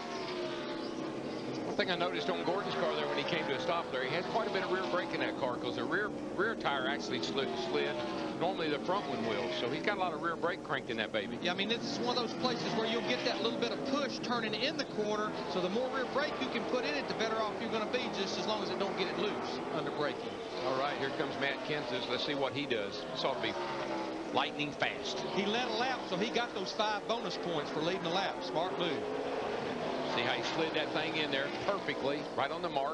One thing I noticed on Gordon's car there when he came to a stop there, he had quite a bit of rear brake in that car because the rear tire actually slid. Normally the front one will. So he's got a lot of rear brake cranked in that baby. Yeah, I mean, this is one of those places where you'll get that little bit of push turning in the corner. So the more rear brake you can put in it, the better off you're going to be, just as long as it don't get it loose under braking. All right, here comes Matt Kenseth. Let's see what he does. This ought to be lightning fast. He led a lap, so he got those 5 bonus points for leading the lap. Smart move. See how he slid that thing in there perfectly, right on the mark.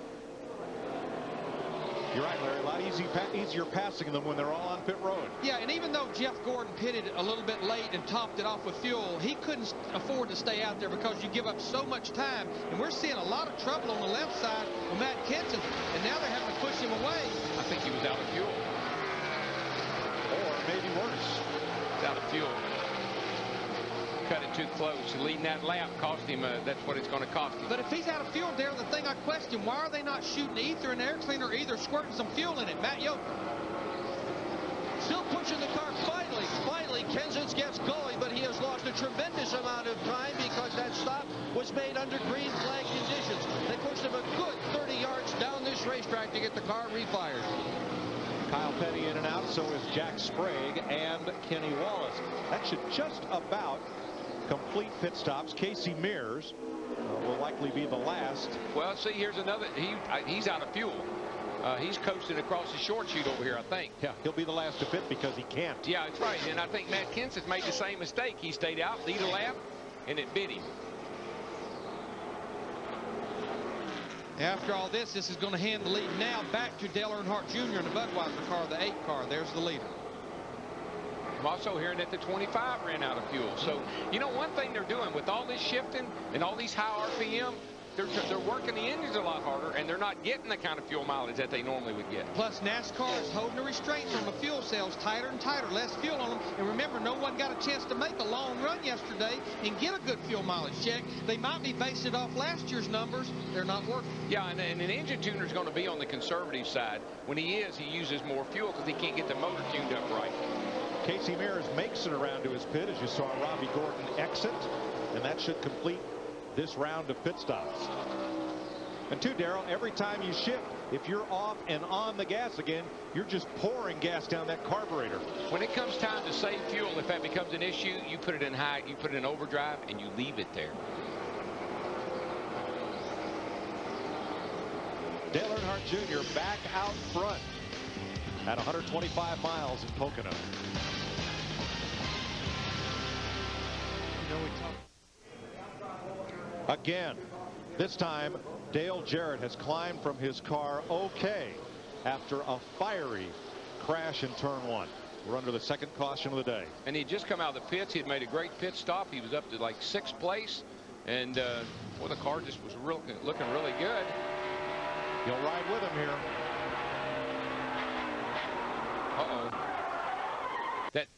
You're right, Larry. A lot easier passing them when they're all on pit road. Yeah, and even though Jeff Gordon pitted a little bit late and topped it off with fuel, he couldn't afford to stay out there because you give up so much time. And we're seeing a lot of trouble on the left side with Matt Kenseth, and now they're having to push him away. I think he was out of fuel. Or maybe worse. He's out of fuel. Cut it too close. Leading that lap cost him. That's what it's going to cost him. But if he's out of fuel there, the thing I question, why are they not shooting ether and air cleaner, either squirting some fuel in it? Matt Yoakum. Still pushing the car. Finally, Kenseth gets going, but he has lost a tremendous amount of time because that stop was made under green flag conditions. They pushed him a good 30 yards down this racetrack to get the car refired. Kyle Petty in and out, so is Jack Sprague and Kenny Wallace. That should just about complete pit stops. Casey Mears will likely be the last. Well, see, here's another. He's out of fuel. He's coasting across the short chute over here, I think. Yeah, he'll be the last to pit because he can't. Yeah, that's right. And I think Matt Kenseth made the same mistake. He stayed out, lead a lap, and it bit him. After all this is going to hand the lead now back to Dale Earnhardt Jr. in the Budweiser car, the 8 car. There's the leader. I'm also hearing that the 25 ran out of fuel. So, you know, one thing they're doing with all this shifting and all these high RPM, they're working the engines a lot harder, and they're not getting the kind of fuel mileage that they normally would get. Plus, NASCAR is holding the restraints on the fuel cells tighter and tighter, less fuel on them. And remember, no one got a chance to make a long run yesterday and get a good fuel mileage check. They might be basing it off last year's numbers. They're not working. Yeah, and an engine tuner is going to be on the conservative side. When he uses more fuel because he can't get the motor tuned up right. Casey Mears makes it around to his pit, as you saw Robbie Gordon exit, and that should complete this round of pit stops. And too, Darrell, every time you shift, if you're off and on the gas again, you're just pouring gas down that carburetor. When it comes time to save fuel, if that becomes an issue, you put it in high, you put it in overdrive, and you leave it there. Dale Earnhardt Jr. back out front at 125 miles in Pocono. Again, this time Dale Jarrett has climbed from his car okay after a fiery crash in turn 1. We're under the second caution of the day. And he'd just come out of the pits. He had made a great pit stop. He was up to like 6th place, and well, the car just was looking really good. He'll ride with him here. That.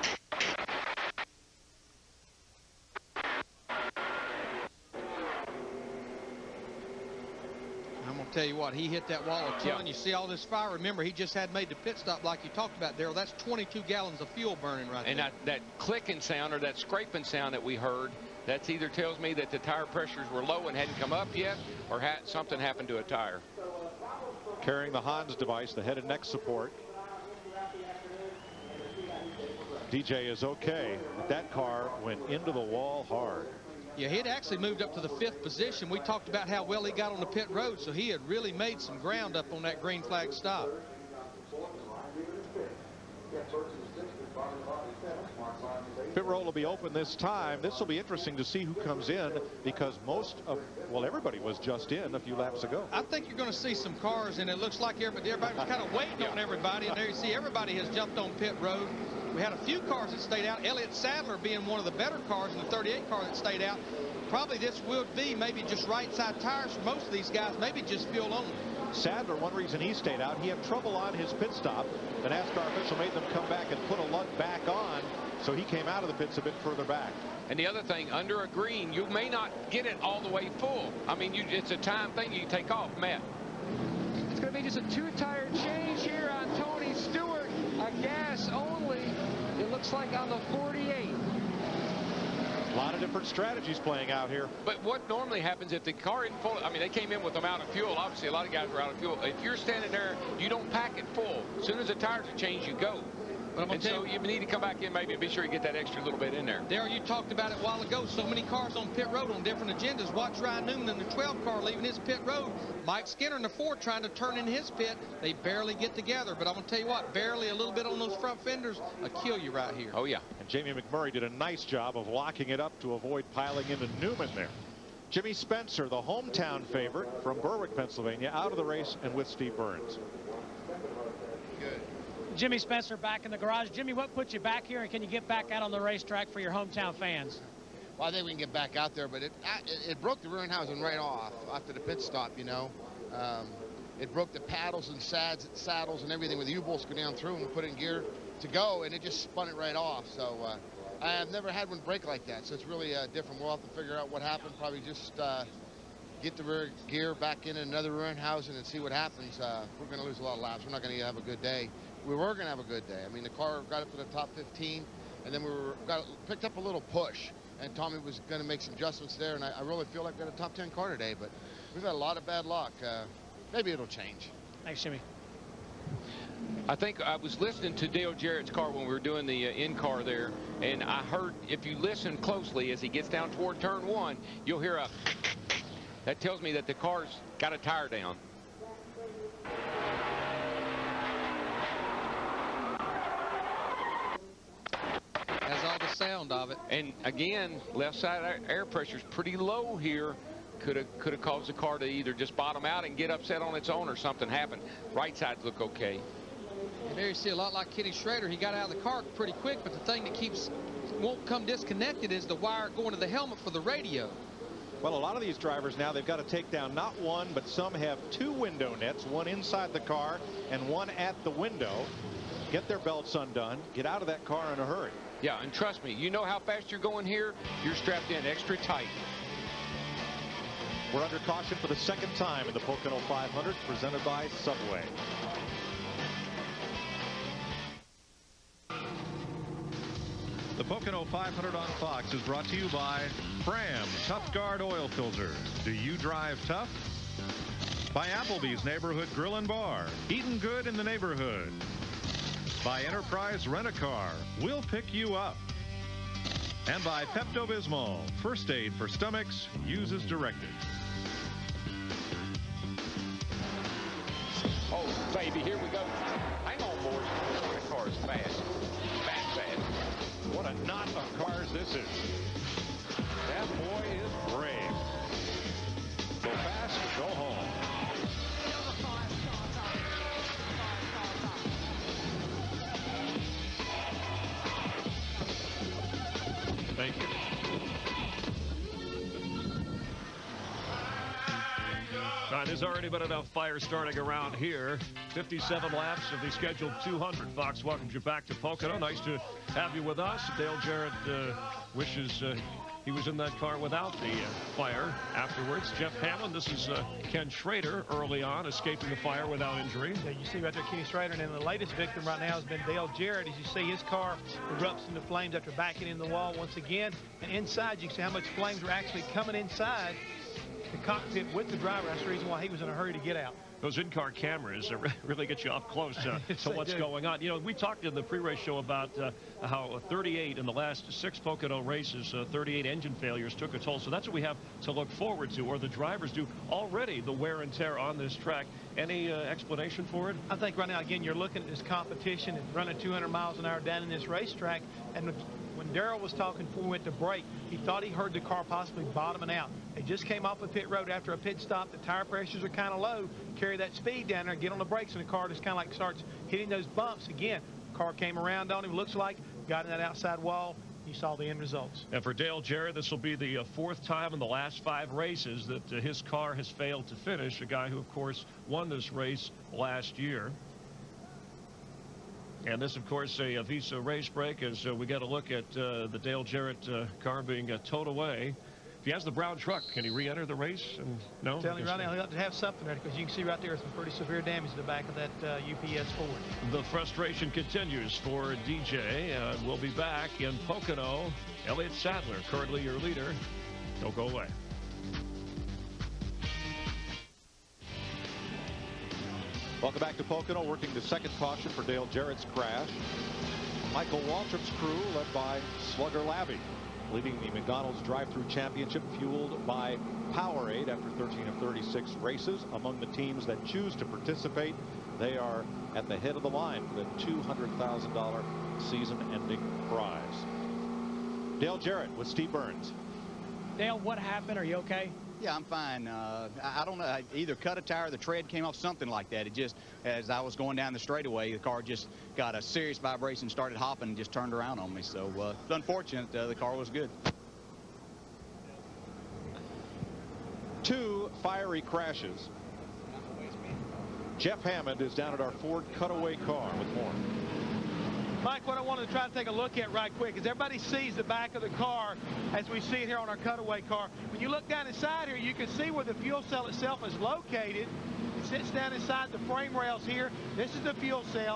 I'm going to tell you what, he hit that wall of ton. You see all this fire. Remember, he just had made the pit stop like you talked about, Darrell. That's 22 gallons of fuel burning right there. And that clicking sound or that scraping sound that we heard, that either tells me that the tire pressures were low and hadn't come up yet, or something happened to a tire. Carrying the Hans device, the head and neck support. DJ is okay, but that car went into the wall hard. Yeah, he had actually moved up to the 5th position. We talked about how well he got on the pit road, so he had really made some ground up on that green flag stop. Pit roll will be open this time. This will be interesting to see who comes in, because everybody was just in a few laps ago. I think you're going to see some cars, and it looks like everybody was kind of waiting on everybody. And there you see everybody has jumped on pit road. We had a few cars that stayed out. Elliott Sadler being one of the better cars in the 38 car that stayed out. Probably this would be maybe just right side tires for most of these guys, maybe just fuel only. Sadler, one reason he stayed out, he had trouble on his pit stop. The NASCAR official made them come back and put a lug back on, so he came out of the pits a bit further back. And the other thing, under a green, you may not get it all the way full. I mean, it's a time thing. You take off, Matt. It's going to be just a 2-tire change here on Tony Stewart. A gas only, it looks like, on the 48. A lot of different strategies playing out here. But what normally happens if the car isn't full, I mean, they came in with them out of fuel. Obviously, a lot of guys were out of fuel. If you're standing there, you don't pack it full. As soon as the tires are changed, you go. And so you need to come back in maybe and be sure you get that extra little bit in there. Darrell, you talked about it a while ago. So many cars on pit road on different agendas. Watch Ryan Newman in the 12 car leaving his pit road. Mike Skinner in the 4 trying to turn in his pit. They barely get together. But I'm going to tell you what, barely a little bit on those front fenders will kill you right here. Oh, yeah. And Jamie McMurray did a nice job of locking it up to avoid piling into Newman there. Jimmy Spencer, the hometown favorite from Berwick, Pennsylvania, out of the race and with Steve Burns. Jimmy Spencer back in the garage. Jimmy, what put you back here, and can you get back out on the racetrack for your hometown fans? Well, I think we can get back out there, but it broke the rear end housing right off after the pit stop, you know. It broke the paddles and saddles and everything, with the U-bolts go down through and put in gear to go, and it just spun it right off. So I have never had one break like that, so it's really different. We'll have to figure out what happened, probably just get the rear gear back in another rear end housing and see what happens. We're going to lose a lot of laps. We're not going to have a good day. we were going to have a good day. I mean, the car got up to the top 15, and then we picked up a little push, and Tommy was going to make some adjustments there, and I really feel like we got a top 10 car today, but we've had a lot of bad luck. Maybe it'll change. Thanks, Jimmy. I think I was listening to Dale Jarrett's car when we were doing the in-car there, and I heard, if you listen closely as he gets down toward turn 1, you'll hear a that tells me that the car's got a tire down. Has all the sound of it. And again, left side air pressure is pretty low here. Could have caused the car to either just bottom out and get upset on its own, or something happened. Right sides look okay. And there you see a lot like Kenny Schrader. He got out of the car pretty quick, but the thing that won't come disconnected is the wire going to the helmet for the radio. Well, a lot of these drivers now, they've got to take down not one, but some have 2 window nets, one inside the car and one at the window. Get their belts undone, get out of that car in a hurry. Yeah, and trust me, you know how fast you're going here. You're strapped in extra tight. We're under caution for the 2nd time in the Pocono 500, presented by Subway. The Pocono 500 on Fox is brought to you by Fram Tough Guard Oil Filter. Do you drive tough? By Applebee's Neighborhood Grill and Bar. Eating good in the neighborhood. By Enterprise Rent-A-Car. We'll pick you up. And by Pepto-Bismol. First aid for stomachs. Use as directed. Oh, baby, here we go. Hang on, boys. That car is fast. Fast. What a knot of cars this is. That boy is brave. Go fast, go home. Thank you. All right, there's already been enough fire starting around here. 57 laps of the scheduled 200. Fox welcomes you back to Pocono. Nice to have you with us. Dale Jarrett wishes he was in that car without the fire afterwards. Jeff Hammond, this is Ken Schrader early on, escaping the fire without injury. Yeah, you see right there Kenny Schrader, and then the latest victim right now has been Dale Jarrett. As you see, his car erupts into flames after backing in the wall once again. And inside, you can see how much flames were actually coming inside the cockpit with the driver. That's the reason why he was in a hurry to get out. Those in-car cameras really get you up close to what's going on. You know, we talked in the pre-race show about how 38 in the last 6 Pocono races, 38 engine failures took a toll. So that's what we have to look forward to, or the drivers do already, the wear and tear on this track. Any explanation for it? I think right now, again, you're looking at this competition and running 200 miles an hour down in this racetrack. And when Darrell was talking before we went to break, he thought he heard the car possibly bottoming out. They just came off a pit road after a pit stop. The tire pressures are kind of low. Carry that speed down there, get on the brakes, and the car just kind of like starts hitting those bumps. Again, the car came around on him, looks like, got in that outside wall. You saw the end results. And for Dale Jarrett, this will be the 4th time in the last 5 races that his car has failed to finish. A guy who, of course, won this race last year. And this, of course, a Visa race break as we get a look at the Dale Jarrett car being towed away. If he has the brown truck, can he re-enter the race? And no? I'm telling you right now, he'll have to have something there, because you can see right there some pretty severe damage to the back of that UPS Ford. The frustration continues for DJ. We'll be back in Pocono. Elliott Sadler, currently your leader. Don't go away. Welcome back to Pocono, working the 2nd caution for Dale Jarrett's crash. Michael Waltrip's crew, led by Slugger Labby, leading the McDonald's drive-through championship, fueled by Powerade after 13 of 36 races. Among the teams that choose to participate, they are at the head of the line for the $200,000 season-ending prize. Dale Jarrett with Steve Burns. Dale, what happened? Are you okay? Yeah, I'm fine. I don't know. I either cut a tire, the tread came off, something like that. It just, as I was going down the straightaway, the car just got a serious vibration, started hopping, and just turned around on me. So it's unfortunate. The car was good. 2 fiery crashes. Jeff Hammond is down at our Ford cutaway car with more. Mike, what I wanted to try to take a look at right quick is everybody sees the back of the car as we see it here on our cutaway car. When you look down inside here, you can see where the fuel cell itself is located. It sits down inside the frame rails here. This is the fuel cell.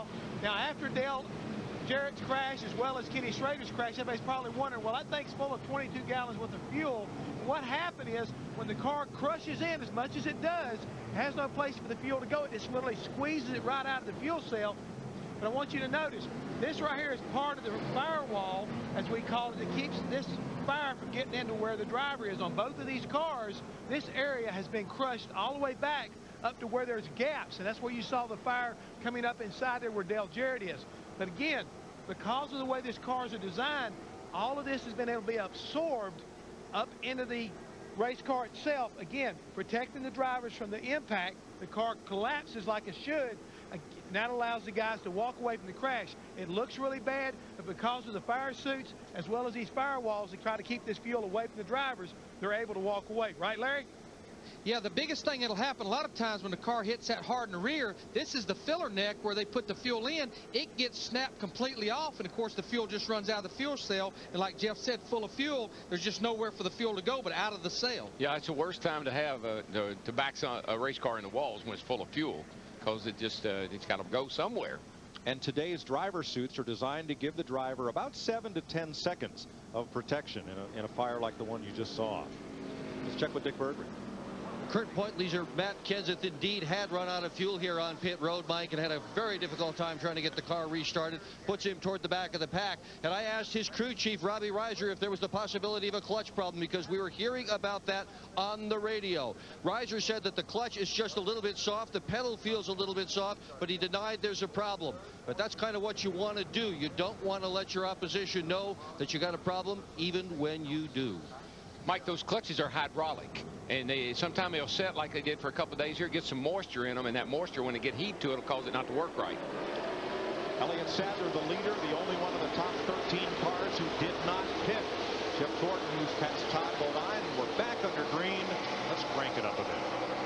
Now, after Dale Jarrett's crash as well as Kenny Schrader's crash, everybody's probably wondering, well, that thing's full of 22 gallons worth of fuel. And what happened is when the car crushes in as much as it does, it has no place for the fuel to go. It just literally squeezes it right out of the fuel cell. But I want you to notice, this right here is part of the firewall, as we call it, that keeps this fire from getting into where the driver is. On both of these cars, this area has been crushed all the way back up to where there's gaps, and that's where you saw the fire coming up inside there where Dale Jarrett is. But again, because of the way these cars are designed, all of this has been able to be absorbed up into the race car itself, again, protecting the drivers from the impact. The car collapses like it should, and that allows the guys to walk away from the crash. It looks really bad, but because of the fire suits, as well as these firewalls that try to keep this fuel away from the drivers, they're able to walk away. Right, Larry? Yeah, the biggest thing that'll happen a lot of times when the car hits that hard in the rear, this is the filler neck where they put the fuel in. It gets snapped completely off, and of course the fuel just runs out of the fuel cell. And like Jeff said, full of fuel, there's just nowhere for the fuel to go but out of the cell. Yeah, it's the worst time to have to back a race car in the walls when it's full of fuel, because it just it's got to go somewhere. And today's driver suits are designed to give the driver about 7 to 10 seconds of protection in a fire like the one you just saw. Let's check with Dick Berger. Kurt Pointleser, Matt Kenseth indeed had run out of fuel here on pit road, Mike, and had a very difficult time trying to get the car restarted. Puts him toward the back of the pack. And I asked his crew chief, Robbie Reiser, if there was the possibility of a clutch problem, because we were hearing about that on the radio. Reiser said that the clutch is just a little bit soft. The pedal feels a little bit soft, but he denied there's a problem. But that's kind of what you want to do. You don't want to let your opposition know that you got a problem, even when you do. Mike, those clutches are hydraulic, and sometimes they'll set like they did for a couple of days here, get some moisture in them, and that moisture, when they get heat to it, will cause it not to work right. Elliott Sadler, the leader, the only one of the top 13 cars who did not pit. Jeff Gordon, who's passed Todd Bodine, and we're back under green. Let's crank it up a bit.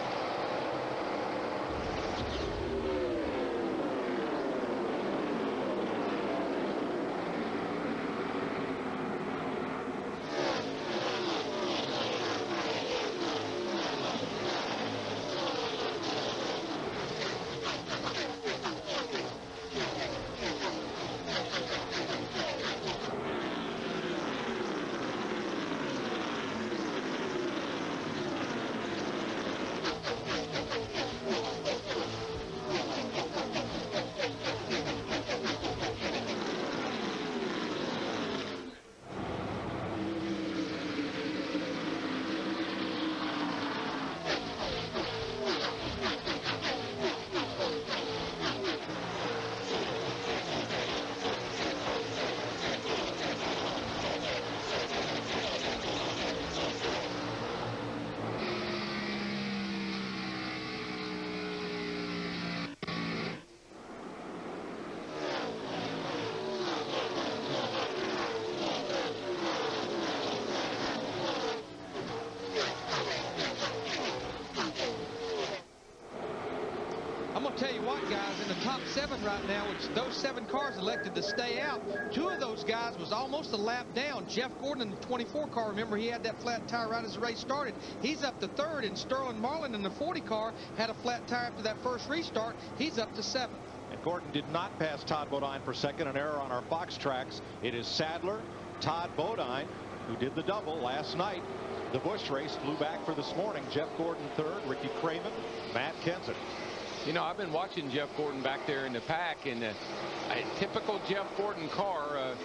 Tell you what, guys, in the top 7 right now, which those 7 cars elected to stay out, 2 of those guys was almost a lap down. Jeff Gordon in the 24 car, remember, he had that flat tire right as the race started. He's up to 3rd, and Sterling Marlin in the 40 car had a flat tire after that first restart. He's up to 7th. And Gordon did not pass Todd Bodine for 2nd, an error on our Fox tracks. It is Sadler, Todd Bodine, who did the double last night. The Busch race flew back for this morning. Jeff Gordon 3rd, Ricky Craven, Matt Kenseth. You know, I've been watching Jeff Gordon back there in the pack, and a typical Jeff Gordon car,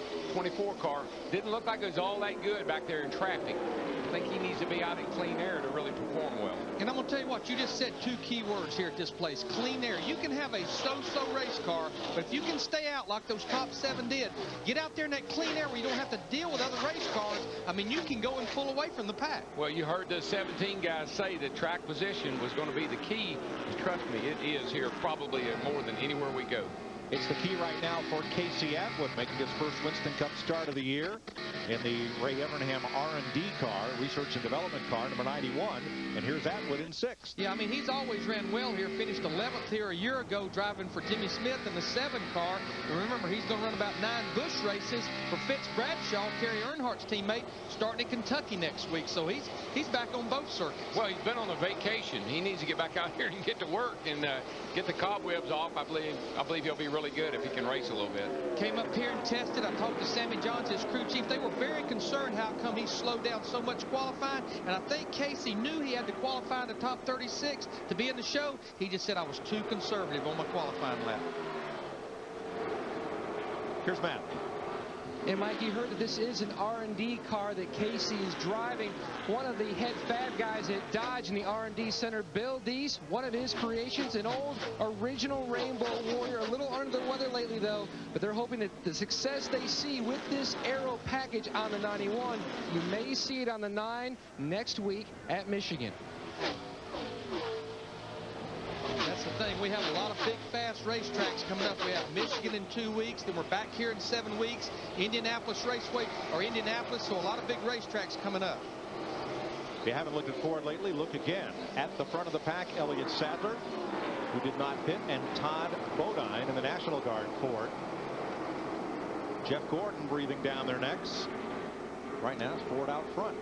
24 car, didn't look like it was all that good back there in traffic. I think he needs to be out in clean air to really perform well. And I'm going to tell you what, you just said 2 key words here at this place, clean air. You can have a so-so race car, but if you can stay out like those top 7 did, get out there in that clean air where you don't have to deal with other race cars, I mean, you can go and pull away from the pack. Well, you heard the 17 guys say that track position was going to be the key. Trust me, it is here probably more than anywhere we go. It's the key right now for Casey Atwood, making his first Winston Cup start of the year in the Ray Evernham R&D car, research and development car, number 91. And here's Atwood in 6th. Yeah, I mean, he's always ran well here. Finished 11th here a year ago, driving for Timmy Smith in the 7 car. And remember, he's going to run about 9 Busch races for Fitz Bradshaw, Kerry Earnhardt's teammate, starting in Kentucky next week. So he's back on both circuits. Well, he's been on a vacation. He needs to get back out here and get to work and get the cobwebs off. I believe he'll be really really good if he can race a little bit. Came up here and tested. I talked to Sammy Johns, his crew chief. They were very concerned how come he slowed down so much qualifying. And I think Casey knew he had to qualify in the top 36 to be in the show. He just said I was too conservative on my qualifying lap. Here's Matt. And Mike, you heard that this is an R&D car that Casey is driving. One of the head fab guys at Dodge in the R&D Center, Bill Deese, one of his creations, an old original Rainbow Warrior. A little under the weather lately, though, but they're hoping that the success they see with this aero package on the 91, you may see it on the 9 next week at Michigan. That's the thing. We have a lot of big, fast racetracks coming up. We have Michigan in 2 weeks. Then we're back here in 7 weeks. Indianapolis Raceway, or Indianapolis. So a lot of big racetracks coming up. If you haven't looked at Ford lately, look again. At the front of the pack, Elliott Sadler, who did not pit, and Todd Bodine in the National Guard Ford. Jeff Gordon breathing down their necks. Right now, it's Ford out front.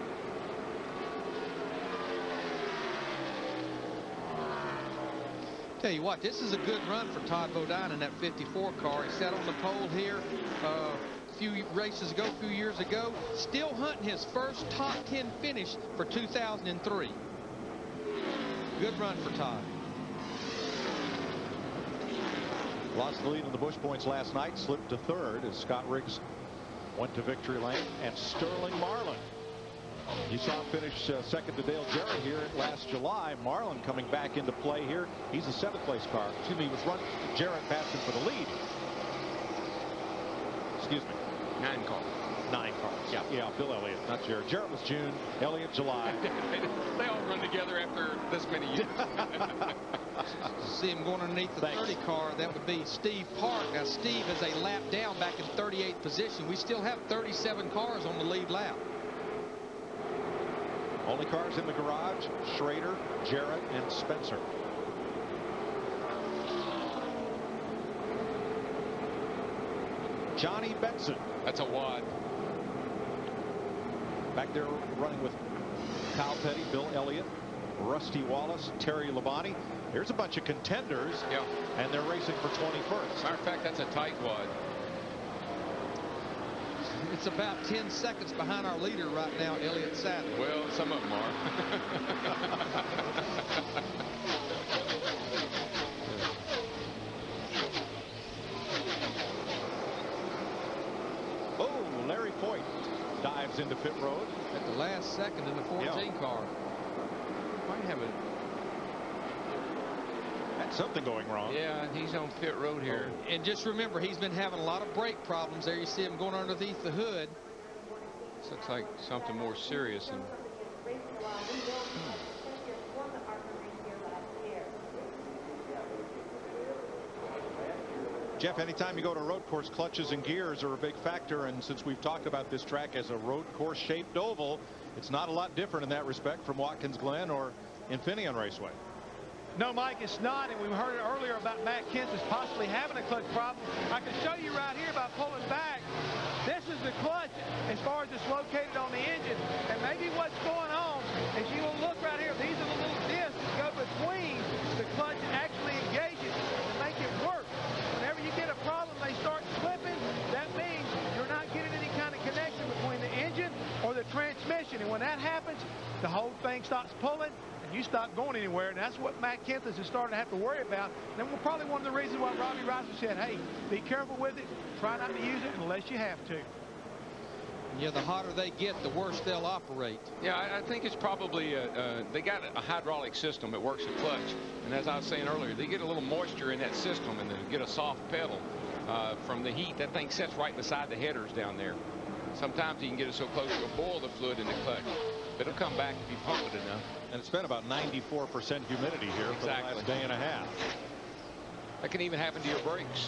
Tell you what, this is a good run for Todd Bodine in that 54 car. He sat on the pole here a few races ago, a few years ago, still hunting his first top 10 finish for 2003. Good run for Todd. Lost the lead in the Busch points last night, slipped to third as Scott Riggs went to victory lane, and Sterling Marlin. You saw him finish second to Dale Jarrett here last July. Marlin coming back into play here. He's a 7th place car. Excuse me, he was run. Jarrett passed him for the lead. Excuse me. 9 cars. 9 cars. Yeah, Bill Elliott, not Jarrett. Jarrett was June, Elliott July. They all run together after this many years. See him going underneath the 30 car. That would be Steve Park. Now, Steve is a lap down back in 38th position. We still have 37 cars on the lead lap. Only cars in the garage, Schrader, Jarrett, and Spencer. Johnny Benson. That's a wad. Back there running with Kyle Petty, Bill Elliott, Rusty Wallace, Terry Labonte. Here's a bunch of contenders, and they're racing for 21st. Matter of fact, that's a tight wad. It's about 10 seconds behind our leader right now, Elliott Sadler. Well, some of them are. Oh, Larry Foyt dives into pit road. At the last second in the 14 car. Might have a... That's something going wrong. Yeah, he's on pit road here. And just remember, he's been having a lot of brake problems. There you see him going underneath the hood. This looks like something more serious. And Jeff, anytime you go to a road course, clutches and gears are a big factor. And since we've talked about this track as a road course shaped oval, it's not a lot different in that respect from Watkins Glen or Infineon Raceway. No, Mike, it's not, and we heard earlier about Matt Kenseth possibly having a clutch problem. I can show you right here by pulling back. This is the clutch as far as it's located on the engine. And maybe what's going on is you will look right here. These are the little discs that go between the clutch and actually engages to make it work. Whenever you get a problem, they start slipping. That means you're not getting any kind of connection between the engine or the transmission. And when that happens, the whole thing stops pulling. You stop going anywhere, and that's what Matt Kenseth is starting to have to worry about. And then probably one of the reasons why Robbie Ricer said, hey, be careful with it. Try not to use it unless you have to. Yeah, the hotter they get, the worse they'll operate. yeah, I think it's probably they got a hydraulic system that works the clutch. And as I was saying earlier, they get a little moisture in that system and they get a soft pedal from the heat. That thing sits right beside the headers down there. Sometimes you can get it so close you'll boil the fluid in the clutch. But it'll come back if you pump it enough. And it's been about 94% humidity here for the last day and a half. That can even happen to your brakes.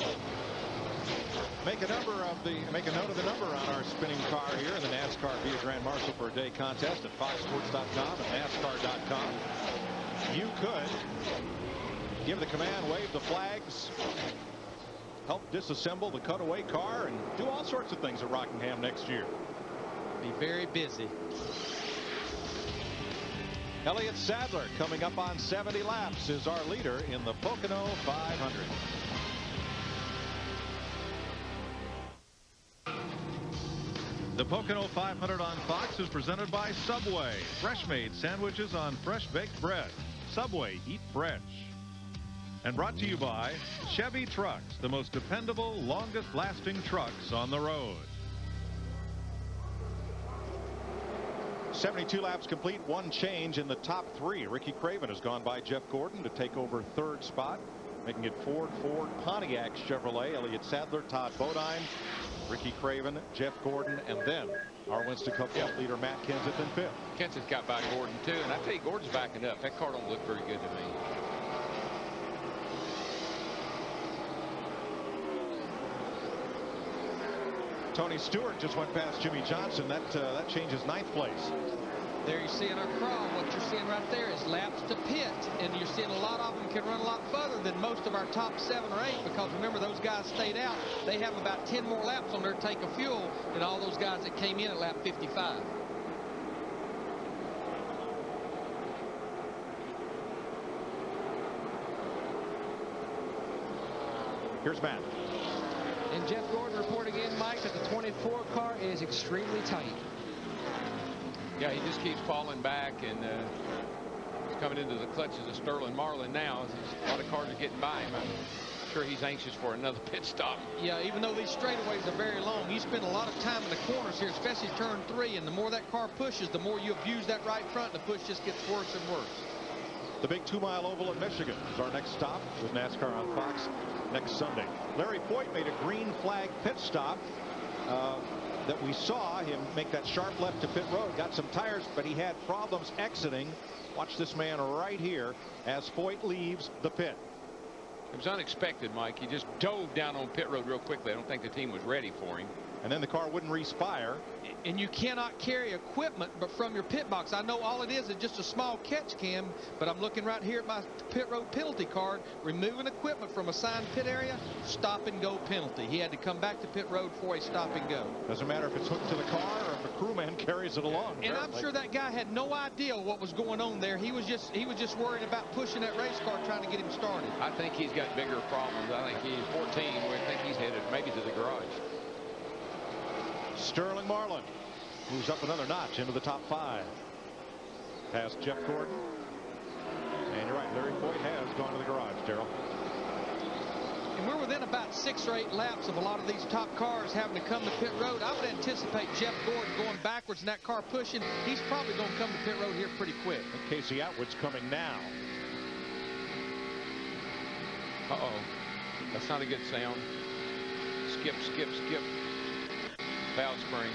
Make a note of the number on our spinning car here in the NASCAR Via Grand Marshal per Day contest at foxsports.com and NASCAR.com. You could give the command, wave the flags, help disassemble the cutaway car, and do all sorts of things at Rockingham next year. Be very busy. Elliott Sadler coming up on 70 laps is our leader in the Pocono 500. The Pocono 500 on Fox is presented by Subway. Fresh-made sandwiches on fresh-baked bread. Subway, eat fresh. And brought to you by Chevy Trucks, the most dependable, longest-lasting trucks on the road. 72 laps complete, one change in the top three. Ricky Craven has gone by Jeff Gordon to take over third spot, making it Ford, Pontiac, Chevrolet, Elliott Sadler, Todd Bodine, Ricky Craven, Jeff Gordon, and then our Winston Cup leader Matt Kenseth in fifth. Kenseth got by Gordon too, and I tell you, Gordon's backing up. That car don't look very good to me. Tony Stewart just went past Jimmy Johnson. That changes ninth place. There you see in our crawl, what you're seeing right there is laps to pit, and you're seeing a lot of them can run a lot further than most of our top 7 or 8, because remember, those guys stayed out. They have about 10 more laps on their tank of fuel than all those guys that came in at lap 55. Here's Matt. And Jeff Gordon reporting in, Mike, that the 24 car is extremely tight. Yeah, he just keeps falling back, and he's coming into the clutches of Sterling Marlin now. A lot of cars are getting by him. I'm sure he's anxious for another pit stop. Yeah, even though these straightaways are very long, you spend a lot of time in the corners here, especially turn 3, and the more that car pushes, the more you abuse that right front, and the push just gets worse and worse. The big 2-mile oval at Michigan is our next stop with NASCAR on Fox next Sunday. Larry Foyt made a green flag pit stop that we saw him make that sharp left to pit road. Got some tires, but he had problems exiting. Watch this man right here as Foyt leaves the pit. It was unexpected, Mike. He just dove down on pit road real quickly. I don't think the team was ready for him. And then the car wouldn't respire. And you cannot carry equipment but from your pit box. I know all it is just a small catch cam, but I'm looking right here at my pit road penalty card. Removing equipment from assigned pit area, stop and go penalty. He had to come back to pit road for a stop and go. Doesn't matter if it's hooked to the car or if a crewman carries it along. And I'm sure that guy had no idea what was going on there. He was just worried about pushing that race car, trying to get him started. I think he's got bigger problems. I think he's 14. We think he's headed maybe to the garage. Sterling Marlin moves up another notch into the top 5. Past Jeff Gordon. And you're right, Larry Foyt has gone to the garage, Darrell. And we're within about 6 or 8 laps of a lot of these top cars having to come to pit road. I would anticipate Jeff Gordon going backwards and that car pushing. He's probably going to come to pit road here pretty quick. And Casey Atwood's coming now. Uh-oh. That's not a good sound. Skip, skip, skip. Valve springs.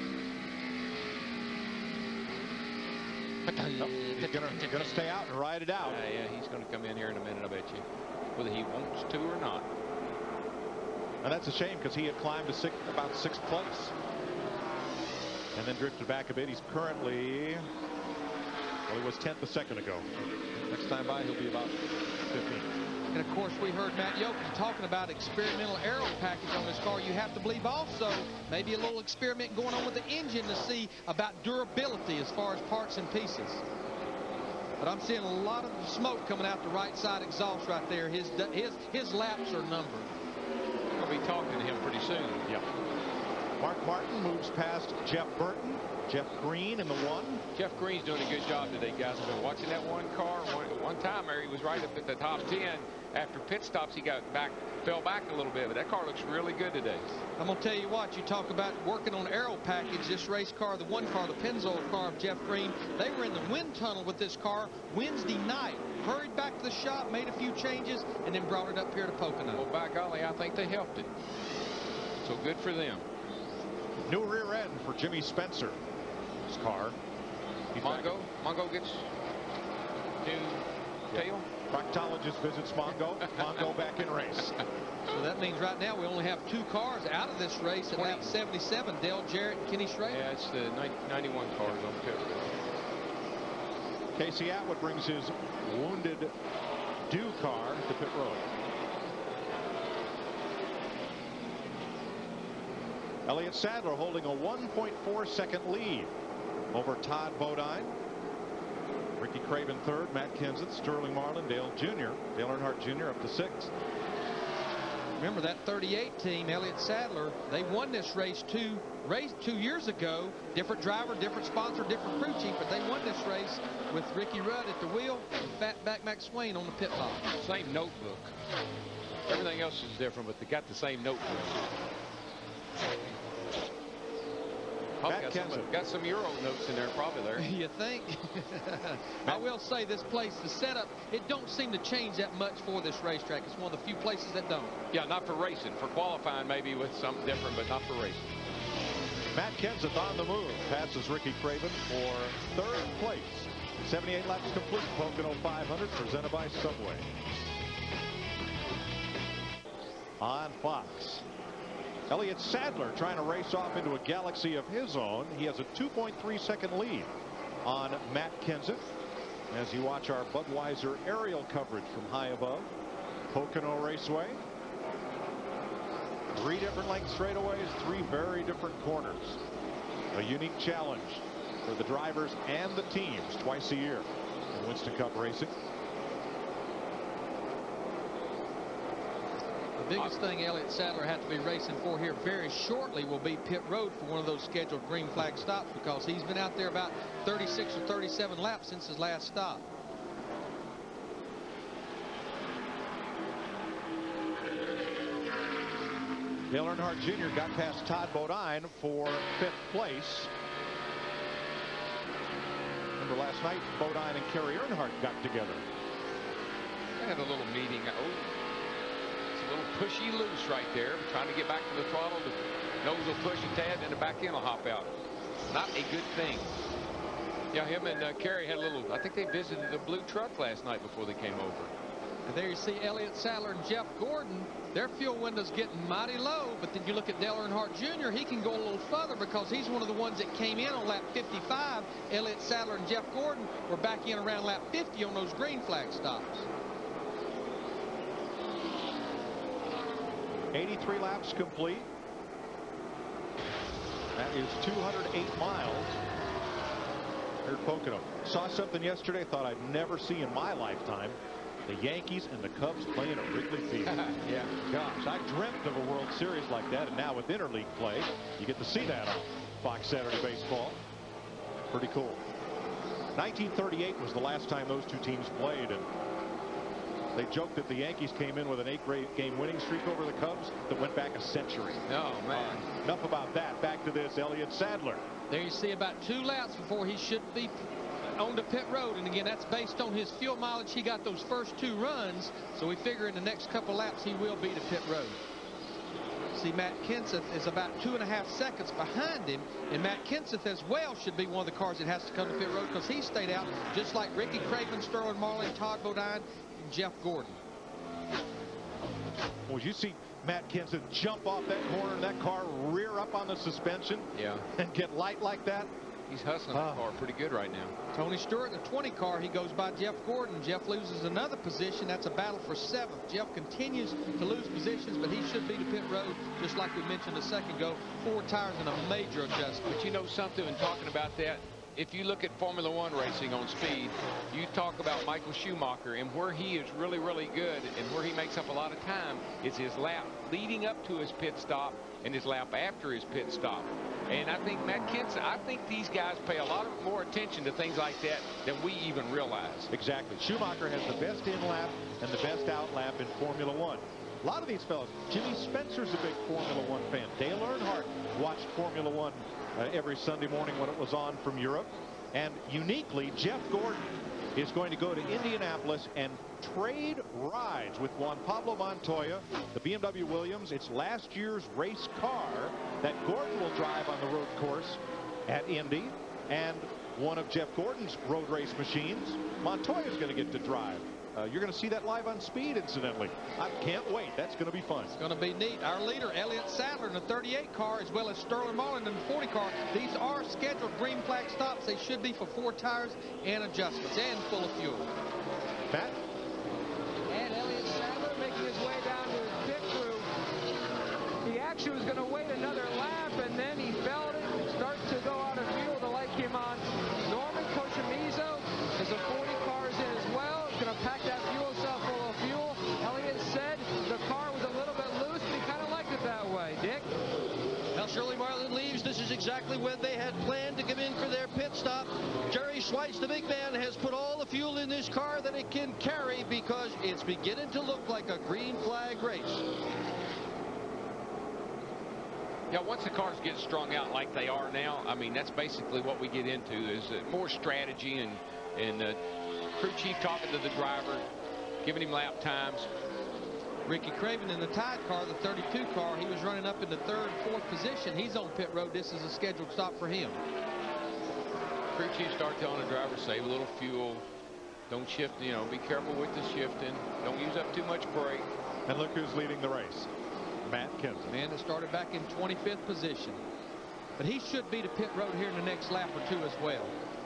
He's gonna stay out and ride it out. Yeah, he's going to come in here in a minute, I bet you, whether he wants to or not. And that's a shame, because he had climbed to about 6th place and then drifted back a bit. He's currently, well, he was 10th a second ago. Next time by, he'll be about 15th. And of course, we heard Matt Yoakum talking about experimental aero package on this car. You have to believe also maybe a little experiment going on with the engine to see about durability as far as parts and pieces. But I'm seeing a lot of smoke coming out the right side exhaust right there. His laps are numbered. We'll be talking to him pretty soon. Yep. Mark Martin moves past Jeff Burton. Jeff Green in the 1. Jeff Green's doing a good job today, guys. I've been watching that one car. One time there, he was right up at the top 10. After pit stops, he fell back a little bit, but that car looks really good today. I'm going to tell you what, you talk about working on aero package. This race car, the one car, the Pennzoil car of Jeff Green, they were in the wind tunnel with this car Wednesday night. Hurried back to the shop, made a few changes, and then brought it up here to Pocono. Well, by golly, I think they helped it. So good for them. New rear end for Jimmy Spencer. His car. Mongo gets new tail. Proctologist visits Mongo. Mongo back in race. So that means right now we only have 2 cars out of this race at lap 77. Dale Jarrett and Kenny Schrader. Yeah, it's the 91 cars on pit road. Casey Atwood brings his wounded Dew car to pit road. Elliott Sadler holding a 1.4-second lead over Todd Bodine. Ricky Craven 3rd, Matt Kenseth, Sterling Marlin, Dale Earnhardt Jr. up to 6th. Remember that 38 team, Elliott Sadler, they won this race two years ago. Different driver, different sponsor, different crew chief, but they won this race with Ricky Rudd at the wheel and Fatback Mac Swain on the pit box. Same notebook. Everything else is different, but they got the same notebook. Got some Euro notes in there, probably there. You think? I will say this place, the setup, it don't seem to change that much for this racetrack. It's one of the few places that don't. Yeah, not for racing. For qualifying, maybe with something different, but not for racing. Matt Kenseth on the move, passes Ricky Craven for 3rd place. 78 laps complete, Pocono 500, presented by Subway. On Fox, Elliott Sadler trying to race off into a galaxy of his own. He has a 2.3-second lead on Matt Kenseth as you watch our Budweiser aerial coverage from high above Pocono Raceway. 3 different length straightaways, 3 very different corners. A unique challenge for the drivers and the teams twice a year in Winston Cup racing. The biggest thing Elliott Sadler had to be racing for here very shortly will be pit road for one of those scheduled green flag stops, because he's been out there about 36 or 37 laps since his last stop. Dale Earnhardt Jr. got past Todd Bodine for 5th place. Remember last night, Bodine and Kerry Earnhardt got together. They had a little meeting. Oh, it's a little pushy loose right there. Trying to get back to the throttle. The nose will push a tad, and the back end will hop out. Not a good thing. Yeah, him and Kerry had a little, I think they visited the blue truck last night before they came over. And there you see Elliott Sadler and Jeff Gordon. Their fuel window's getting mighty low, but then you look at Dale Earnhardt Jr. He can go a little further because he's one of the ones that came in on lap 55. Elliott Sadler and Jeff Gordon were back in around lap 50 on those green flag stops. 83 laps complete. That is 208 miles. Here at Pocono. Saw something yesterday thought I'd never see in my lifetime. The Yankees and the Cubs playing at Wrigley Field. Yeah. Gosh, I dreamt of a World Series like that, and now with interleague play, you get to see that on Fox Saturday Baseball. Pretty cool. 1938 was the last time those two teams played, and they joked that the Yankees came in with an 8-game winning streak over the Cubs that went back a century. Oh, man. Enough about that. Back to this, Elliott Sadler. There you see about 2 laps before he should be on the pit road, and again, that's based on his fuel mileage. He got those first 2 runs, so we figure in the next couple laps he will be to pit road. See, Matt Kenseth is about 2.5 seconds behind him, and Matt Kenseth as well should be one of the cars that has to come to pit road, because he stayed out just like Ricky Craven, Sterling Marlin, Todd Bodine, and Jeff Gordon. Well, you see Matt Kenseth jump off that corner and that car rear up on the suspension, and get light like that. He's hustling the car pretty good right now. Tony Stewart in the 20 car, he goes by Jeff Gordon. Jeff loses another position. That's a battle for 7th. Jeff continues to lose positions, but he should be to pit road, just like we mentioned a second ago. 4 tires and a major adjustment. But you know something, in talking about that, if you look at Formula One racing on speed, you talk about Michael Schumacher, and where he is really, really good and where he makes up a lot of time is his lap leading up to his pit stop and his lap after his pit stop. And I think Matt Kenseth, I think these guys pay a lot more attention to things like that than we even realize. Exactly. Schumacher has the best in lap and the best out lap in Formula One. A lot of these fellas, Jimmy Spencer's a big Formula One fan. Dale Earnhardt watched Formula One every Sunday morning when it was on from Europe. And uniquely, Jeff Gordon is going to go to Indianapolis and trade rides with Juan Pablo Montoya, the BMW Williams. It's last year's race car that Gordon will drive on the road course at Indy, and one of Jeff Gordon's road race machines, Montoya's going to get to drive. You're going to see that live on Speed, incidentally. I can't wait. That's going to be fun. It's going to be neat. Our leader, Elliott Sadler, in the 38 car, as well as Sterling Marlin in the 40 car. These are scheduled green flag stops. They should be for 4 tires and adjustments and full of fuel. Pat? And Elliott Sadler making his way down to his pit crew. He actually was going to wait another lap, and then he felt it start to go out of fuel. The light came on. Norman Cochimizo is a 40 cars in as well. Going to pack that fuel cell full of fuel. Elliott said the car was a little bit loose. exactly when they had planned to come in for their pit stop. Jerry Schweitz, the big man, has put all the fuel in this car that it can carry because it's beginning to look like a green flag race. Yeah, once the cars get strung out like they are now, I mean, that's basically what we get into is more strategy and crew chief talking to the driver, giving him lap times. Ricky Craven in the Tide car, the 32 car, he was running up in the 3rd, 4th position. He's on pit road. This is a scheduled stop for him. Crew chief start telling the driver, save a little fuel. Don't shift, you know, be careful with the shifting. Don't use up too much brake. And look who's leading the race. Matt Kenseth. Man that started back in 25th position. But he should be to pit road here in the next lap or two as well.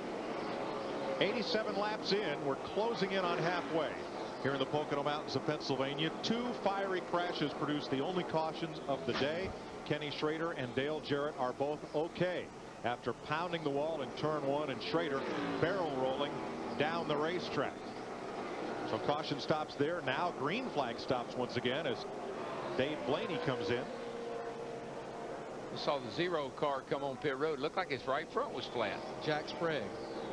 87 laps in. We're closing in on halfway. Here in the Pocono Mountains of Pennsylvania, 2 fiery crashes produced the only cautions of the day. Kenny Schrader and Dale Jarrett are both okay after pounding the wall in turn 1 and Schrader barrel rolling down the racetrack. So caution stops there. Now green flag stops once again as Dave Blaney comes in. We saw the 0 car come on pit road. Looked like its right front was flat. Jack Sprague.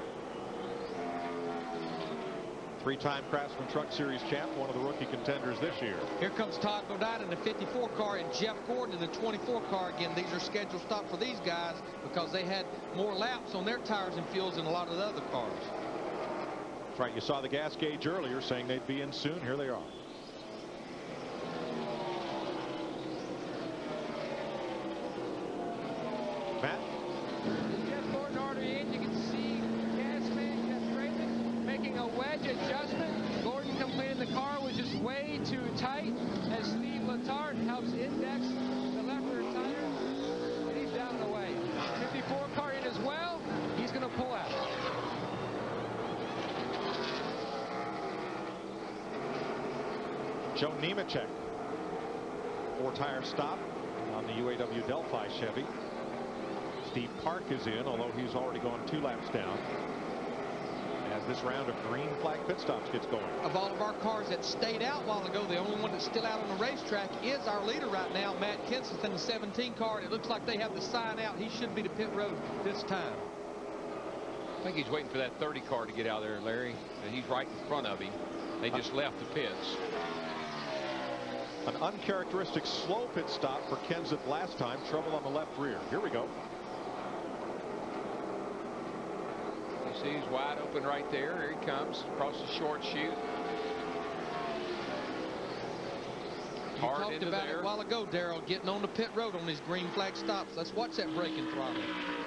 3-time Craftsman Truck Series champ, one of the rookie contenders this year. Here comes Todd Bodine in the 54 car and Jeff Gordon in the 24 car. Again, these are scheduled stops for these guys because they had more laps on their tires and fuels than a lot of the other cars. That's right. You saw the gas gauge earlier saying they'd be in soon. Here they are. Matt? Jeff Gordon already in. You can see Gasman, Jeff Craven making a wedge adjustment. Gordon completing the car was just way too tight as Steve Letarte helps index the left rear tire. And he's down and away. 54 car in as well. He's going to pull out. Joe Nemechek. 4-tire stop on the UAW Delphi Chevy. Steve Park is in, although he's already gone 2 laps down as this round of green flag pit stops gets going. Of all of our cars that stayed out a while ago, the only one that's still out on the racetrack is our leader right now, Matt Kenseth, in the 17 car. And it looks like they have the sign out. He should be to pit road this time. I think he's waiting for that 30 car to get out there, Larry. And he's right in front of him. They just left the pits. An uncharacteristic slow pit stop for Kenseth last time. Trouble on the left rear. Here we go. You see he's wide open right there. Here he comes across the short chute. You talked about it a while ago, Darrell, getting on the pit road on these green flag stops. Let's watch that braking throttle.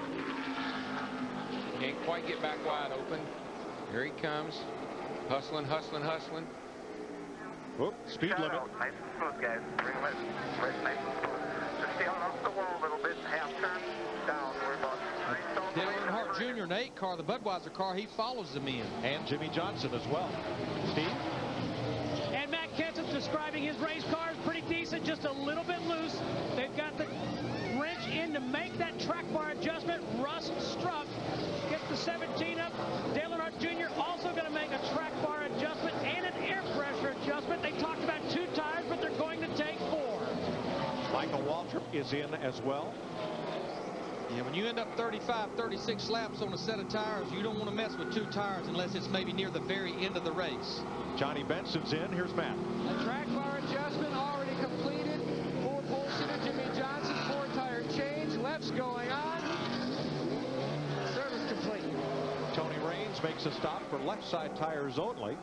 Can't quite get back wide open. Here he comes. Hustling, hustling, hustling. Whoop, speed limit. Nice and smooth, guys. Bring it right nice and smooth. Just stay on off the wall a little bit. Half turn down. We're about 3 stones. Dale Earnhardt Jr. in the 8 car, the Budweiser car, he follows them in. And Jimmy Johnson as well. Steve? And Matt Kenseth describing his race car is pretty decent, just a little bit loose. They've got the wrench in to make that track bar adjustment. Russ Struck gets the 17 up. Dale Earnhardt Jr. also going to make a track bar adjustment and an air pressure adjustment. They talked about 2 tires, but they're going to take 4. Michael Waltrip is in as well. Yeah, when you end up 35, 36 laps on a set of tires, you don't want to mess with 2 tires unless it's maybe near the very end of the race. Johnny Benson's in. Here's Matt. A track bar adjustment already completed. 4 pulls to Jimmy Johnson. 4 tire change. Left's going on. Service complete. Tony Raines makes a stop for left side tires only.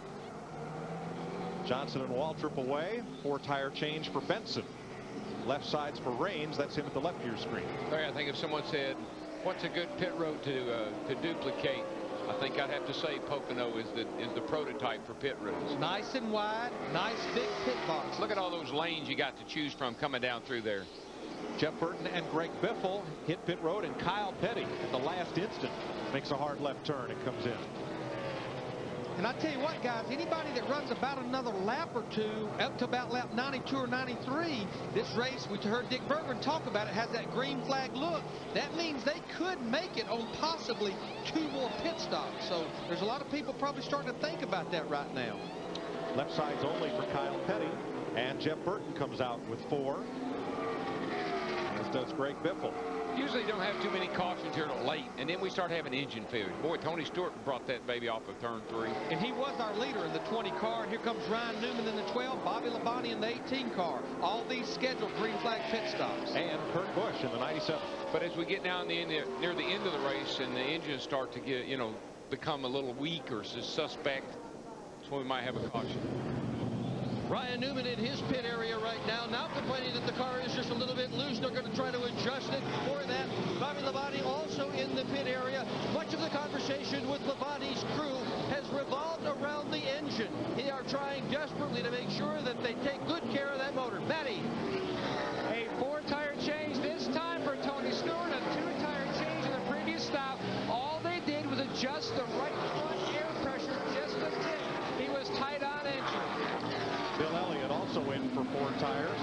Johnson and Waltrip away. 4 tire change for Benson. Left sides for Raines. That's him at the left of your screen. Larry, I think if someone said, what's a good pit road to duplicate, I think I'd have to say Pocono is the prototype for pit roads. Nice and wide, nice big pit box. Look at all those lanes you got to choose from coming down through there. Jeff Burton and Greg Biffle hit pit road, and Kyle Petty at the last instant makes a hard left turn and comes in. And I tell you what, guys, anybody that runs about another lap or 2 up to about lap 92 or 93, this race, we heard Dick Berggren talk about it, has that green flag look. That means they could make it on possibly 2 more pit stops. So there's a lot of people probably starting to think about that right now. Left sides only for Kyle Petty, and Jeff Burton comes out with 4, as does Greg Biffle. usually don't have too many cautions here till late, and then we start having engine failures. Boy, Tony Stewart brought that baby off of turn 3. And he was our leader in the 20 car. And here comes Ryan Newman in the 12, Bobby Labonte in the 18 car. All these scheduled green flag pit stops. And Kurt Busch in the 97. But as we get down near the end of the race and the engines start to get, become a little weak or suspect, that's when we might have a caution. Ryan Newman in his pit area right now complaining that the car is just a little bit loose. They're going to try to adjust it for that. Bobby Labonte also in the pit area. Much of the conversation with Labonte's crew has revolved around the engine. They are trying desperately to make sure that they take good care of that motor. Matty. A 4-tire change this time for Tony Stewart. A 2-tire change in the previous stop. All they did was adjust the right front air pressure just a bit. He was tight on entry. Bill Elliott also in for 4 tires.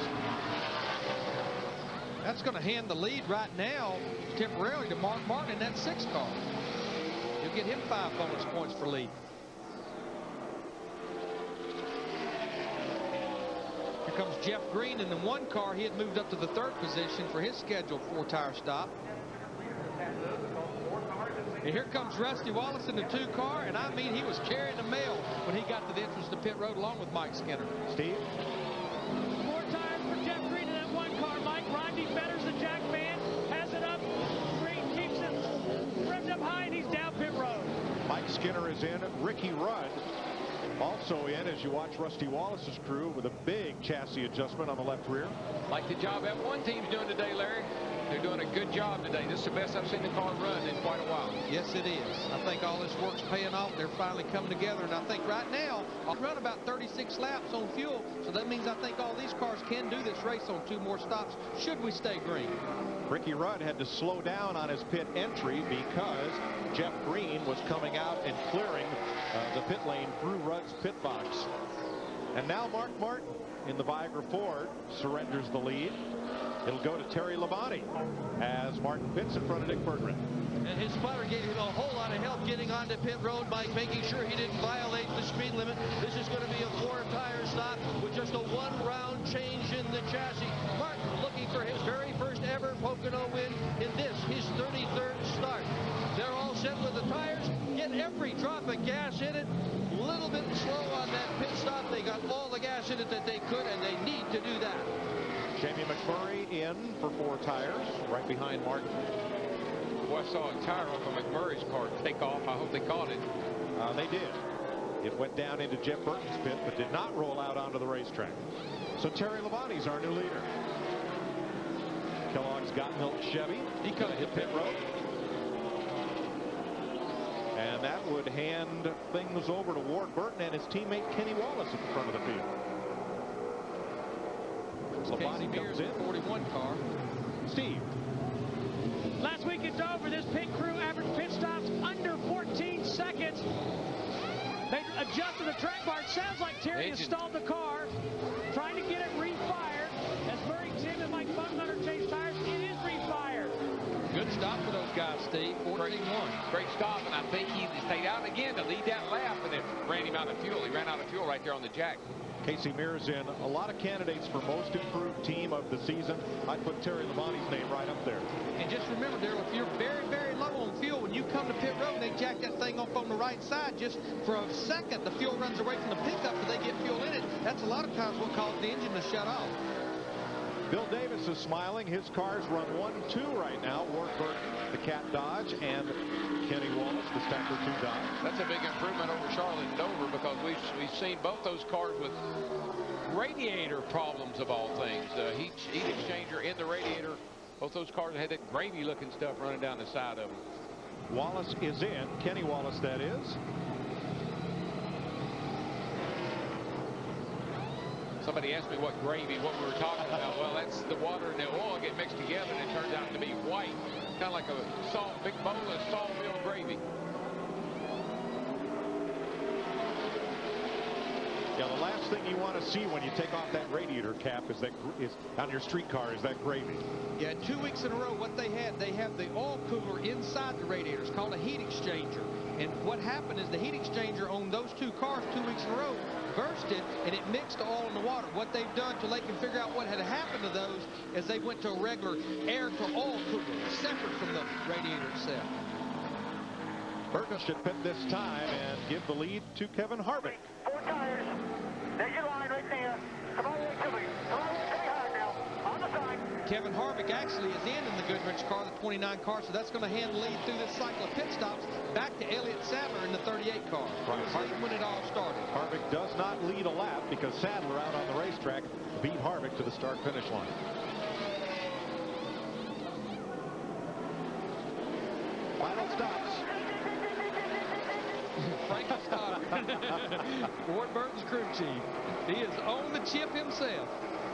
That's going to hand the lead right now temporarily to Mark Martin in that 6 car. You'll get him 5 bonus points for lead. Here comes Jeff Green in the 1 car. He had moved up to the 3rd position for his scheduled 4-tire stop. And here comes Rusty Wallace in the 2 car, and I mean, he was carrying the mail when he got to the entrance to pit road along with Mike Skinner. Steve? 4 tires for Jeff Green in that 1 car. Mike Rodney betters the jack man, has it up. Green keeps it revved up high, and he's down pit road. Mike Skinner is in. Ricky Rudd also in as you watch Rusty Wallace's crew with a big chassis adjustment on the left rear. Like the job F1 team's doing today, Larry. They're doing a good job today. This is the best I've seen the car run in quite a while. Yes, it is. I think all this work's paying off. They're finally coming together, and I think right now I'll run about 36 laps on fuel, so that means I think all these cars can do this race on 2 more stops should we stay green. Ricky Rudd had to slow down on his pit entry because Jeff Green was coming out and clearing the pit lane through Rudd's pit box. And now Mark Martin in the Viagra Ford surrenders the lead. It'll go to Terry Labonte as Martin pits in front of Dick Berggren. And his spotter gave him a whole lot of help getting onto pit road by making sure he didn't violate the speed limit. This is going to be a 4-tire stop with just a 1-round change in the chassis. Martin looking for his very first ever Pocono win in this, his 33rd start. They're all set with the tires. Get every drop of gas in it. A little bit slow on that pit stop. They got all the gas in it that they could, and they need to do that. Jamie McMurray in for 4 tires, right behind Martin. Boy, I saw a tire off of McMurray's car take off. I hope they caught it. They did. It went down into Jeff Burton's pit, but did not roll out onto the racetrack. So Terry Labonte's our new leader. Kellogg's got milk Chevy. He could have hit pit road. And that would hand things over to Ward Burton and his teammate Kenny Wallace at the front of the field. Labonte comes in. 41 car. Steve. Last week it's over. This pit crew average pit stops under 14 seconds. They adjusted the track bar. It sounds like Terry installed the car, trying to get it refired. As Murray Tim and Mike Funkhunter change tires, it is refired. Good stop for those guys, Steve. 14-1. Great stop, and I think he stayed out again to lead that lap, and it ran him out of fuel. He ran out of fuel right there on the jack. Casey Mears in. A lot of candidates for most improved team of the season. I'd put Terry Labonte's name right up there. And just remember, Darrell, if you're very, very low on fuel, when you come to pit road and they jack that thing up on the right side, just for a second, the fuel runs away from the pickup and they get fuel in it. That's a lot of times what caused the engine to shut off. Bill Davis is smiling. His cars run 1-2 right now. Ward Burton, the Cat Dodge, and Kenny Wallace, the Stacker 2 Dodge. That's a big improvement over Charlotte and Dover, because we've seen both those cars with radiator problems of all things. Heat exchanger in the radiator. Both those cars had that gravy looking stuff running down the side of them. Wallace is in. Kenny Wallace, that is. Somebody asked me what gravy, what we were talking about. Well, that's the water and the oil get mixed together, and it turns out to be white, kind of like a big bowl of Saltville gravy. Yeah, the last thing you want to see when you take off that radiator cap is on your street car is that gravy. Yeah, 2 weeks in a row, what they have the oil cooler inside the radiator. It's called a heat exchanger. And what happened is the heat exchanger on those 2 cars 2 weeks in a row reversed it, and it mixed the oil and the water. What they've done till they can figure out what had happened to those is they went to a regular air-to-oil cooler, separate from the radiator itself. Burton should pit this time and give the lead to Kevin Harvick. 4 tires. There's your line right there. Come on, wait to me. Come on, stay hard now. On the side. Kevin Harvick actually is in the Goodrich car, the 29 car, so that's going to hand the lead through this cycle of pit stops back to Elliott Sadler in the 38 car. Right. When it all started. Harvick does not lead a lap because Sadler out on the racetrack beat Harvick to the start-finish line. Final stops. Frankie Stoddard, Ward Burton's crew chief. He is on the chip himself.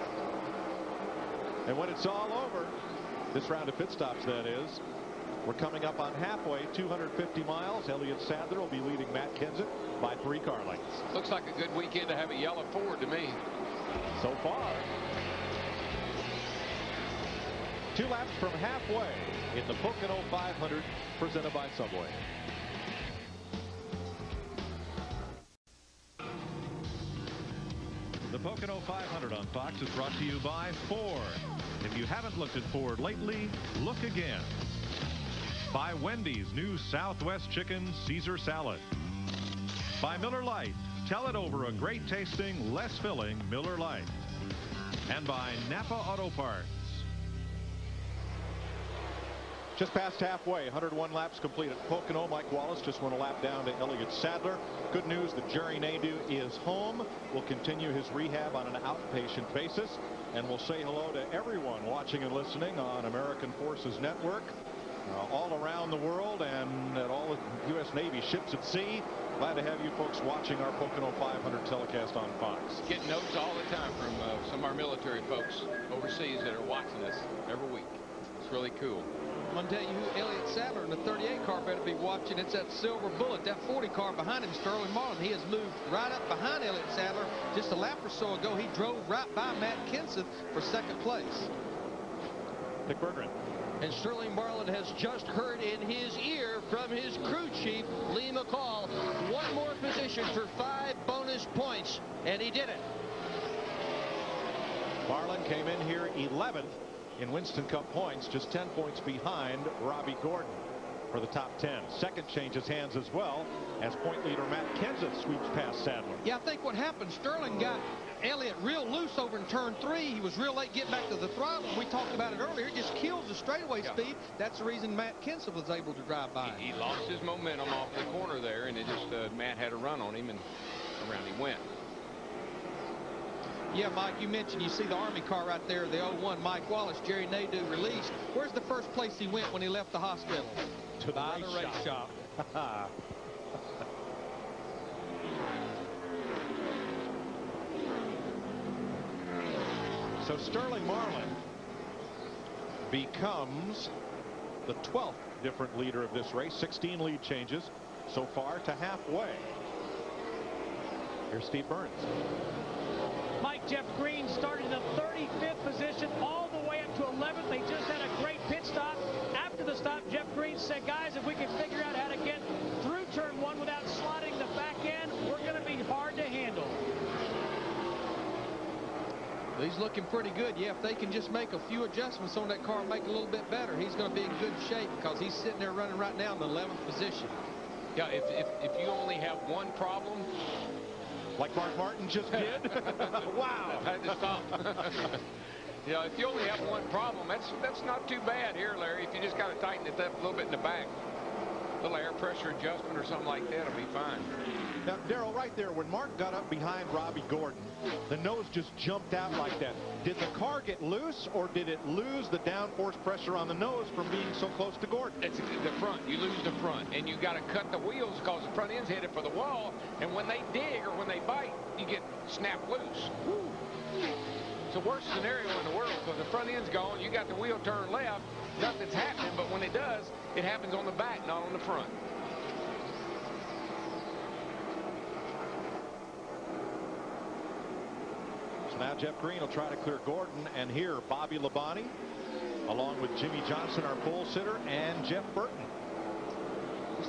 And when it's all over, this round of pit stops, that is, we're coming up on halfway, 250 miles. Elliott Sadler will be leading Matt Kenseth by 3 car lengths. Looks like a good weekend to have a yellow Ford to me. So far. 2 laps from halfway in the Pocono 500 presented by Subway. The Pocono 500 on Fox is brought to you by Ford. If you haven't looked at Ford lately, look again. By Wendy's new Southwest Chicken Caesar Salad. By Miller Lite. Tell it over a great tasting, less filling Miller Lite. And by Napa Auto Parts. Just past halfway, 101 laps complete at Pocono. Mike Wallace just went a lap down to Elliott Sadler. Good news that Jerry Nadeau is home. Will continue his rehab on an outpatient basis. And we'll say hello to everyone watching and listening on American Forces Network. All around the world and at all the U.S. Navy ships at sea. Glad to have you folks watching our Pocono 500 telecast on Fox. Getting notes all the time from some of our military folks overseas that are watching us every week. It's really cool. I'm going to tell you who Elliott Sadler in the 38 car better be watching. It's that Silver Bullet, that 40 car behind him, Sterling Marlin. He has moved right up behind Elliott Sadler. Just a lap or so ago, he drove right by Matt Kenseth for 2nd place. Dick Berggren. And Sterling Marlin has just heard in his ear from his crew chief, Lee McCall, 1 more position for 5 bonus points, and he did it. Marlin came in here 11th in Winston Cup points, just 10 points behind Robbie Gordon for the top 10. Second changes hands as well as point leader Matt Kenseth sweeps past Sadler. Yeah, I think what happened, Sterling got Elliott real loose over in turn 3. He was real late getting back to the throttle. We talked about it earlier. It just kills the straightaway speed. That's the reason Matt Kenseth was able to drive by. He lost his momentum off the corner there, and it just Matt had a run on him, and around he went. Yeah, Mike, you mentioned you see the Army car right there, the 01 Mike Wallace, Jerry Nadeau released. Where's the first place he went when he left the hospital? To the race shop. So Sterling Marlin becomes the 12th different leader of this race. 16 lead changes so far to halfway. Here's Steve Burns. Mike, Jeff Green started in the 35th position all the way up to 11th. They just had a great pit stop. After the stop, Jeff Green said, guys, if we can figure out how to get through turn 1 without slotting the back end, we're going to be hard to handle. He's looking pretty good. Yeah, if they can just make a few adjustments on that car and make it a little bit better, he's going to be in good shape because he's sitting there running right now in the 11th position. Yeah, if you only have one problem, like Mark Martin just did. Wow. I had to stop. You know, if you only have one problem, that's not too bad here, Larry. If you just got to tighten it up a little bit in the back, a little air pressure adjustment or something like that will be fine. Now, Darrell, right there, when Mark got up behind Robbie Gordon, the nose just jumped out like that. Did the car get loose, or did it lose the downforce pressure on the nose from being so close to Gordon? It's the front. You lose the front, and you got to cut the wheels because the front end's headed for the wall, and when they dig or when they bite, you get snapped loose. Woo. It's the worst scenario in the world because the front end's gone, you got the wheel turned left, nothing's happening, but when it does, it happens on the back, not on the front. Now Jeff Green will try to clear Gordon, and here Bobby Labonte along with Jimmy Johnson, our pole sitter, and Jeff Burton. Looks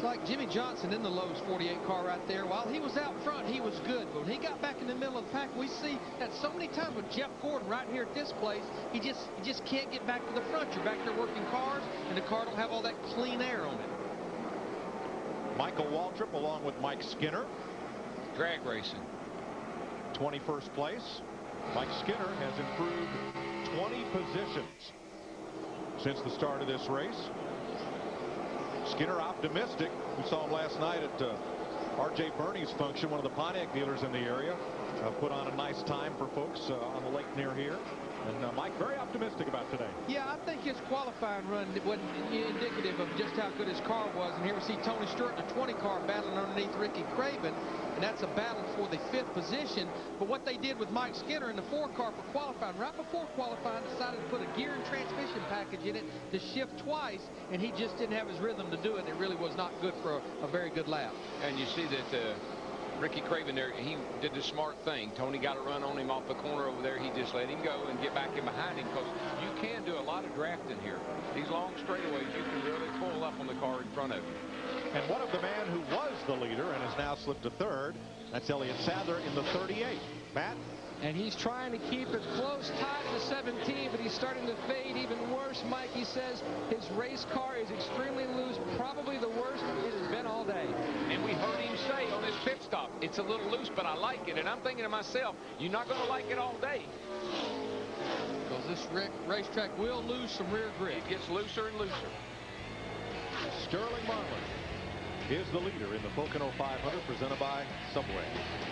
looks like Jimmy Johnson in the Lowe's 48 car right there. While he was out front, he was good. But when he got back in the middle of the pack, we see that so many times with Jeff Gordon right here at this place, he just can't get back to the front. You're back there working cars, and the car don't have all that clean air on it. Michael Waltrip along with Mike Skinner. Drag racing. 21st place. Mike Skinner has improved 20 positions since the start of this race. Skinner optimistic. We saw him last night at R.J. Burney's function, one of the Pontiac dealers in the area. Put on a nice time for folks on the lake near here. And Mike, very optimistic about today. Yeah, I think his qualifying run wasn't indicative of just how good his car was. And here we see Tony Stewart in the 20 car battling underneath Ricky Craven. And that's a battle for the 5th position. But what they did with Mike Skinner in the 4 car for qualifying, right before qualifying, decided to put a gear and transmission package in it to shift twice. And he just didn't have his rhythm to do it. It really was not good for a very good lap. And you see that Ricky Craven there, he did the smart thing. Tony got a run on him off the corner over there. He just let him go and get back in behind him, because you can do a lot of drafting here. These long straightaways, you can really pull up on the car in front of you. And what of the man who was the leader and has now slipped to 3rd? That's Elliott Sadler in the 38. Matt? And he's trying to keep it close, tied to 17, but he's starting to fade even worse. Mikey says his race car is extremely loose, probably the worst it has been all day. And we heard him say on this pit stop, it's a little loose, but I like it. And I'm thinking to myself, you're not going to like it all day. Because this racetrack will lose some rear grip. It gets looser and looser. Sterling Marlin is the leader in the Pocono 500, presented by Subway.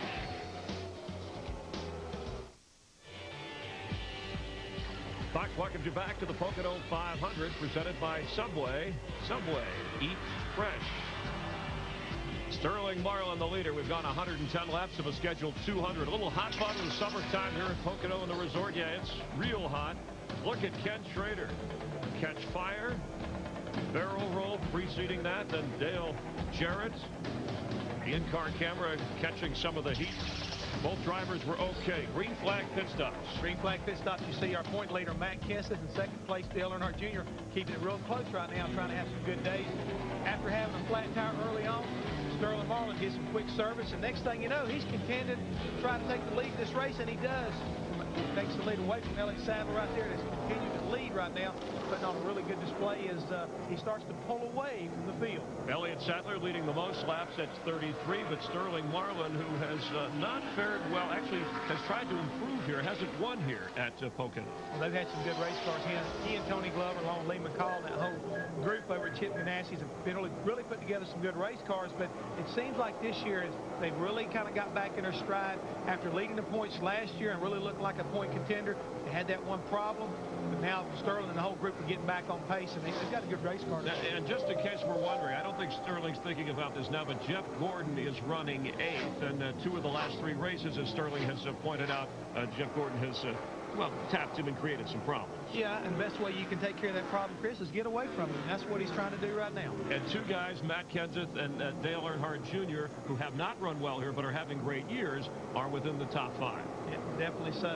Fox welcomes you back to the Pocono 500, presented by Subway. Subway, eat fresh. Sterling Marlin, the leader. We've gone 110 laps of a scheduled 200. A little hot fun in the summertime here at Pocono in the resort. Yeah, it's real hot. Look at Ken Schrader. Catch fire. Barrel roll preceding that. Then Dale Jarrett. The in-car camera catching some of the heat. Both drivers were okay. Green flag pit stops. Green flag pit stops. You see our point leader, Matt Kenseth, in 2nd place, Dale Earnhardt Jr., keeping it real close right now, trying to have some good days. After having a flat tire early on, Sterling Marlin gets some quick service, and next thing you know, he's contended to try to take the lead in this race, and he does. Takes the lead away from Elliott Sadler right there. That's continuing to lead right now, putting on a really good display as he starts to pull away from the field. Elliott Sadler leading the most laps at 33, but Sterling Marlin, who has not fared well, actually has tried to improve here, hasn't won here at Pocono. Well, they've had some good race cars. He and Tony Glover, along with Lee McCall, and that whole group over at Chip Ganassi have been really put together some good race cars, but it seems like this year they've really kind of got back in their stride after leading the points last year and really looked like a point contender. They had that one problem, but now Sterling and the whole group are getting back on pace, and they've got a good race car. And just in case we're wondering, I don't think Sterling's thinking about this now, but Jeff Gordon is running 8th, and 2 of the last 3 races, as Sterling has pointed out, Jeff Gordon has well, tapped him and created some problems. Yeah, and the best way you can take care of that problem, Chris, is get away from him. That's what he's trying to do right now. And 2 guys, Matt Kenseth and Dale Earnhardt Jr., who have not run well here but are having great years, are within the top 5. Yeah, definitely so.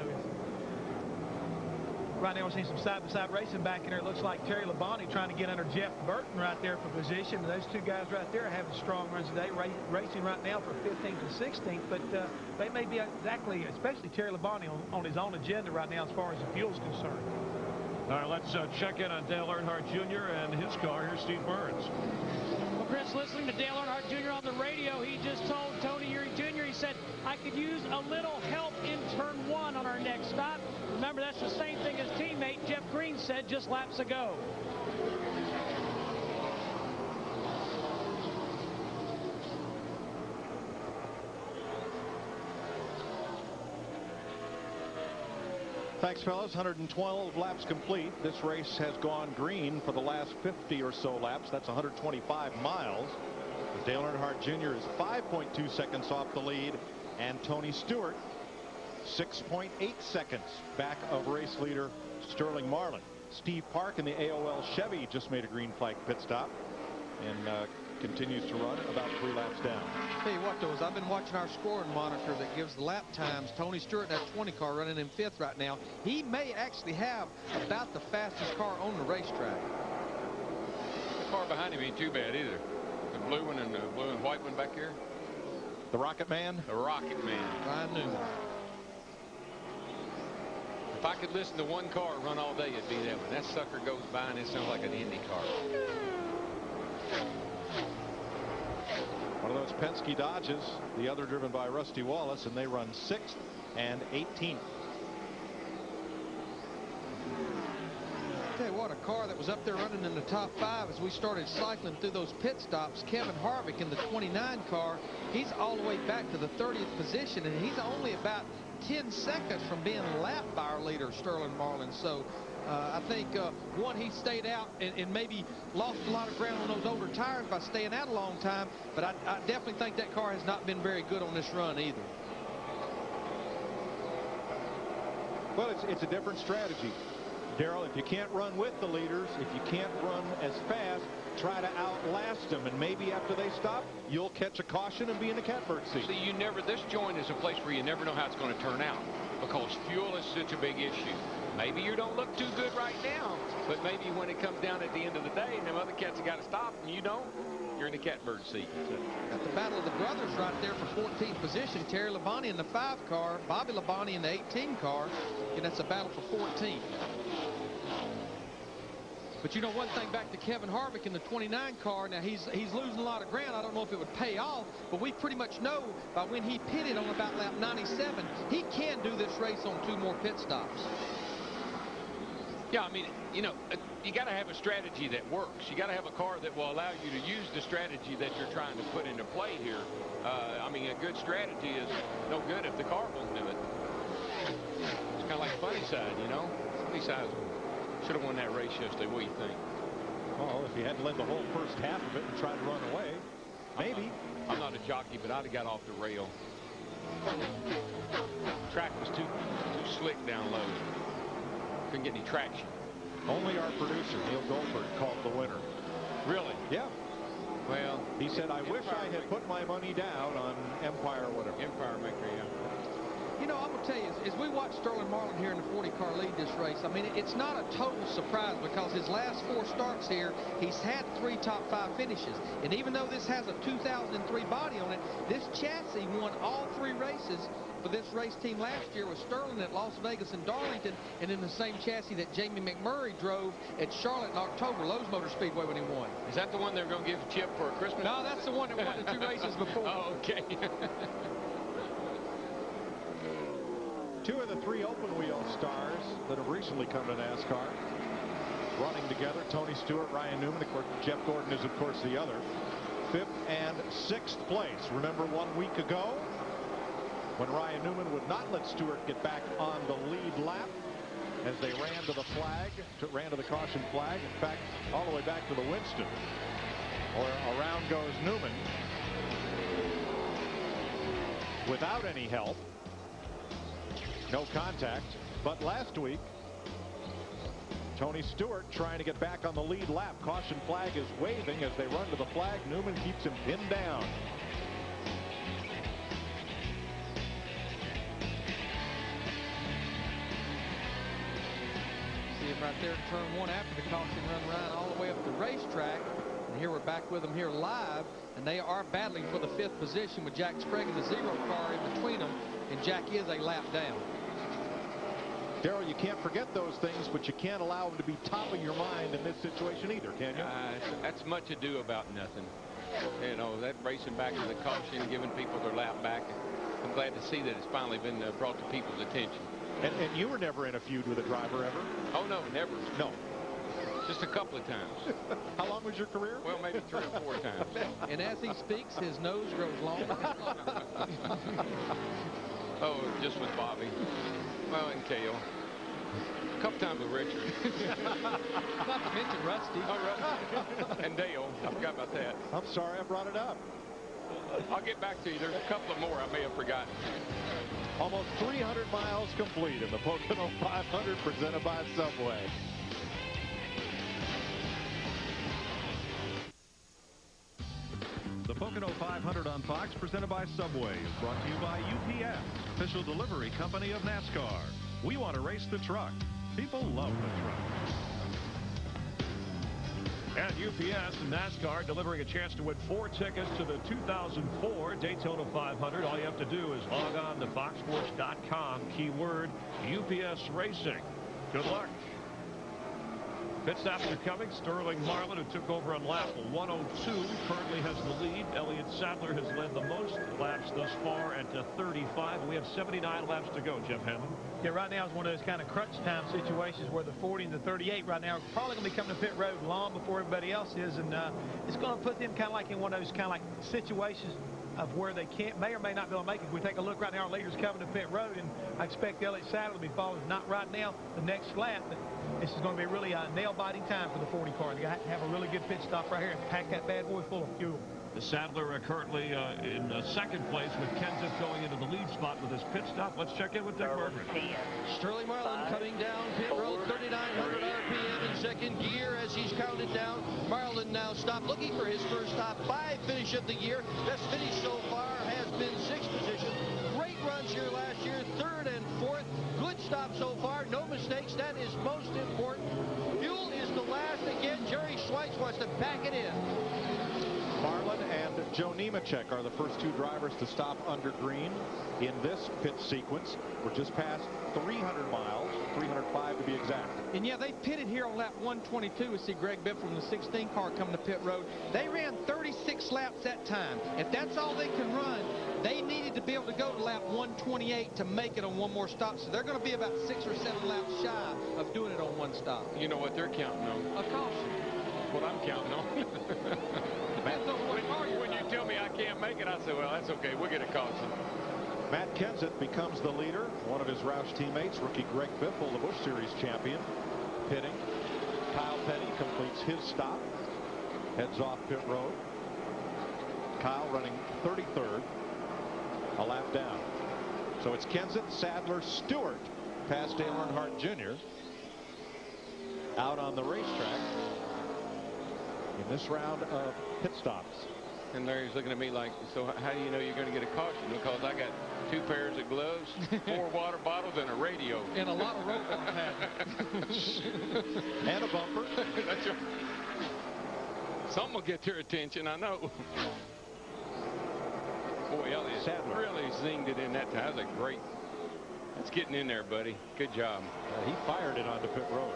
Right now we're seeing some side-by-side racing back in there. It looks like Terry Labonte trying to get under Jeff Burton right there for position. And those 2 guys right there are having strong runs today, racing right now for 15th and 16th. But they may be exactly, especially Terry Labonte, on his own agenda right now as far as the fuel's concerned. All right, let's check in on Dale Earnhardt Jr. and his car. Here's Steve Burns. Well, Chris, listening to Dale Earnhardt Jr. on the radio, he just told Tony Eury Jr., he said, I could use a little help in turn 1 on our next stop. Remember, that's the same thing his teammate Jeff Green said just laps ago. Thanks, fellas. 112 laps complete. This race has gone green for the last 50 or so laps. That's 125 miles. Dale Earnhardt Jr. is 5.2 seconds off the lead, and Tony Stewart 6.8 seconds back of race leader Sterling Marlin. Steve Park in the AOL Chevy just made a green flag pit stop and continues to run about 3 laps down. Tell you what, though, is I've been watching our scoring monitor that gives the lap times. Tony Stewart in that 20 car running in 5th right now. He may actually have about the fastest car on the racetrack. The car behind him ain't too bad either. The blue one The Rocket Man? The Rocket Man. Ryan Newman. If I could listen to one car run all day, it'd be that one. That sucker goes by and it sounds like an Indy car. One of those Penske Dodges, the other driven by Rusty Wallace, and they run 6th and 18th. Tell you what, a car that was up there running in the top 5 as we started cycling through those pit stops, Kevin Harvick in the 29 car, he's all the way back to the 30th position, and he's only about 10 seconds from being lapped by our leader, Sterling Marlin. So I think, one, he stayed out and maybe lost a lot of ground on those older tires by staying out a long time, but I definitely think that car has not been very good on this run either. Well, it's a different strategy. Darrell, if you can't run with the leaders, if you can't run as fast, try to outlast them, and maybe after they stop, you'll catch a caution and be in the catbird seat. See, this joint is a place where you never know how it's going to turn out because fuel is such a big issue. Maybe you don't look too good right now, but maybe when it comes down at the end of the day and them other cats have got to stop and you don't, you're in the catbird seat. Got the battle of the brothers right there for 14th position. Terry Labonte in the 5 car, Bobby Labonte in the 18 car, and that's a battle for 14th. But you know, one thing back to Kevin Harvick in the 29 car, now he's losing a lot of ground. I don't know if it would pay off, but we pretty much know by when he pitted on about lap 97, he can do this race on 2 more pit stops. Yeah, I mean, you know, you got to have a strategy that works. You got to have a car that will allow you to use the strategy that you're trying to put into play here. I mean, a good strategy is no good if the car won't do it. It's kind of like Funny Side, you know. Funny Side should have won that race yesterday. What do you think? Well, if he hadn't led the whole first half of it and tried to run away, maybe. I'm not a jockey, but I'd have got off the rail. Track was too slick down low. Couldn't get any traction. Only our producer, Neil Goldberg, called the winner. Really? Yeah. Well, he said, I wish I had put my money down on Empire or whatever. Empire Maker, yeah. You know, I'm going to tell you, as we watch Sterling Marlin here in the 40-car lead this race, I mean, it's not a total surprise because his last 4 starts here, he's had 3 top 5 finishes. And even though this has a 2003 body on it, this chassis won all 3 races for this race team last year with Sterling at Las Vegas and Darlington, and in the same chassis that Jamie McMurray drove at Charlotte in October, Lowe's Motor Speedway, when he won. Is that the one they're going to give Chip for a Christmas? No, that's the one that won the 2 races before. Oh, okay. 2 of the 3 open wheel stars that have recently come to NASCAR running together. Tony Stewart, Ryan Newman, of course. Jeff Gordon is, of course, the other. 5th and 6th place. Remember 1 week ago when Ryan Newman would not let Stewart get back on the lead lap as they ran to the flag, ran to the caution flag, in fact, all the way back to the Winston. Or around goes Newman without any help. No contact. But last week, Tony Stewart trying to get back on the lead lap. Caution flag is waving as they run to the flag. Newman keeps him pinned down. See him right there, turn 1 after the caution run Ryan all the way up the racetrack. And here we're back with them here live, and they are battling for the 5th position with Jack Sprague and the 0 car in between them, and Jack is a lap down. Darrell, you can't forget those things, but you can't allow them to be top of your mind in this situation either, can you? That's much ado about nothing. You know, that racing back to the caution, giving people their lap back. I'm glad to see that it's finally been brought to people's attention. And you were never in a feud with a driver ever? Oh, no, never. No. Just a couple of times. How long was your career? Well, maybe 3 or 4 times. And as he speaks, his nose grows longer. Oh, just with Bobby. Well, and Cale. A couple times with Richard. Not to mention Rusty. Oh, Rusty. And Dale. I forgot about that. I'm sorry I brought it up. I'll get back to you. There's a couple of more I may have forgotten. Almost 300 miles complete in the Pocono 500 presented by Subway. The Pocono 500 on Fox, presented by Subway, is brought to you by UPS, official delivery company of NASCAR. We want to race the truck. People love the truck. And UPS and NASCAR delivering a chance to win 4 tickets to the 2004 Daytona 500. All you have to do is log on to foxsports.com, keyword UPS Racing. Good luck. Pit stops are coming. Sterling Marlin, who took over on lap 102, currently has the lead. Elliott Sadler has led the most laps thus far at 35. We have 79 laps to go, Jeff Hanlon. Yeah, right now is one of those kind of crunch time situations where the 40 and the 38 right now are probably going to be coming to pit road long before everybody else is, and it's going to put them kind of like in one of those kind of like situations of where they may or may not be able to make it. If we take a look right now, our leader's coming to pit road, and I expect Elliott Sadler to be following, not right now, the next lap, but this is going to be really a nail-biting time for the 40 car. They got to have a really good pit stop right here and pack that bad boy full of fuel. The Sadler currently in second place with Kenseth going into the lead spot with his pit stop. Let's check in with Dick Margaret. Sterling Marlin coming down pit road, 3,900 RPM in second gear as he's counted down. Marlin now stopped looking for his first top 5 finish of the year. Best finish so far has been 6th position. Great runs here last year, 3rd and 4th. Good stop so far, no mistakes. That is most important. Fuel is the last. Again, Jerry Schweitz wants to back it in. Marlin and Joe Nemechek are the first 2 drivers to stop under green in this pit sequence. We're just past 300 miles, 305 to be exact. And yeah, they pitted here on lap 122. We see Greg Bibb from the 16 car coming to pit road. They ran 36 laps that time. If that's all they can run, they needed to be able to go to lap 128 to make it on one more stop. So they're going to be about 6 or 7 laps shy of doing it on one stop. You know what they're counting on? A caution. That's what I'm counting on. When you tell me I can't make it, I say, well, that's okay. We'll get a caution. Matt Kenseth becomes the leader. One of his Roush teammates, rookie Greg Biffle, the Busch Series champion, pitting. Kyle Petty completes his stop, heads off pit road. Kyle running 33rd, a lap down. So it's Kenseth, Sadler, Stewart, past Dale Earnhardt Jr. out on the racetrack in this round of pit stops. And Larry's looking at me like, so how do you know you're going to get a caution? Because I got 2 pairs of gloves, 4 water bottles, and a radio. And a lot of rope on the and a bumper. That's your... Something will get their attention, I know. Boy, Elliott Sadler really zinged it in that time. That was a great... That's getting in there, buddy. Good job. He fired it onto pit road.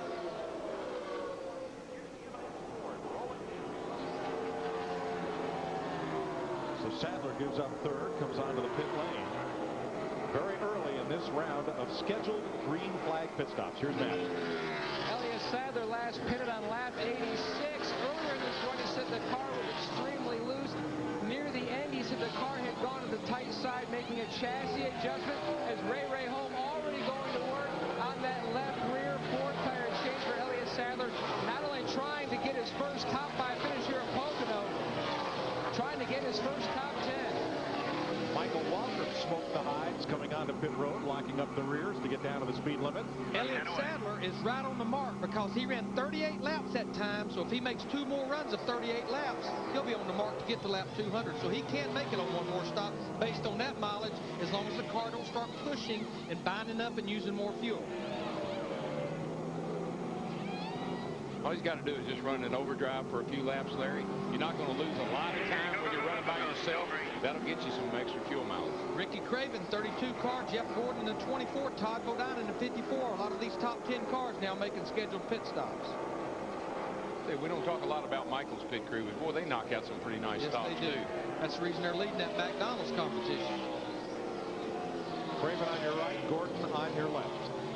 So Sadler gives up 3rd, comes onto the pit lane very early in this round of scheduled green flag pit stops. Here's Matt. Elliott Sadler last pitted on lap 86. Earlier in this run, he said the car was extremely loose. Near the end, he said the car had gone to the tight side, making a chassis adjustment. As Ray Holm already going to work on that left rear 4-tire change for Elliott Sadler, not only trying to get his first top 5 finish here at Pocono, trying to get his first top 10. Michael Walker smoked the hides coming onto pit road, locking up the rears to get down to the speed limit. Elliott Sadler is right on the mark because he ran 38 laps that time. So if he makes 2 more runs of 38 laps, he'll be on the mark to get to lap 200. So he can't make it on one more stop based on that mileage as long as the car don't start pushing and binding up and using more fuel. All he's got to do is just run an overdrive for a few laps, Larry. You're not going to lose a lot of time when you're running by yourself. That'll get you some extra fuel mileage. Ricky Craven, 32 car. Jeff Gordon in the 24. Todd Bodine in the 54. A lot of these top 10 cars now making scheduled pit stops. We don't talk a lot about Michael's pit crew, but boy, they knock out some pretty nice stops, they do. too. That's the reason they're leading that McDonald's competition. Craven on your right, Gordon on your left.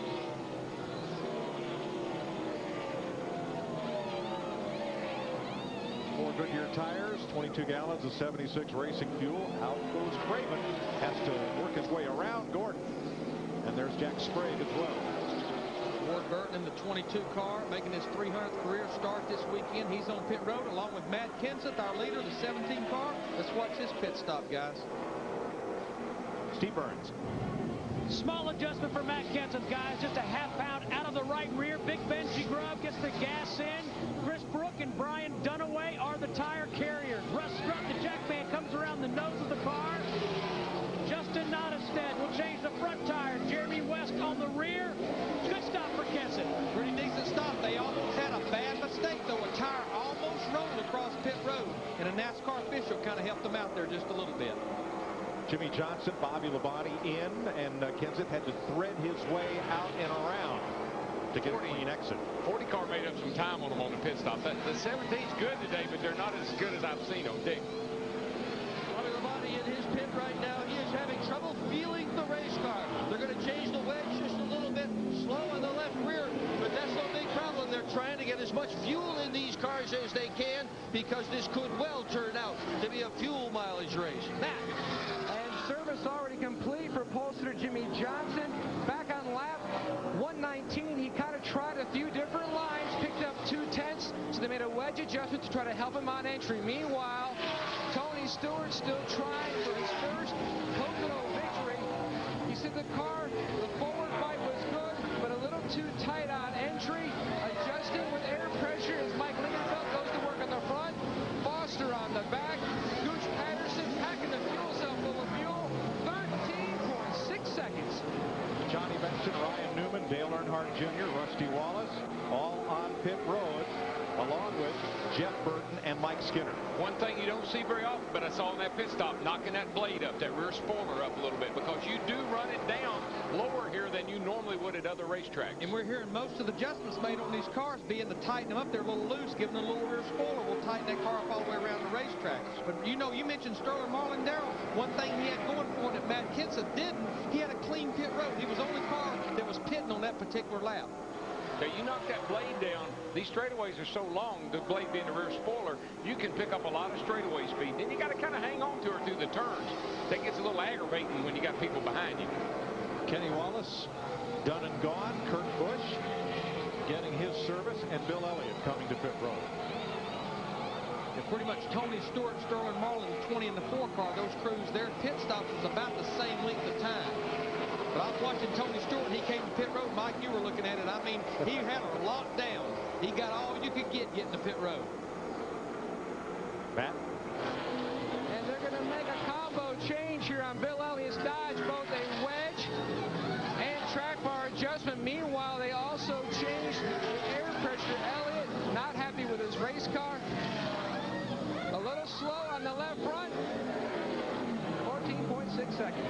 4 Goodyear tires, 22 gallons of 76 racing fuel. Out goes Craven. Has to work his way around Gordon. And there's Jack Sprague as well. Ward Burton in the 22 car, making his 300th career start this weekend. He's on pit road along with Matt Kenseth, our leader, the 17 car. Let's watch his pit stop, guys. Steve Burns. Small adjustment for Matt Kenseth, guys. Just a half pound out of the right rear. Big Benji Grubb gets the gas in. Chris Brook and Brian Dunaway are the tire carriers. Russ Strutt, the jackman, comes around the nose of the car. Justin Nottestead will change the front tire. Jeremy West on the rear. Good stop for Kenseth. Pretty decent stop. They almost had a bad mistake, though. A tire almost kind of helped them out there just a little bit. Jimmy Johnson, Bobby Labonte in, and Kenseth had to thread his way out and around to get a clean exit. 40 car made up some time on them on the pit stop. The 17's good today, but they're not as good as I've seen them. Dick. Bobby Labonte in his pit right now. He is having trouble feeling the race car. They're going to change the wedge just a little bit slow in the left rear, but that's no big problem. They're trying to get as much fuel in these cars as they can because this could well turn out to be a fuel mileage race. Matt. Service already complete for pole sitter Jimmy Johnson. Back on lap 119, he kind of tried a few different lines, picked up 2/10, so they made a wedge adjustment to try to help him on entry. Meanwhile, Tony Stewart still trying for his first Pocono victory. He said the car, the forward fight was good, but a little too tight on entry. Adjusting with air pressure as Mike Lingenfeld goes to work on the front. Foster on the back. Gooch Patterson packing the fuel cell full of fuel. 13.6 seconds. Johnny Benson, Ryan Newman, Dale Earnhardt Jr., Rusty Wallace, all on pit road, along with Jeff Burton and Mike Skinner. One thing you don't see very often, but I saw in that pit stop, knocking that blade up, that rear spoiler up a little bit, because you do run it down lower here than you normally would at other racetracks. And we're hearing most of the adjustments made on these cars being to tighten them up. They're a little loose, giving them a little rear spoiler. We'll tighten that car up all the way around the racetrack. But you know, you mentioned Sterling Marlin, Darrell. One thing he had going for him that Matt Kenseth didn't, he had a clean pit road. He was the only car that was pitting on that particular lap. Okay, you knock that blade down, these straightaways are so long, the blade being the rear spoiler, you can pick up a lot of straightaway speed. Then you got to kind of hang on to her through the turns. That gets a little aggravating when you got people behind you. Kenny Wallace, done and gone. Kurt Busch getting his service, and Bill Elliott coming to pit road. Yeah, pretty much Tony Stewart, Sterling Marlin, 20 in the 4 car. Those crews, their pit stops was about the same length of time. But I was watching Tony Stewart. He came to pit road. Mike, you were looking at it. I mean, he had her locked down. He got all you could get getting to pit road. Matt? And they're going to make a combo change here on Bill Elliott's Dodge, both a wedge and track bar adjustment. Meanwhile, they also changed the air pressure. Elliott not happy with his race car. A little slow on the left front. 14.6 seconds.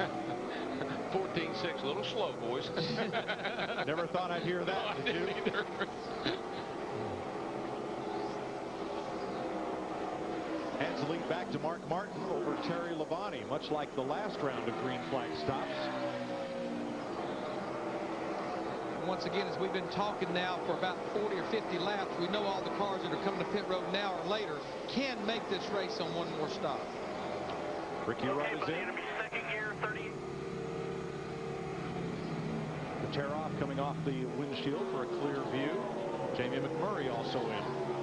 14.6, a little slow, boys. Never thought I'd hear that, did you? Either. Hands the lead back to Mark Martin over Terry Labonte, much like the last round of green flag stops. Once again, as we've been talking now for about 40 or 50 laps, we know all the cars that are coming to pit road now or later can make this race on one more stop. Ricky Rudd is in. Second gear, 30. The tear off coming off the windshield for a clear view. Jamie McMurray also in.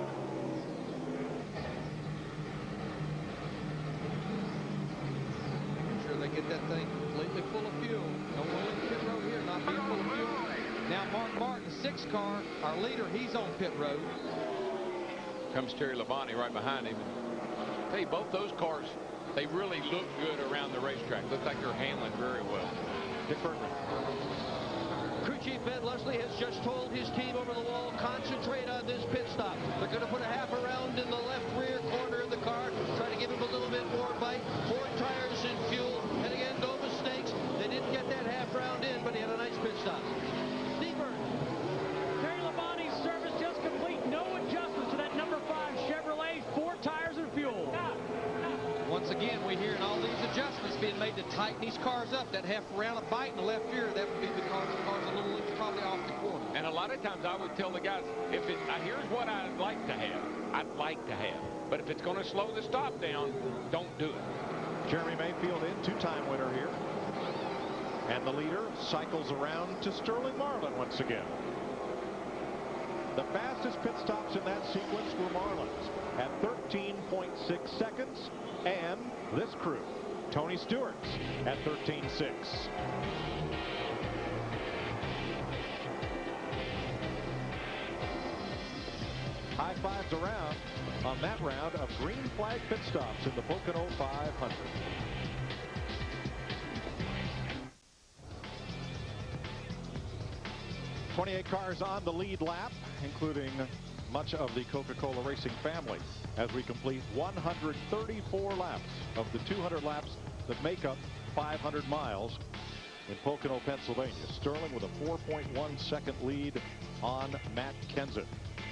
Make sure they get that thing completely full of fuel. No one in pit road here not being full of fuel. Now Mark Martin, 6 car, our leader, he's on pit road. Comes Terry Labonte right behind him. Hey, both those cars, they really look good around the racetrack. Look like they're handling very well. Dick Bergman. Crew Chief Ben Leslie has just told his team over the wall, concentrate on this pit stop. They're going to put a half a round in the left rear corner of the car, try to give him a little bit more bite. 4 tires and fuel, and again, no mistakes. They didn't get that half round in, but he had a nice pit stop. Steve Burton. Terry Labonte's service just complete. No adjustments to that number 5 Chevrolet. 4 tires and fuel. Once again, we're hearing all these adjustments being made to tighten these cars up. That half round of bite in the left rear, that would be because the car's a little probably off the corner. And a lot of times I would tell the guys, if it, here's what I'd like to have. I'd like to have. But if it's going to slow the stop down, don't do it. Jeremy Mayfield in, 2-time winner here. And the leader cycles around to Sterling Marlin once again. The fastest pit stops in that sequence were Marlin's at 13.6 seconds. And this crew, Tony Stewart's at 13.6. High fives around on that round of green flag pit stops in the Pocono 500. .28 cars on the lead lap, including much of the Coca-Cola Racing family as we complete 134 laps of the 200 laps that make up 500 miles in Pocono, Pennsylvania. Sterling with a 4.1 second lead on Matt Kenseth.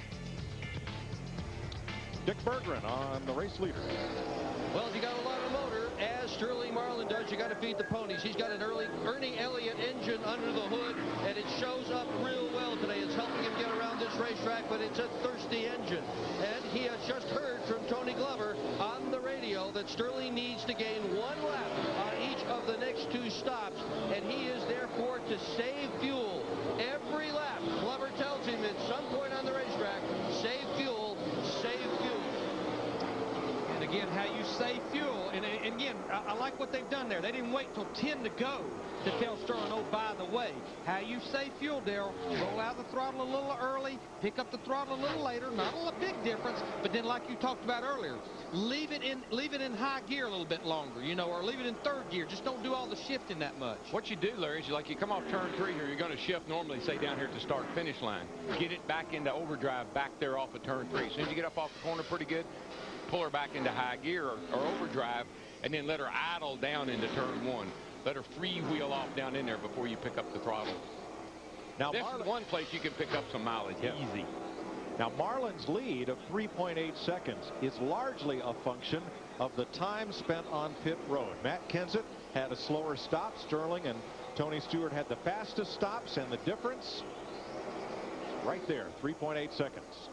Dick Berggren on the race leader. Well, if you got a lot of motor, as Sterling Marlin does, you got to feed the ponies. He's got an early Ernie Elliott engine under the hood, and it shows up real well today. It's helping him get around this racetrack, but it's a thirsty engine. And he has just heard from Tony Glover on the radio that Sterling needs to gain 1 lap on each of the next 2 stops, and he is therefore to save fuel every lap. Glover tells him at some point on the racetrack, save fuel, save fuel. Again, how you save fuel, and again, I like what they've done there. They didn't wait till 10 to go to tell Sterling, oh, by the way, how you save fuel, Darrell, roll out the throttle a little early, pick up the throttle a little later, not a big difference, but then like you talked about earlier, leave it in high gear a little bit longer, you know, or leave it in 3rd gear. Just don't do all the shifting that much. What you do, Larry, is you come off turn 3 here, you're going to shift normally, say down here at the start-finish line. Get it back into overdrive back there off of turn 3. As soon as you get up off the corner pretty good, pull her back into high gear or overdrive, and then let her idle down into turn 1. Let her freewheel off down in there before you pick up the throttle. Now, this is one place you can pick up some mileage easy. Now, Marlin's lead of 3.8 seconds is largely a function of the time spent on pit road. Matt Kenseth had a slower stop. Sterling and Tony Stewart had the fastest stops, and the difference right there, 3.8 seconds.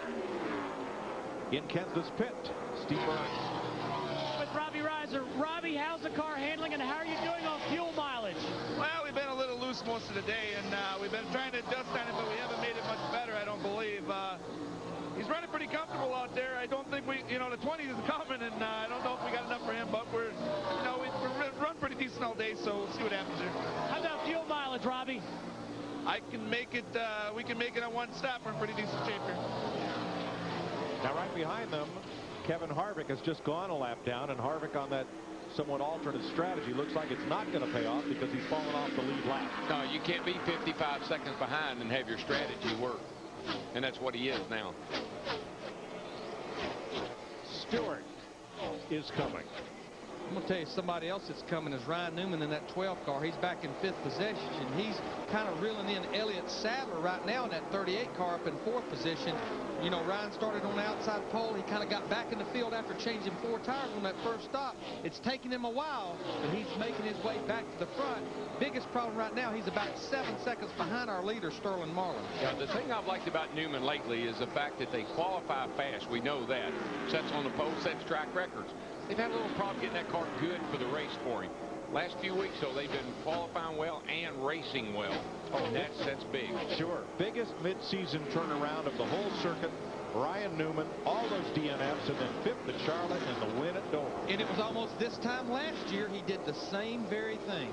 In Kenseth's pit, Steve Burns. With Robbie Reiser. Robbie, how's the car handling, and how are you doing on fuel mileage? Well, we've been a little loose most of the day, and we've been trying to adjust on it, but we haven't made it much better, I don't believe. He's running pretty comfortable out there. I don't think the 20 is coming, and I don't know if we got enough for him, but we run pretty decent all day, so we'll see what happens here. How about fuel mileage, Robbie? I can make it, we can make it on 1 stop. We're in pretty decent shape here. Now, right behind them, Kevin Harvick has just gone a lap down, and Harvick on that somewhat alternate strategy looks like it's not going to pay off because he's fallen off the lead lap. No, you can't be 55 seconds behind and have your strategy work, and that's what he is now. Stewart is coming. I'm going to tell you, somebody else that's coming is Ryan Newman in that 12 car. He's back in 5th position. He's kind of reeling in Elliott Sadler right now in that 38 car up in 4th position. You know, Ryan started on the outside pole. He kind of got back in the field after changing 4 tires on that first stop. It's taken him a while, but he's making his way back to the front. Biggest problem right now, he's about 7 seconds behind our leader, Sterling Marlin. Yeah, the thing I've liked about Newman lately is the fact that they qualify fast. We know that. Sets on the pole, sets track records. They've had a little problem getting that car good for the race for him. Last few weeks, though, they've been qualifying well and racing well. Oh, and that's big. Sure. Biggest midseason turnaround of the whole circuit. Ryan Newman, all those DNFs, and then 5th at Charlotte and the win at Dover. And it was almost this time last year he did the same very thing.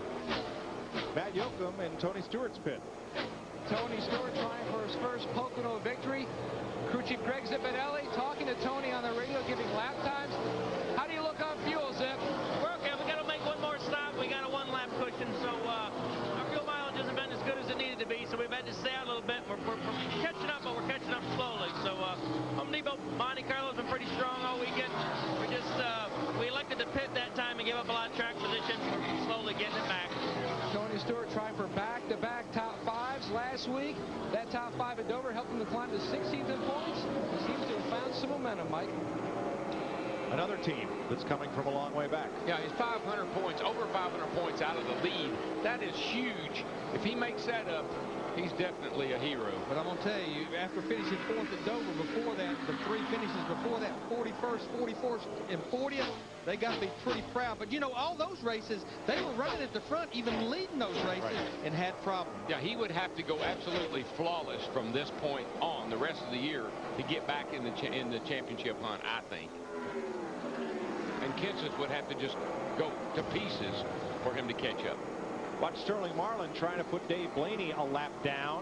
Matt Yoakum in Tony Stewart's pit. Tony Stewart trying for his first Pocono victory. Crew Chief Greg Zippinelli talking to Tony on the radio, giving lap times. How do you look on fuel, Zip? We're okay. We got to make 1 more stop. We got a 1-lap cushion, so our fuel mileage hasn't been as good as it needed to be. So we've had to stay out a little bit. We're catching up, but we're catching up slowly. So Home Depot, Monte Carlo's been pretty strong all weekend. We're just we elected to pit that time and give up a lot of track position. We're slowly getting it back. Tony Stewart trying for back-to-back top 5s last week. That top 5 at Dover helped him to climb to 16th in points. He seems to have found some momentum, Mike. Another team that's coming from a long way back. Yeah, he's 500 points, over 500 points out of the lead. That is huge. If he makes that up, he's definitely a hero. But I'm going to tell you, after finishing 4th at Dover, before that, the 3 finishes before that, 41st, 44th, and 40th, they got to be pretty proud. But, you know, all those races, they were running at the front, even leading those races, and had problems. Yeah, he would have to go absolutely flawless from this point on the rest of the year to get back in the championship hunt, I think. And Kenseth would have to just go to pieces for him to catch up. Watch Sterling Marlin trying to put Dave Blaney a lap down.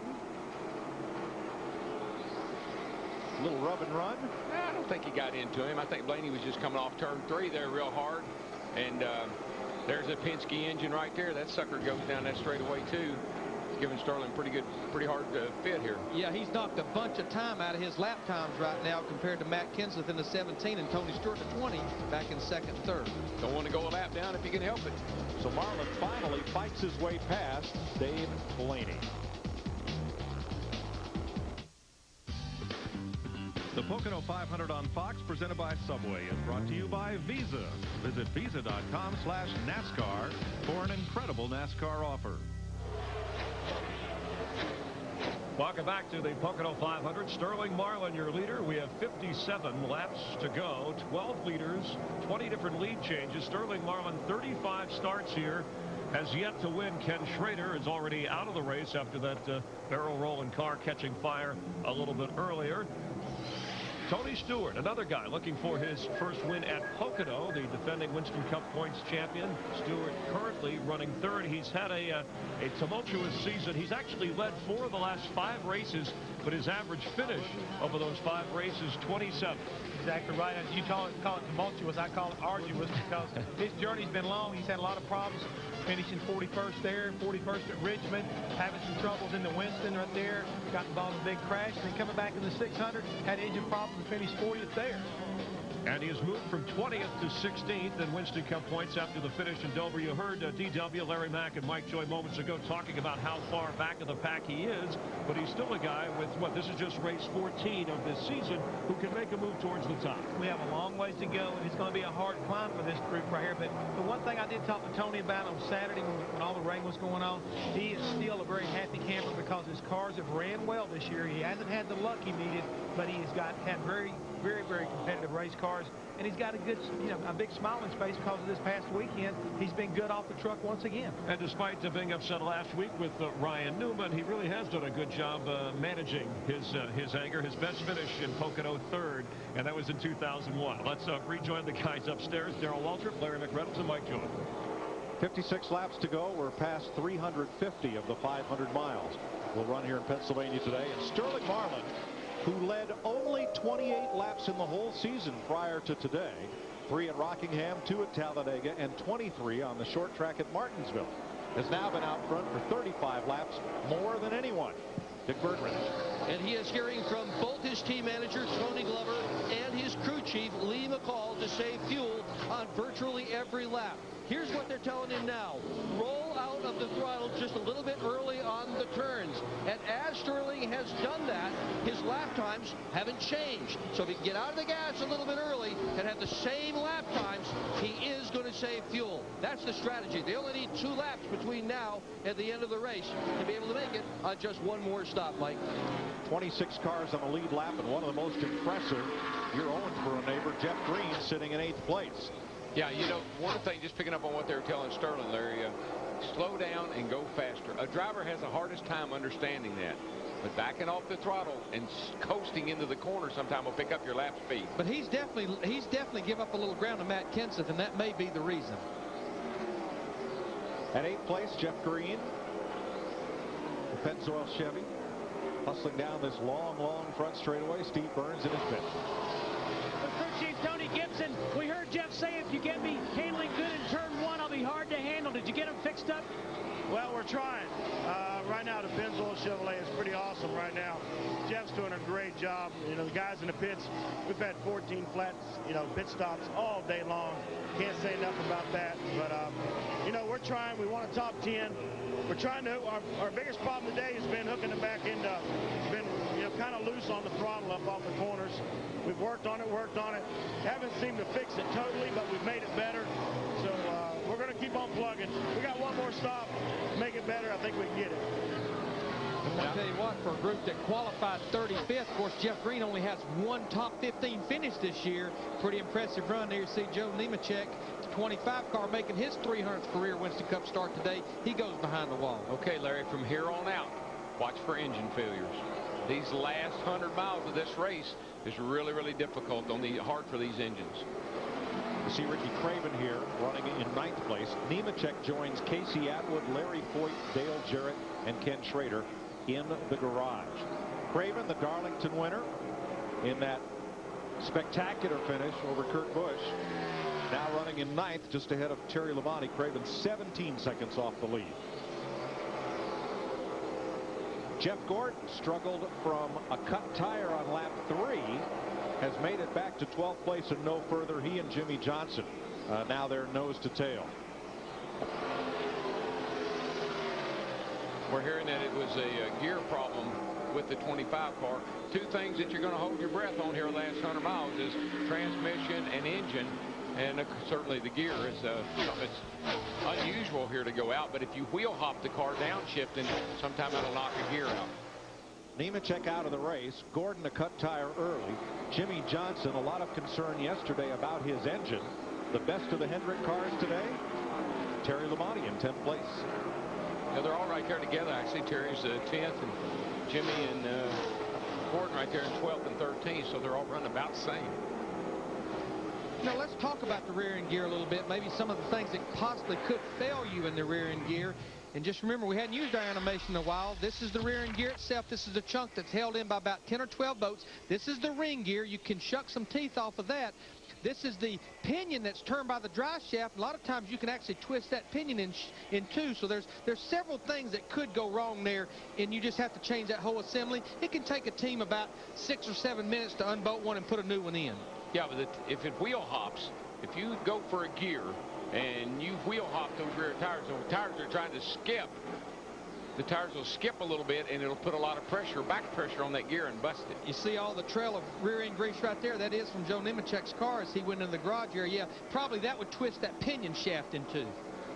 A little rub and run. I don't think he got into him. I think Blaney was just coming off turn 3 there real hard. And there's a Penske engine right there. That sucker goes down that straightaway too. giving Sterling pretty hard fit here. Yeah, he's knocked a bunch of time out of his lap times right now compared to Matt Kenseth in the 17 and Tony Stewart in the 20 back in second and third. Don't want to go a lap down if you can help it. So Marlin finally fights his way past Dave Blaney. The Pocono 500 on Fox, presented by Subway, is brought to you by Visa. Visit visa.com/NASCAR for an incredible NASCAR offer. Welcome back to the Pocono 500. Sterling Marlin, your leader. We have 57 laps to go, 12 leaders, 20 different lead changes. Sterling Marlin, 35 starts here, has yet to win. Ken Schrader is already out of the race after that barrel rolling car catching fire a little bit earlier. Tony Stewart, another guy looking for his first win at Pocono, the defending Winston Cup points champion. Stewart currently running third. He's had a tumultuous season. He's actually led 4 of the last 5 races, but his average finish over those 5 races, 27. Exactly right. As you call it tumultuous, I call it arduous, because his journey's been long. He's had a lot of problems finishing 41st there, 41st at Richmond, having some troubles in the Winston right there, got involved in a big crash, and then coming back in the 600, had engine problems and finished 40th there. And he has moved from 20th to 16th in Winston Cup points after the finish in Dover. You heard DW, Larry Mack, and Mike Joy moments ago talking about how far back of the pack he is, but he's still a guy with, this is just race 14 of this season, who can make a move towards the top. We have a long ways to go, and it's going to be a hard climb for this group right here. But the one thing I did talk to Tony about on Saturday when all the rain was going on, he is still a very happy camper because his cars have ran well this year. He hasn't had the luck he needed, but he has had very competitive race cars, and he's got a good, a big smile on his face because of this past weekend. He's been good off the truck once again. And despite being upset last week with Ryan Newman, he really has done a good job managing his anger. His best finish in Pocono, third, and that was in 2001. Let's rejoin the guys upstairs. Darrell Waltrip, Larry McReynolds, and Mike Joy. 56 laps to go. We're past 350 of the 500 miles. We'll run here in Pennsylvania today. And Sterling Marlin, who led only 28 laps in the whole season prior to today, 3 at Rockingham, 2 at Talladega, and 23 on the short track at Martinsville, has now been out front for 35 laps, more than anyone. Dick Berggren. And he is hearing from both his team manager, Tony Glover, and his crew chief, Lee McCall, to save fuel on virtually every lap. Here's what they're telling him now. Roll out of the throttle just a little bit early on the turns. And as Sterling has done that, his lap times haven't changed. So if he can get out of the gas a little bit early and have the same lap times, he is going to save fuel. That's the strategy. They only need 2 laps between now and the end of the race to be able to make it on just one more stop, Mike. 26 cars on the lead lap, and one of the most impressive, your own for a neighbor, Jeff Green, sitting in 8th place. Yeah, one thing, just picking up on what they were telling Sterling, Larry, slow down and go faster. A driver has the hardest time understanding that. But backing off the throttle and coasting into the corner sometime will pick up your lap speed. But he's definitely give up a little ground to Matt Kenseth, and that may be the reason. At 8th place, Jeff Green, the Pennzoil Chevy, hustling down this long front straightaway. Steve Burns in his pit. Crew Chief Tony Gibson, we heard Jeff say if you get me handling good in turn 1, I'll be hard to handle. Did you get him fixed up? Well, we're trying. Right now, the Pennzoil Chevrolet is pretty awesome right now. Jeff's doing a great job. The guys in the pits, we've had 14 flat, pit stops all day long. Can't say enough about that. But, we're trying. We want a top 10. We're trying to, our biggest problem today has been hooking the back end up. It's been, kind of loose on the throttle up off the corners. We've worked on it. Haven't seemed to fix it totally, but we've made it better. So we're going to keep on plugging. We got one more stop. Make it better. I think we can get it. I'll tell you what, for a group that qualified 35th, of course, Jeff Green only has 1 top 15 finish this year. Pretty impressive run there. You see Joe Nemechek, 25 car, making his 300th career Winston Cup start today. He goes behind the wall. Okay, Larry, from here on out, watch for engine failures. These last 100 miles of this race is really difficult, hard for these engines. You see Ricky Craven here running in 9th place. Nemechek joins Casey Atwood, Larry Foyt, Dale Jarrett, and Ken Schrader in the garage. Craven, the Darlington winner, in that spectacular finish over Kurt Busch, now running in 9th, just ahead of Terry Labonte. Craven 17 seconds off the lead. Jeff Gordon struggled from a cut tire on lap 3, has made it back to 12th place and no further. He and Jimmy Johnson now they're nose to tail. We're hearing that it was a gear problem with the 25 car. Two things that you're going to hold your breath on here the last 100 miles is transmission and engine. And certainly the gear is it's unusual here to go out, but if you wheel hop the car downshifting, sometime that'll knock a gear out. Nemechek out of the race. Gordon a cut tire early. Jimmy Johnson, a lot of concern yesterday about his engine. The best of the Hendrick cars today. Terry Labonte in 10th place. Yeah, they're all right there together. Actually, Terry's 10th, and Jimmy and Gordon right there in 12th and 13th, so they're all running about the same. Now let's talk about the rear end gear a little bit. Maybe some of the things that possibly could fail you in the rear end gear. And just remember, we hadn't used our animation in a while. This is the rear end gear itself. This is the chunk that's held in by about 10 or 12 bolts. This is the ring gear. You can shuck some teeth off of that. This is the pinion that's turned by the drive shaft. A lot of times you can actually twist that pinion in two. So there's several things that could go wrong there, and you just have to change that whole assembly. It can take a team about 6 or 7 minutes to unbolt one and put a new one in. Yeah, but if it wheel hops, if you go for a gear and you wheel hop those rear tires, the tires are trying to skip. The tires will skip a little bit, and it'll put a lot of pressure, back pressure on that gear and bust it. You see all the trail of rear end grease right there? That is from Joe Nemechek's car as he went into the garage area. Yeah, probably that would twist that pinion shaft in two.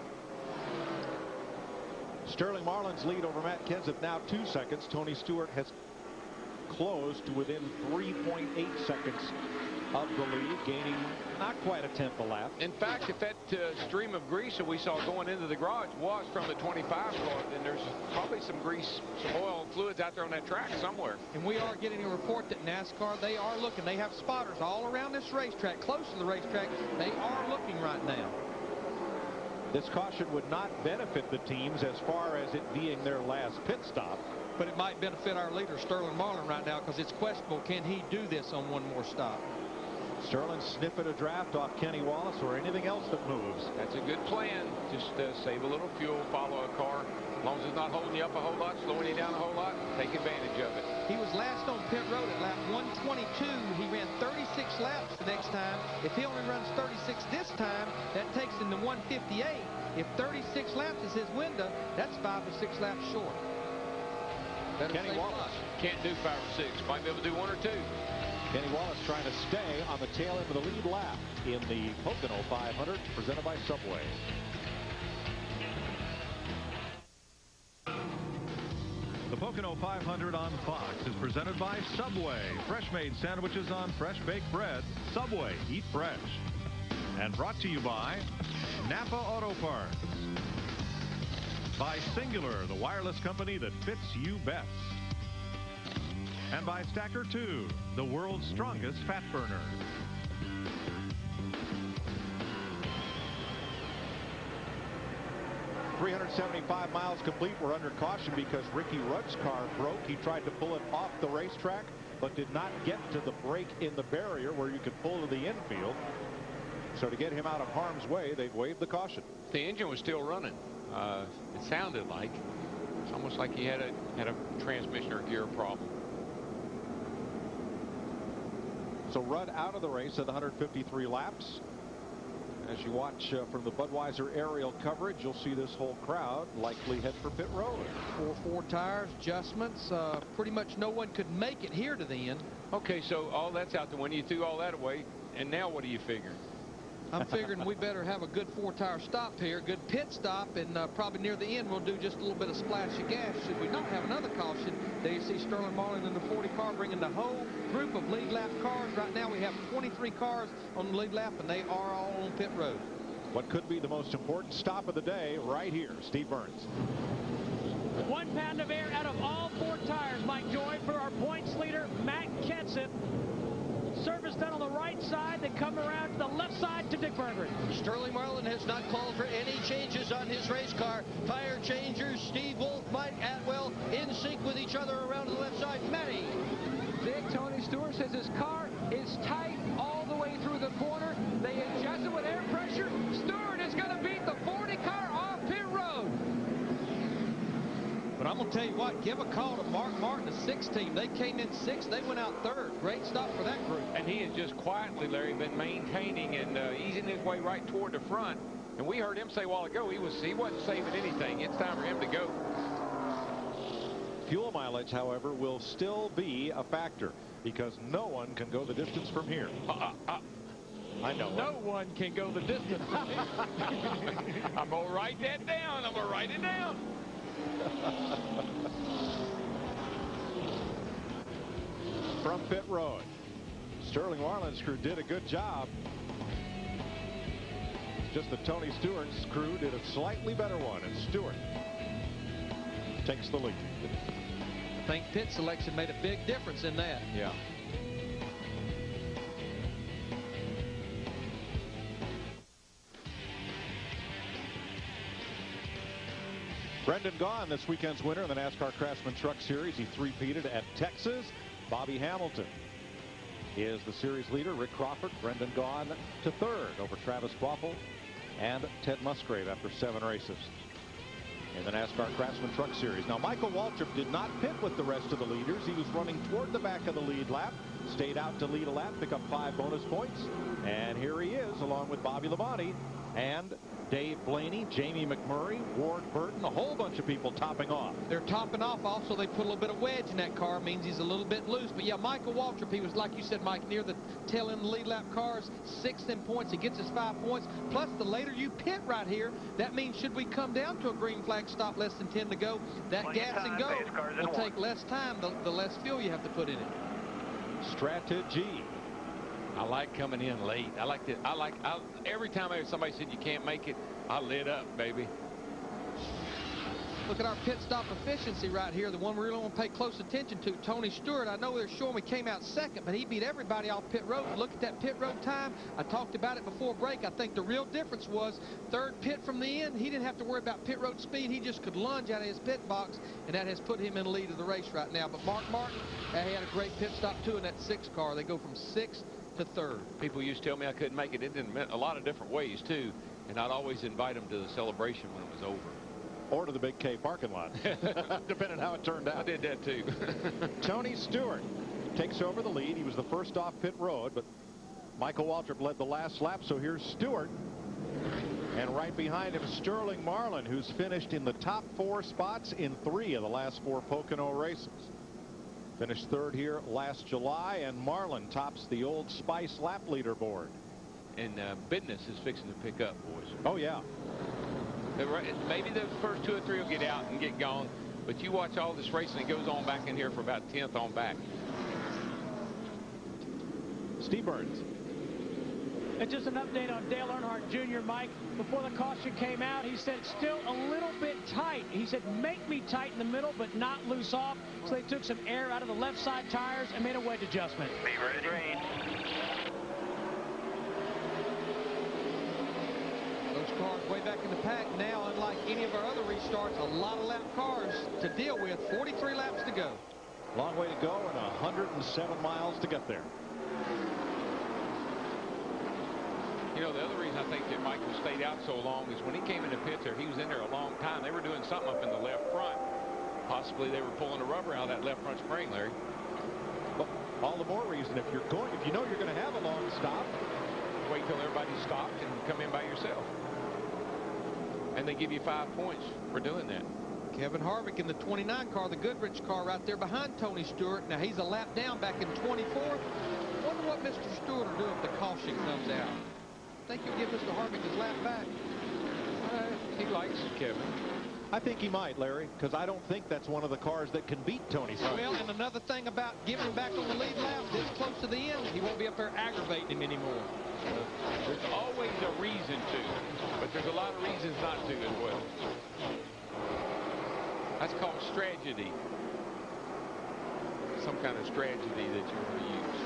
Sterling Marlin's lead over Matt Kenseth now 2 seconds. Tony Stewart has closed to within 3.8 seconds of the lead, gaining not quite a tenth a lap. In fact, if that stream of grease that we saw going into the garage was from the 25 car, then there's probably some grease, some oil fluids out there on that track somewhere. And we are getting a report that NASCAR, they are looking. They have spotters all around this racetrack, close to the racetrack. They are looking right now. This caution would not benefit the teams as far as it being their last pit stop. But it might benefit our leader, Sterling Marlin, right now, because it's questionable. Can he do this on one more stop? Sterling sniffing a draft off Kenny Wallace or anything else that moves. That's a good plan. Just save a little fuel, follow a car. As long as it's not holding you up a whole lot, slowing you down a whole lot, take advantage of it. He was last on pit road at lap 122. He ran 36 laps the next time. If he only runs 36 this time, that takes him to 158. If 36 laps is his window, that's 5 or 6 laps short. Kenny Wallace can't do 5 or 6. Might be able to do 1 or 2. Kenny Wallace trying to stay on the tail end of the lead lap in the Pocono 500 presented by Subway. The Pocono 500 on Fox is presented by Subway. Fresh made sandwiches on fresh baked bread. Subway, eat fresh. And brought to you by Napa Auto Parts. By Singular, the wireless company that fits you best. And by Stacker 2, the world's strongest fat burner. .375 miles complete. We're under caution because Ricky Rudd's car broke. He tried to pull it off the racetrack, but did not get to the break in the barrier where you could pull to the infield. So to get him out of harm's way, they've waived the caution. The engine was still running. It sounded like it's almost like he had a transmission or gear problem. So Rudd out of the race at 153 laps. As you watch from the Budweiser aerial coverage, you'll see this whole crowd likely head for pit road. 4 tires, adjustments. Pretty much no one could make it here to the end. Okay, so all that's out the window. You threw all that away, and now what do you figure? I'm figuring we better have a good 4-tire stop here, good pit stop, and probably near the end we'll do just a little bit of splash of gas. Should we not have another caution, there you see Sterling Marlin in the 40 car bringing the whole group of lead lap cars. Right now we have 23 cars on the lead lap, and they are all on pit road. What could be the most important stop of the day right here, Steve Burns. 1 pound of air out of all 4 tires, Mike Joy, for our points leader, Matt Kenseth. Service done on the right side, then come around to the left side to Dick Berggren. Sterling Marlin has not called for any changes on his race car. Tire changers, Steve Wolf, Mike Atwell in sync with each other around to the left side. Matty. Big Tony Stewart says his car is tight all the way through the corner. They adjusted with air pressure. Stewart is going to beat the 40 car off pit road. But I'm going to tell you what, give a call to Mark Martin, the 6th team. They came in 6th. They went out 3rd. Great stop for that group. And he has just quietly, Larry, been maintaining and easing his way right toward the front. And we heard him say a while ago he wasn't saving anything. It's time for him to go. Fuel mileage, however, will still be a factor because no one can go the distance from here. I know. No one can go the distance. I'm going to write that down. I'm going to write it down. From pit road, Sterling Marlin's crew did a good job. It's just that Tony Stewart's crew did a slightly better one, and Stewart takes the lead. I think pit selection made a big difference in that. Yeah. Brendan Gaughan, this weekend's winner in the NASCAR Craftsman Truck Series. He three-peated at Texas. Bobby Hamilton is the series leader. Rick Crawford, Brendan Gaughan to 3rd over Travis Kvapil and Ted Musgrave after 7 races in the NASCAR Craftsman Truck Series. Now, Michael Waltrip did not pit with the rest of the leaders. He was running toward the back of the lead lap, stayed out to lead a lap, pick up 5 bonus points, and here he is along with Bobby Labonte and Dave Blaney, Jamie McMurray, Ward Burton, a whole bunch of people topping off. They're topping off. Also, they put a little bit of wedge in that car. Means he's a little bit loose. But yeah, Michael Waltrip, he was, like you said, Mike, near the tail end of the lead lap cars, 6th in points. He gets his 5 points. Plus, the later you pit right here, that means should we come down to a green flag stop, less than 10 to go, that gas and go will take less time, the less fuel you have to put in it. Strategy. I like coming in late. I like every time somebody said you can't make it, I lit up, baby. Look at our pit stop efficiency right here, the one we really want to pay close attention to. Tony Stewart, I know they're showing we came out 2nd, but he beat everybody off pit road. Look at that pit road time. I talked about it before break. I think the real difference was 3rd pit from the end. He didn't have to worry about pit road speed. He just could lunge out of his pit box, and that has put him in the lead of the race right now. But Mark Martin, he had a great pit stop, too, in that 6th car. They go from 6th to 3rd. People used to tell me I couldn't make it. It didn't mean a lot of different ways, too. And I'd always invite them to the celebration when it was over. Or to the Big K parking lot, depending on how it turned out. I did that, too. Tony Stewart takes over the lead. He was the first off pit road, but Michael Waltrip led the last lap. So here's Stewart. And right behind him, Sterling Marlin, who's finished in the top 4 spots in 3 of the last 4 Pocono races. Finished 3rd here last July, and Marlin tops the Old Spice lap leaderboard. And business is fixing to pick up, boys. Oh, yeah. Maybe the first 2 or 3 will get out and get gone, but you watch all this racing, it goes on back in here for about 10th on back. Steve Burns. And just an update on Dale Earnhardt Jr., Mike. Before the caution came out, he said still a little bit tight. He said make me tight in the middle, but not loose off. So they took some air out of the left side tires and made a wedge adjustment. Be ready to rain. Those cars way back in the pack now, unlike any of our other restarts, a lot of lap cars to deal with. 43 laps to go. Long way to go and 107 miles to get there. You know, the other reason I think that Michael stayed out so long is when he came into pits there, he was in there a long time. They were doing something up in the left front. Possibly they were pulling the rubber out of that left front spring, Larry. Well, all the more reason if you know you're going to have a long stop, wait till everybody's stopped and come in by yourself. And they give you 5 points for doing that. Kevin Harvick in the 29 car, the Goodrich car right there behind Tony Stewart. Now he's a lap down back in 24th. Wonder what Mr. Stewart will do if the caution comes out. Think you'll give Mr. Harvick his lap back? He likes Kevin. I think he might, Larry, because I don't think that's one of the cars that can beat Tony Stewart. Well, and another thing about giving him back on the lead lap, this close to the end, he won't be up there aggravating him anymore. There's always a reason to, but there's a lot of reasons not to as well. That's called strategy. Some kind of strategy that you're going to use.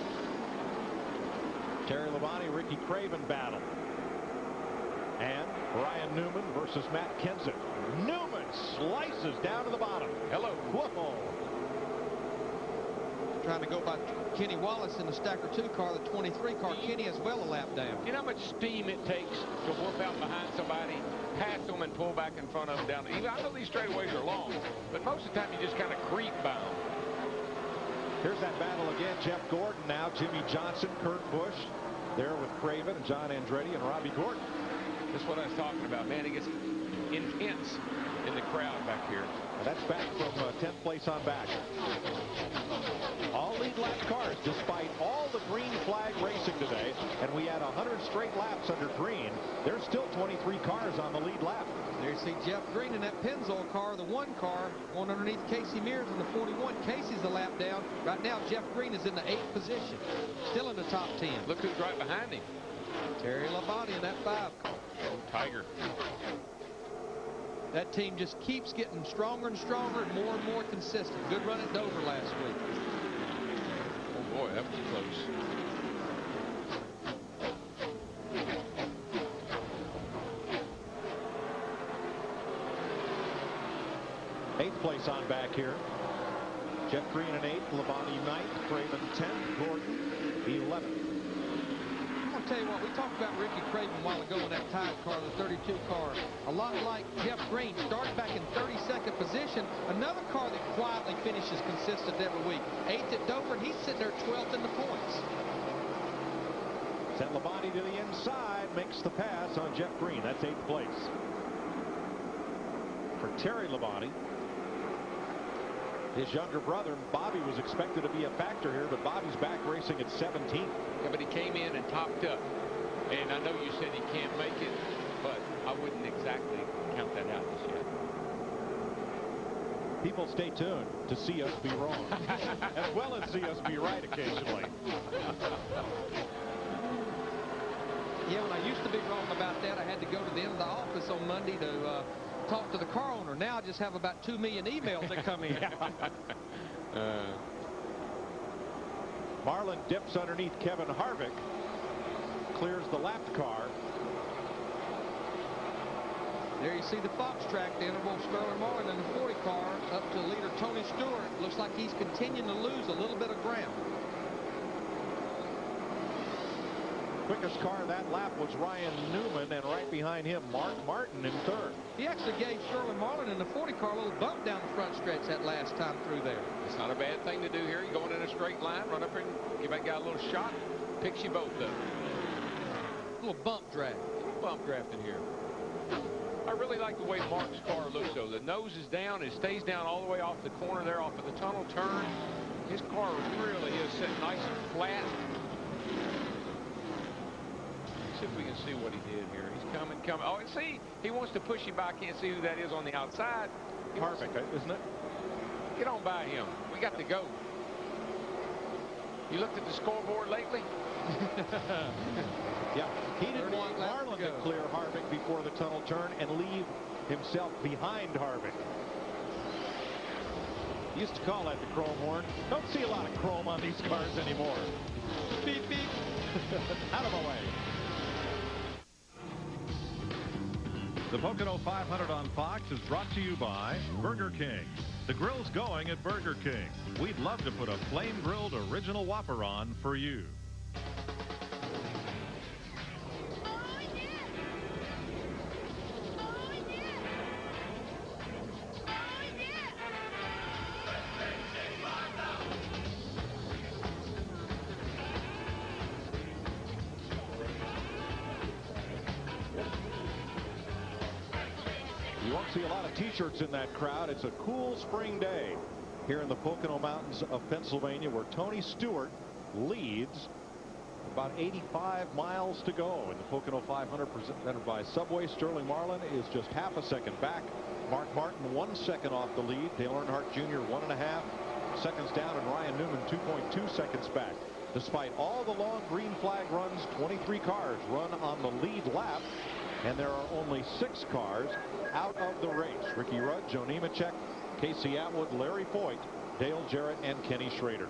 Terry Labonte, Ricky Craven battle. And Brian Newman versus Matt Kenseth. Newman slices down to the bottom. Hello. Whoa. Trying to go by Kenny Wallace in the Stacker 2 car, the 23 car. Kenny as well a lap down. You know how much steam it takes to work jump out behind somebody, pass them, and pull back in front of them down. Even I know these straightaways are long, but most of the time you just kind of creep by them. Here's that battle again. Jeff Gordon now, Jimmy Johnson, Kurt Busch there with Craven and John Andretti and Robbie Gordon. That's what I was talking about, man. It gets intense in the crowd back here. And that's back from 10th place on back. All lead lap cars, despite all the green flag racing today, and we had 100 straight laps under green. There's still 23 cars on the lead lap. There you see Jeff Green in that Pennzoil car, the 1 car, going underneath Casey Mears in the 41. Casey's a lap down. Right now, Jeff Green is in the 8th position, still in the top 10. Look who's right behind him. Terry Labonte in that 5 car. Oh, Tiger. That team just keeps getting stronger and stronger and more consistent. Good run at Dover last week. Oh, boy, that was close. Eighth place on back here. Jeff Green in 8th, Labonte 9th, Craven 10th, Gordon 11th. I'm going to tell you what, we talked about Ricky Craven a while ago in that Tide car, the 32 car. A lot like Jeff Green, started back in 32nd position. Another car that quietly finishes consistent every week. 8th at Dover, and he's sitting there 12th in the points. Sent Labonte to the inside, makes the pass on Jeff Green. That's 8th place. For Terry Labonte, his younger brother, Bobby, was expected to be a factor here, but Bobby's back racing at 17th. Yeah, but he came in and topped up. And I know you said he can't make it, but I wouldn't exactly count that out just yet. People stay tuned to see us be wrong, as well as see us be right occasionally. Yeah, when I used to be wrong about that, I had to go to the end of the office on Monday to talk to the car owner. Now I just have about 2 million emails that come in. Marlin dips underneath Kevin Harvick, clears the lapped car. There you see the Fox track, the interval. Sterling Marlin in the 40 car up to leader Tony Stewart. Looks like he's continuing to lose a little bit of ground. Quickest car that lap was Ryan Newman, and right behind him, Mark Martin in 3rd. He actually gave Sterling Marlin in the 40 car a little bump down the front stretch that last time through there. It's not a bad thing to do here. You're going in a straight line, run up here and give that guy a little shot, picks you both up. A little bump draft. Bump draft in here. I really like the way Mark's car looks, though. The nose is down. It stays down all the way off the corner there, off of the tunnel turn. His car really is sitting nice and flat. See if we can see what he did here. He's coming. Oh, and see, he wants to push you by. I can't see who that is on the outside. Harvick, isn't it? Get on by him. We got to go. You looked at the scoreboard lately? Yeah, he didn't want Marlin to clear Harvick before the tunnel turn and leave himself behind Harvick. He used to call that the chrome horn. Don't see a lot of chrome on these cars anymore. Beep, beep. Out of the way. The Pocono 500 on Fox is brought to you by Burger King. The grill's going at Burger King. We'd love to put a flame-grilled original Whopper on for you. You won't see a lot of t-shirts in that crowd. It's a cool spring day here in the Pocono Mountains of Pennsylvania, where Tony Stewart leads. About 85 miles to go in the Pocono 500 presented by Subway. Sterling Marlin is just half a second back. Mark Martin 1 second off the lead. Dale Earnhardt Jr. 1.5 seconds down, and Ryan Newman 2.2 seconds back. Despite all the long green flag runs, 23 cars run on the lead lap, and there are only 6 cars out of the race. Ricky Rudd, Joe Nemechek, Casey Atwood, Larry Foyt, Dale Jarrett, and Kenny Schrader.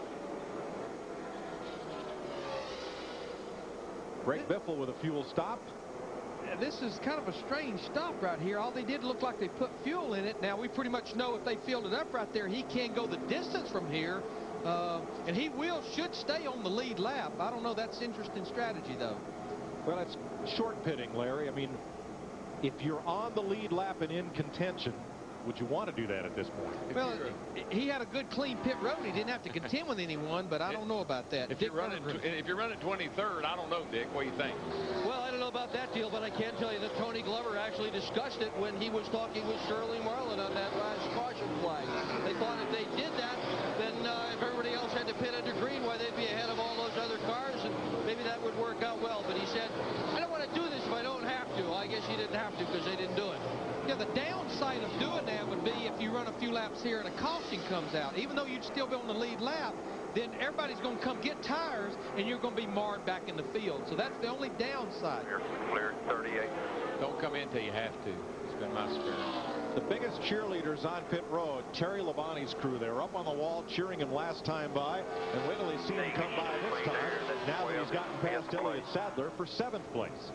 Greg Biffle with a fuel stop. This is kind of a strange stop right here. All they did look like they put fuel in it. Now we pretty much know if they filled it up right there, he can go the distance from here, and he should stay on the lead lap. I don't know. That's interesting strategy, though. Well, that's short pitting, Larry. I mean, if you're on the lead lap and in contention, would you want to do that at this point? Well, he had a good clean pit road. He didn't have to contend with anyone, but I don't know about that. If you're running 23rd, I don't know, Dick. What do you think? Well, I don't know about that deal, but I can tell you that Tony Glover actually discussed it when he was talking with Sterling Marlin on that last caution flag. They thought if they did that, then if everybody else had to pit under green, why they'd be ahead of all those other cars, and maybe that would work out well. But he said, I don't want to do this if I don't have to. Well, I guess he didn't have to because they didn't do it. Yeah, the downside of doing that would be if you run a few laps here and a caution comes out. Even though you'd still be on the lead lap, then everybody's going to come get tires, and you're going to be marred back in the field. So that's the only downside. Clear 38. Don't come in till you have to. It's been my experience. The biggest cheerleaders on pit road, Terry Labonte's crew. They were up on the wall cheering him last time by, and wait till they see him come by this time. Now that he's gotten past Elliott Sadler for 7th place.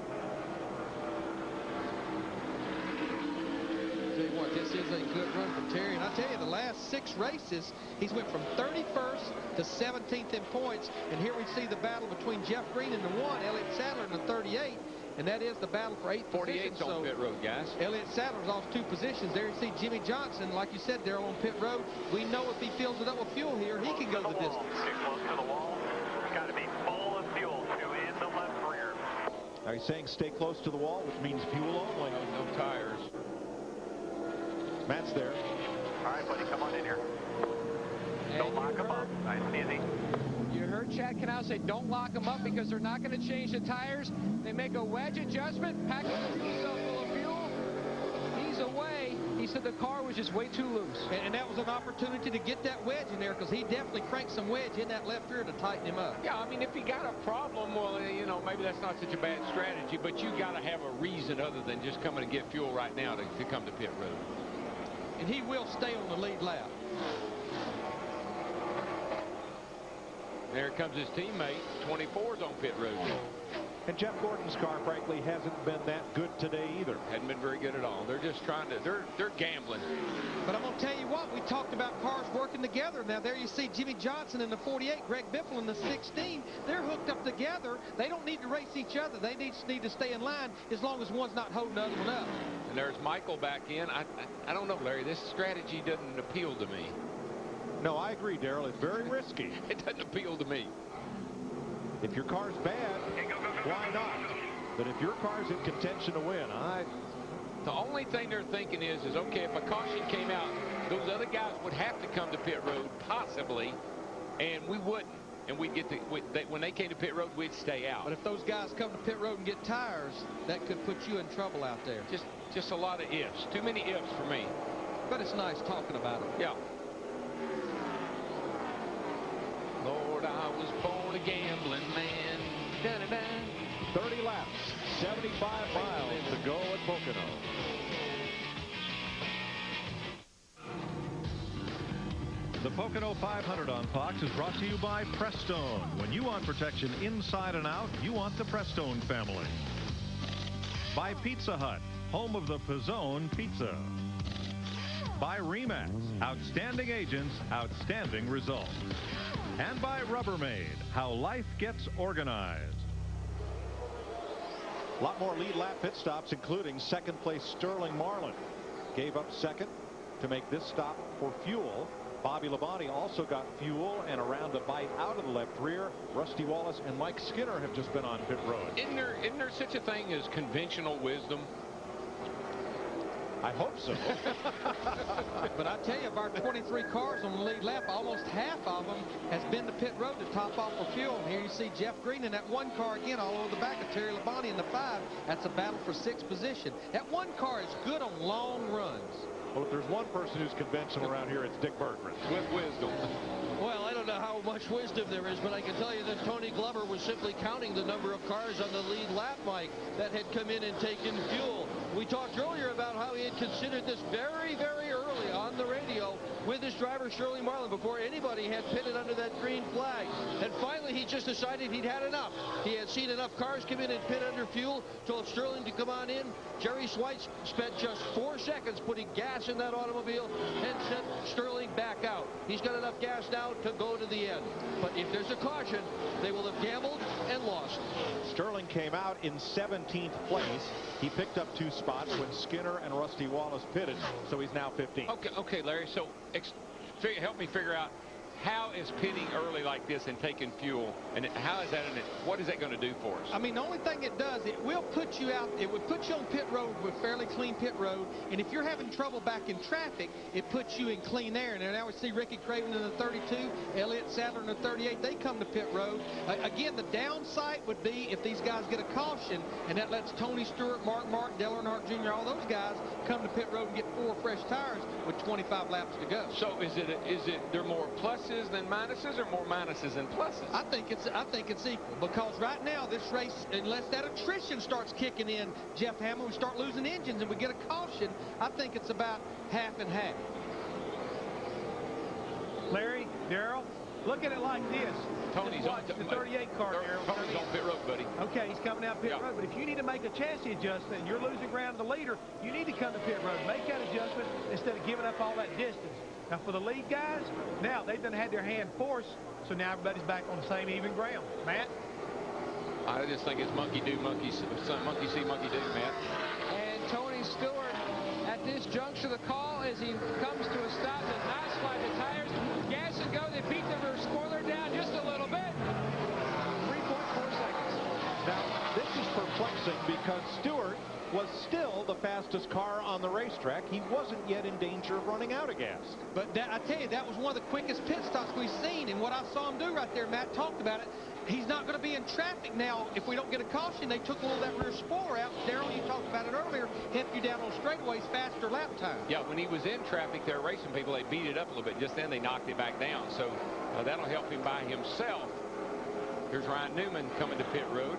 Tell you what, this is a good run for Terry, and I tell you, the last 6 races, he's went from 31st to 17th in points, and here we see the battle between Jeff Green in the 1, Elliott Sadler in the 38, and that is the battle for 8th position. 48's on pit road, guys. Elliott Sadler's lost 2 positions. There you see Jimmy Johnson, like you said, Darrell, on pit road. We know if he fills it up with fuel here, he can go the distance. Get close to the wall. It's got to be full of fuel to in the left rear. Are you saying stay close to the wall, which means fuel only? No tires. Matt's there. All right, buddy, come on in here. Don't lock them up. Nice and easy. You heard Chad Canal say don't lock them up because they're not going to change the tires. They make a wedge adjustment, pack himself full of fuel. He's away. He said the car was just way too loose. And that was an opportunity to get that wedge in there because he definitely cranked some wedge in that left rear to tighten him up. Yeah, I mean, if he got a problem, well, you know, maybe that's not such a bad strategy, but you got to have a reason other than just coming to get fuel right now to come to pit road. And he will stay on the lead lap. There comes his teammate. 24's on pit road. And Jeff Gordon's car, frankly, hasn't been that good today either. Hadn't been very good at all. They're just trying to, they're gambling. But I'm going to tell you what, we talked about cars working together. Now, there you see Jimmy Johnson in the 48, Greg Biffle in the 16. They're hooked up together. They don't need to race each other. They need to stay in line as long as one's not holding the other one up. And there's Michael back in. I don't know, Larry. This strategy doesn't appeal to me. No, I agree, Darrell. It's very risky. It doesn't appeal to me. If your car's bad, why not? But if your car's in contention to win, The only thing they're thinking is okay, if a caution came out, those other guys would have to come to pit road, possibly, and we wouldn't. And we'd get when they came to pit road, we'd stay out. But if those guys come to pit road and get tires, that could put you in trouble out there. Just a lot of ifs. Too many ifs for me. But it's nice talking about it. Yeah. Lord, I was born a gambling man. Da-da-da. 30 laps, 75 miles to go at Pocono. The Pocono 500 on Fox is brought to you by Prestone. When you want protection inside and out, you want the Prestone family. By Pizza Hut, home of the Pizzone Pizza. By Remax, outstanding agents, outstanding results. And by Rubbermaid, how life gets organized. A lot more lead lap pit stops, including 2nd place Sterling Marlin. Gave up 2nd to make this stop for fuel. Bobby Labonte also got fuel and around a bite out of the left rear. Rusty Wallace and Mike Skinner have just been on pit road. Isn't there such a thing as conventional wisdom? I hope so. But I tell you, of our 23 cars on the lead lap, almost half of them has been to pit road to top off for fuel. And here you see Jeff Green in that one car again all over the back of Terry Labonte in the 5. That's a battle for 6th position. That one car is good on long runs. Well, if there's one person who's conventional around here, it's Dick Bergman. With wisdom. Well, I don't know how much wisdom there is, but I can tell you that Tony Glover was simply counting the number of cars on the lead lap, Mike, that had come in and taken fuel. We talked earlier about how he had considered this very, very early on the radio with his driver, Sterling Marlin, before anybody had pitted under that green flag. And finally, he just decided he'd had enough. He had seen enough cars come in and pit under fuel, told Sterling to come on in. Jerry Sweitz spent just 4 seconds putting gas in that automobile and sent Sterling back out. He's got enough gas now to go go to the end. But if there's a caution, they will have gambled and lost. Sterling came out in 17th place. He picked up 2 spots when Skinner and Rusty Wallace pitted, so he's now 15th. Okay, Larry, so help me figure out, how is pitting early like this and taking fuel, and how is that in it? What is that going to do for us? I mean, the only thing it does, it will put you out, it would put you on pit road with fairly clean pit road, and if you're having trouble back in traffic, it puts you in clean air. And now we see Ricky Craven in the 32, Elliott Sadler in the 38, they come to pit road. Again, the downside would be if these guys get a caution, and that lets Tony Stewart, Mark Martin, Dale Earnhardt Jr., all those guys come to pit road and get 4 fresh tires with 25 laps to go. So is it there more pluses than minuses, or more minuses than pluses? I think it's equal, because right now this race, unless that attrition starts kicking in, Jeff Hammond, we start losing engines and we get a caution, I think it's about half and half. Larry, Darrell, look at it like this. Tony's on the 38 car, Darrell. Tony's on pit road, buddy. Okay, he's coming out pit road, but if you need to make a chassis adjustment and you're losing ground to the leader, you need to come to pit road, make that adjustment instead of giving up all that distance. Now for the lead guys, now they've done had their hand forced, so now everybody's back on the same even ground. Matt? I just think it's monkey do, monkey see, monkey do, Matt. And Tony Stewart at this juncture, the call as he comes to a stop, does not slide the tires. Gas and go, they beat the rear spoiler down just a little bit. 3.4 seconds. Now, this is perplexing because Stewart was still the fastest car on the racetrack. He wasn't yet in danger of running out of gas. But I tell you, that was one of the quickest pit stops we've seen, and what I saw him do right there, Matt talked about it, he's not going to be in traffic now. If we don't get a caution, they took a little of that rear spoiler out. Darrell, you talked about it earlier, helped you down on straightaways, faster lap time. Yeah, when he was in traffic, they're racing people, they beat it up a little bit. Just then they knocked it back down, so that'll help him by himself. Here's Ryan Newman coming to pit road.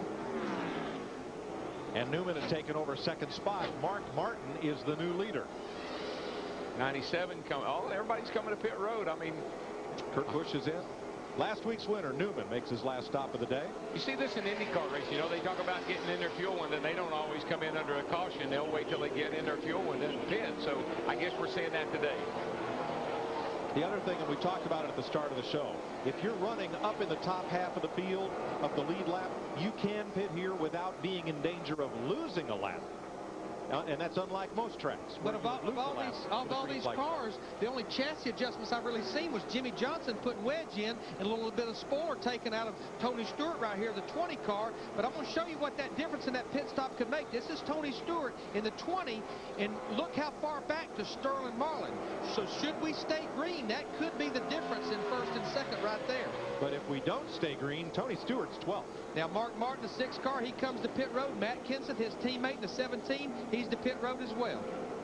And Newman has taken over second spot. Mark Martin is the new leader. 97 coming. Oh, everybody's coming to pit road. I mean, Kurt Busch is in. Last week's winner, Newman, makes his last stop of the day. You see this in IndyCar racing. You know, they talk about getting in their fuel window, and they don't always come in under a caution. They'll wait till they get in their fuel window and pit. So I guess we're seeing that today. The other thing, and we talked about it at the start of the show, if you're running up in the top half of the field of the lead lap, you can pit here without being in danger of losing a lap. And that's unlike most tracks. But of all these cars, the only chassis adjustments I've really seen was Jimmy Johnson putting wedge in and a little bit of spoiler taken out of Tony Stewart right here, the 20 car. But I'm going to show you what that difference in that pit stop could make. This is Tony Stewart in the 20, and look how far back to Sterling Marlin. So should we stay green, that could be the difference in first and second right there. But if we don't stay green, Tony Stewart's 12th. Now Mark Martin, the 6 car, he comes to pit road. Matt Kenseth, his teammate in the 17, he's to pit road as well.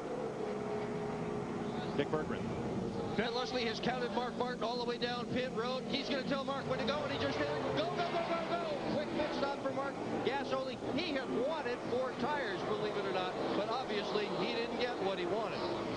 Dick Berggren. Matt Lushley has counted Mark Martin all the way down pit road. He's going to tell Mark when to go, and he just said, go, go, go, go, go. Quick pit stop for Mark. Gas only. He had wanted 4 tires, believe it or not, but obviously he didn't get what he wanted.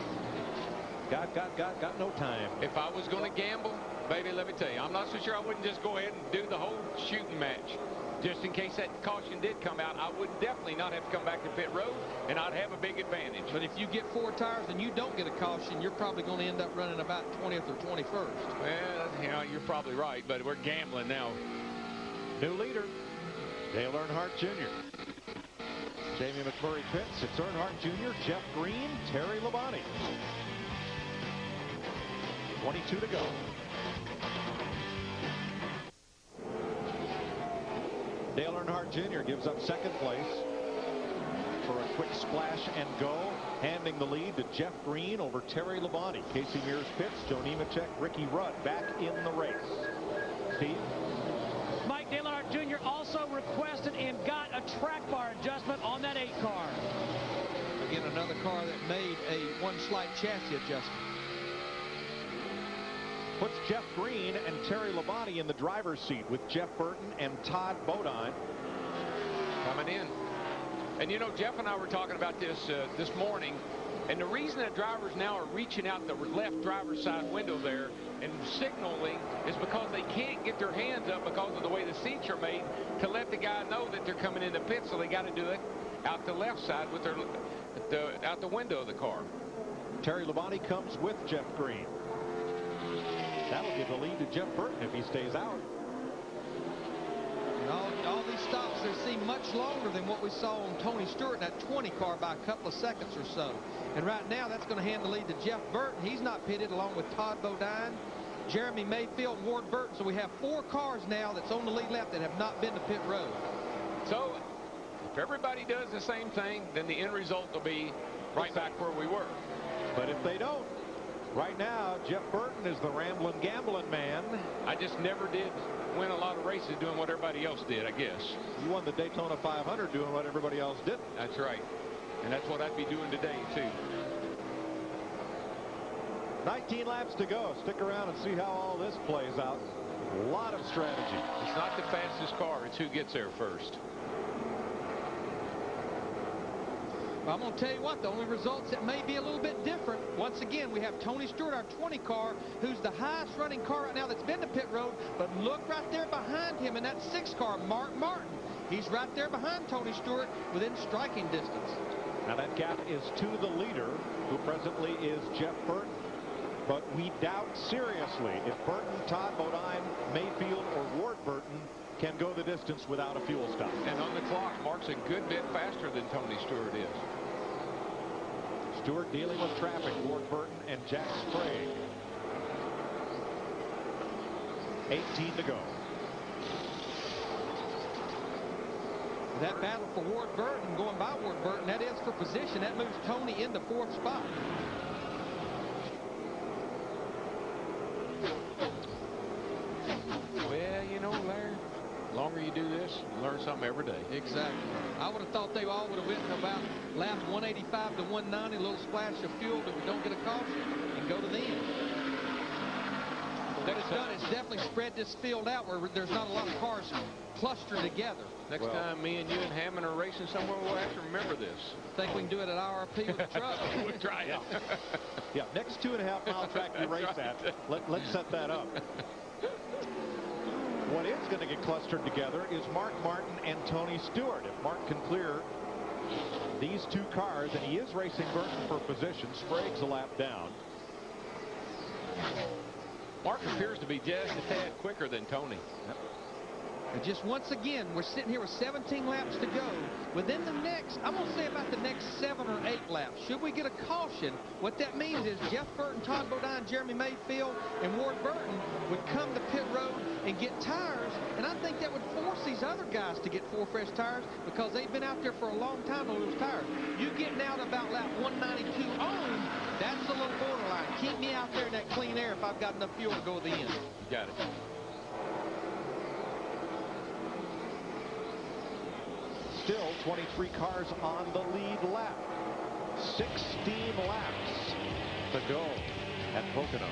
Got no time. If I was going to gamble, baby, let me tell you, I'm not so sure I wouldn't just go ahead and do the whole shooting match. Just in case that caution did come out, I would definitely not have to come back to pit road, and I'd have a big advantage. But if you get 4 tires and you don't get a caution, you're probably going to end up running about 20th or 21st. Well, you know, you're probably right, but we're gambling now. New leader, Dale Earnhardt Jr. Jamie McMurray pits. It's Earnhardt Jr., Jeff Green, Terry Labonte. 22 to go. Dale Earnhardt Jr. gives up second place for a quick splash and go, handing the lead to Jeff Green over Terry Labonte. Casey Mears pits. Joe Nemechek, Ricky Rudd back in the race. Steve? Mike, Dale Earnhardt Jr. also requested and got a track bar adjustment on that 8 car. Again, another car that made one slight chassis adjustment. Puts Jeff Green and Terry Labonte in the driver's seat with Jeff Burton and Todd Bodine coming in. And you know, Jeff and I were talking about this this morning, and the reason that drivers now are reaching out the left driver's side window there and signaling is because they can't get their hands up because of the way the seats are made to let the guy know that they're coming in the pit, so they got to do it out the left side with their out the window of the car. Terry Labonte comes with Jeff Green. That'll give the lead to Jeff Burton if he stays out. And all these stops there seem much longer than what we saw on Tony Stewart in that 20 car by a couple of seconds or so. And right now, that's going to hand the lead to Jeff Burton. He's not pitted, along with Todd Bodine, Jeremy Mayfield, and Ward Burton. So we have 4 cars now that's on the lead lap that have not been to pit road. So if everybody does the same thing, then the end result will be right back where we were. But if they don't, right now, Jeff Burton is the rambling, gambling man. I just never did win a lot of races doing what everybody else did, I guess. You won the Daytona 500 doing what everybody else did. That's right. And that's what I'd be doing today, too. 19 laps to go. Stick around and see how all this plays out. A lot of strategy. It's not the fastest car. It's who gets there first. Well, I'm going to tell you what, the only results that may be a little bit different. Once again, we have Tony Stewart, our 20 car, who's the highest running car right now that's been to pit road. But look right there behind him in that 6 car, Mark Martin. He's right there behind Tony Stewart within striking distance. Now that gap is to the leader, who presently is Jeff Burton. But we doubt seriously if Burton, Todd Bodine, Mayfield, or Ward Burton can go the distance without a fuel stop. And on the clock, Mark's a good bit faster than Tony Stewart is. Stewart dealing with traffic. Ward Burton and Jack Sprague. 18 to go. That battle for Ward Burton, going by Ward Burton, that is for position. That moves Tony into 4th spot. Well, you know, Larry, the longer you do this, you learn something every day. Exactly. I would have thought they all would have went about lap 185 to 190, a little splash of fuel that we don't get a caution, and go to the end. What it's done is definitely spread this field out where there's not a lot of cars clustered together. Next time me and you and Hammond are racing somewhere, we'll have to remember this. Think we can do it at IRP with the truck. We'll try it. Yeah, next 2.5 mile track you race at, let's set that up. What is going to get clustered together is Mark Martin and Tony Stewart. If Mark can clear these 2 cars, and he is racing Burton for position, Sprague's a lap down. Mark appears to be just a tad quicker than Tony. Yep. And just once again, we're sitting here with 17 laps to go. Within the next, I'm going to say about the next 7 or 8 laps, should we get a caution, what that means is Jeff Burton, Todd Bodine, Jeremy Mayfield, and Ward Burton would come to pit road and get tires. And I think that would force these other guys to get 4 fresh tires because they've been out there for a long time to lose tires. You getting out about lap 192 on, that's a little borderline. Keep me out there in that clean air if I've got enough fuel to go to the end. You got it. Still 23 cars on the lead lap. 16 laps to go at Pocono.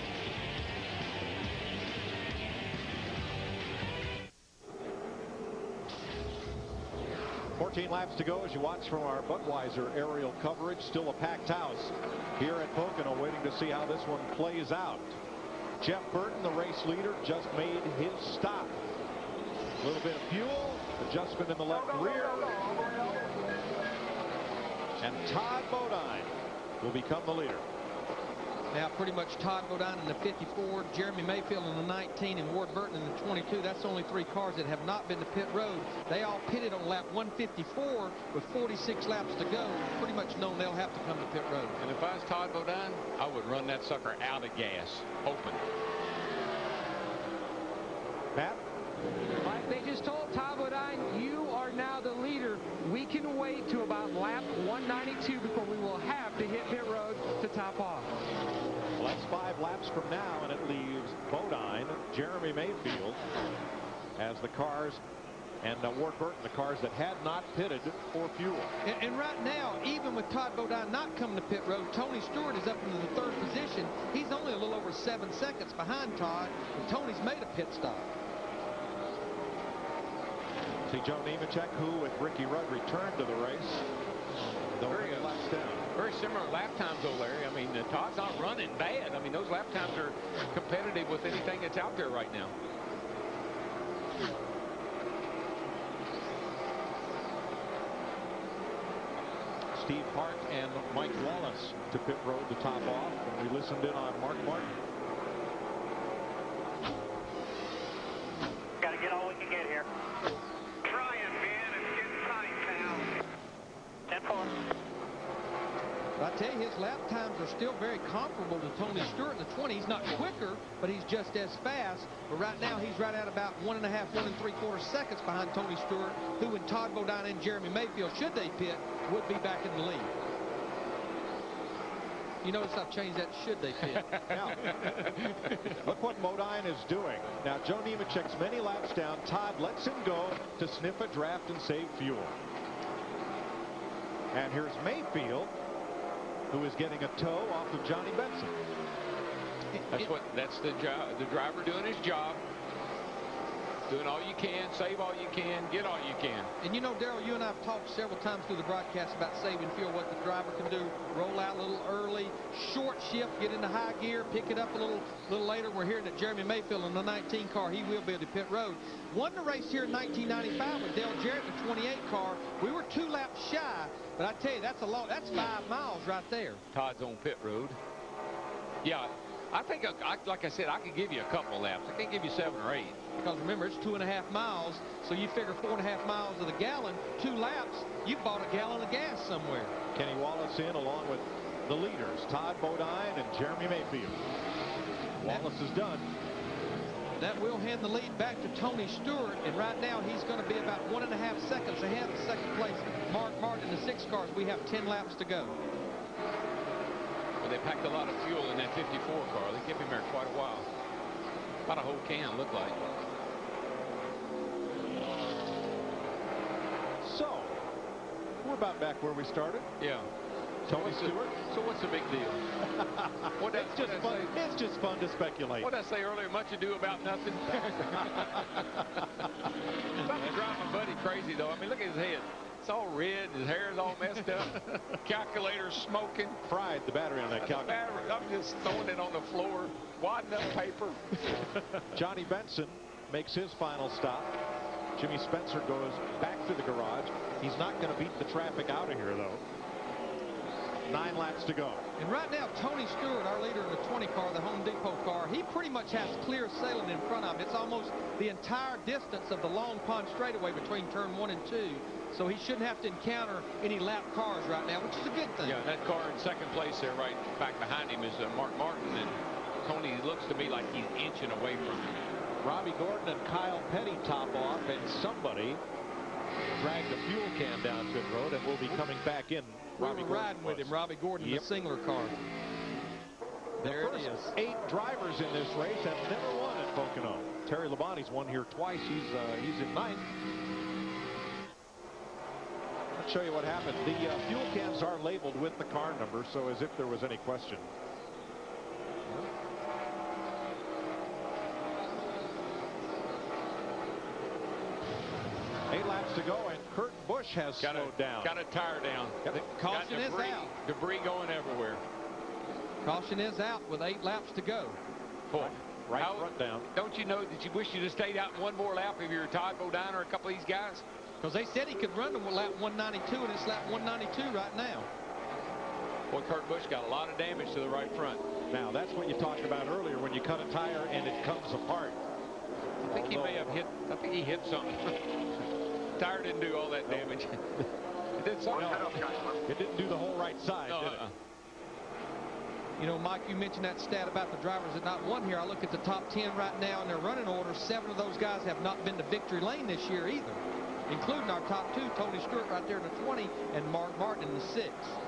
$14 laps to go as you watch from our Budweiser aerial coverage. Still a packed house here at Pocono, waiting to see how this one plays out. Jeff Burton, the race leader, just made his stop. A little bit of fuel, adjustment in the left rear. And Todd Bodine will become the leader. Now pretty much Todd Bodine in the 54, Jeremy Mayfield in the 19, and Ward Burton in the 22. That's only 3 cars that have not been to pit road. They all pitted on lap 154 with 46 laps to go. Pretty much known they'll have to come to pit road. And if I was Todd Bodine, I would run that sucker out of gas, open. Pat? Like they just told Todd Bodine, you are now the leader. We can wait to about lap 192 before we will have to hit pit road to top off. Well, that's 5 laps from now, and it leaves Bodine, Jeremy Mayfield as the cars, and Ward Burton, the cars that had not pitted for fuel. And right now, even with Todd Bodine not coming to pit road, Tony Stewart is up into the 3rd position. He's only a little over 7 seconds behind Todd, and Tony's made a pit stop. See Joe Nemechek, who with Ricky Rudd returned to the race. Very laps down. Very similar lap times, though, Larry. I mean, Todd's not running bad. I mean, those lap times are competitive with anything that's out there right now. Steve Hart and Mike Wallace to pit road to top off, and we listened in on Mark Martin. But I tell you, his lap times are still very comparable to Tony Stewart in the 20. He's not quicker, but he's just as fast. But right now, he's right at about 1 3/4 seconds behind Tony Stewart, who and Todd Bodine and Jeremy Mayfield, should they pit, would be back in the lead. You notice I've changed that, should they pit. Now, look what Bodine is doing. Now, Joe Nemechek's many laps down. Todd lets him go to sniff a draft and save fuel. And here's Mayfield, who is getting a tow off of Johnny Benson. That's the job, the driver doing his job. Doing all you can, save all you can, get all you can. And you know, Darrell, you and I have talked several times through the broadcast about saving fuel, what the driver can do. Roll out a little early, short shift, get into high gear, pick it up a little later. We're hearing that Jeremy Mayfield in the 19 car, he will be able to pit road. Won the race here in 1995 with Dale Jarrett in the 28 car. We were 2 laps shy, but I tell you, that's 5 miles right there. Todd's on pit road. Yeah, I think, like I said, I could give you a couple laps. I can't give you 7 or 8. Because remember, it's 2.5 miles, so you figure 4.5 miles of the gallon, 2 laps, you bought a gallon of gas somewhere. Kenny Wallace in along with the leaders, Todd Bodine and Jeremy Mayfield. Wallace is done. That will hand the lead back to Tony Stewart, and right now he's going to be about 1.5 seconds ahead of second place Mark Martin in the 6 cars. We have 10 laps to go. Well, they packed a lot of fuel in that 54 car. They kept him there quite a while. About a whole can, looked like. So, we're about back where we started. Yeah. Tony Stewart. So what's the big deal? It's just fun to speculate. What did I say earlier? Much ado about nothing. Something to drive my buddy crazy, though. I mean, look at his head. It's all red. His hair is all messed up. Calculator's smoking. Fried the battery on that calculator. I'm just throwing it on the floor. Wadding up paper. Johnny Benson makes his final stop. Jimmy Spencer goes back to the garage. He's not going to beat the traffic out of here, though. 9 laps to go. And right now, Tony Stewart, our leader in the 20 car, the Home Depot car, he pretty much has clear sailing in front of him. It's almost the entire distance of the Long Pond straightaway between turn 1 and 2. So he shouldn't have to encounter any lap cars right now, which is a good thing. Yeah, that car in second place there, right back behind him, is Mark Martin. And Tony looks to me like he's inching away from him. Robbie Gordon and Kyle Petty top off, and somebody dragged the fuel can down pit road and will be coming back in. We were riding with him, Robbie Gordon, in the Singler car. There it is. 8 drivers in this race have never won at Pocono. Terry Labonte's won here twice. He's in 9th. Let's show you what happened. The fuel cans are labeled with the car number, so as if there was any question. 8 laps to go, and Kurt Busch has slowed down. Got a tire down. Yep. Caution is out. Debris going everywhere. Caution is out with 8 laps to go. Boy, right front down. Don't you know that you wish you'd have stayed out in one more lap if you were Todd Bodine or a couple of these guys? Because they said he could run them with lap 192, and it's lap 192 right now. Boy, Kurt Busch got a lot of damage to the right front. Now, that's what you talked about earlier when you cut a tire and it comes apart. I think he may have hit. I think he hit something. Tire didn't do all that damage. It did something. No, it didn't do the whole right side, did it? You know, Mike, you mentioned that stat about the drivers that not won here. I look at the top 10 right now in their running order. 7 of those guys have not been to victory lane this year either, including our top 2, Tony Stewart right there in the 20 and Mark Martin in the 6.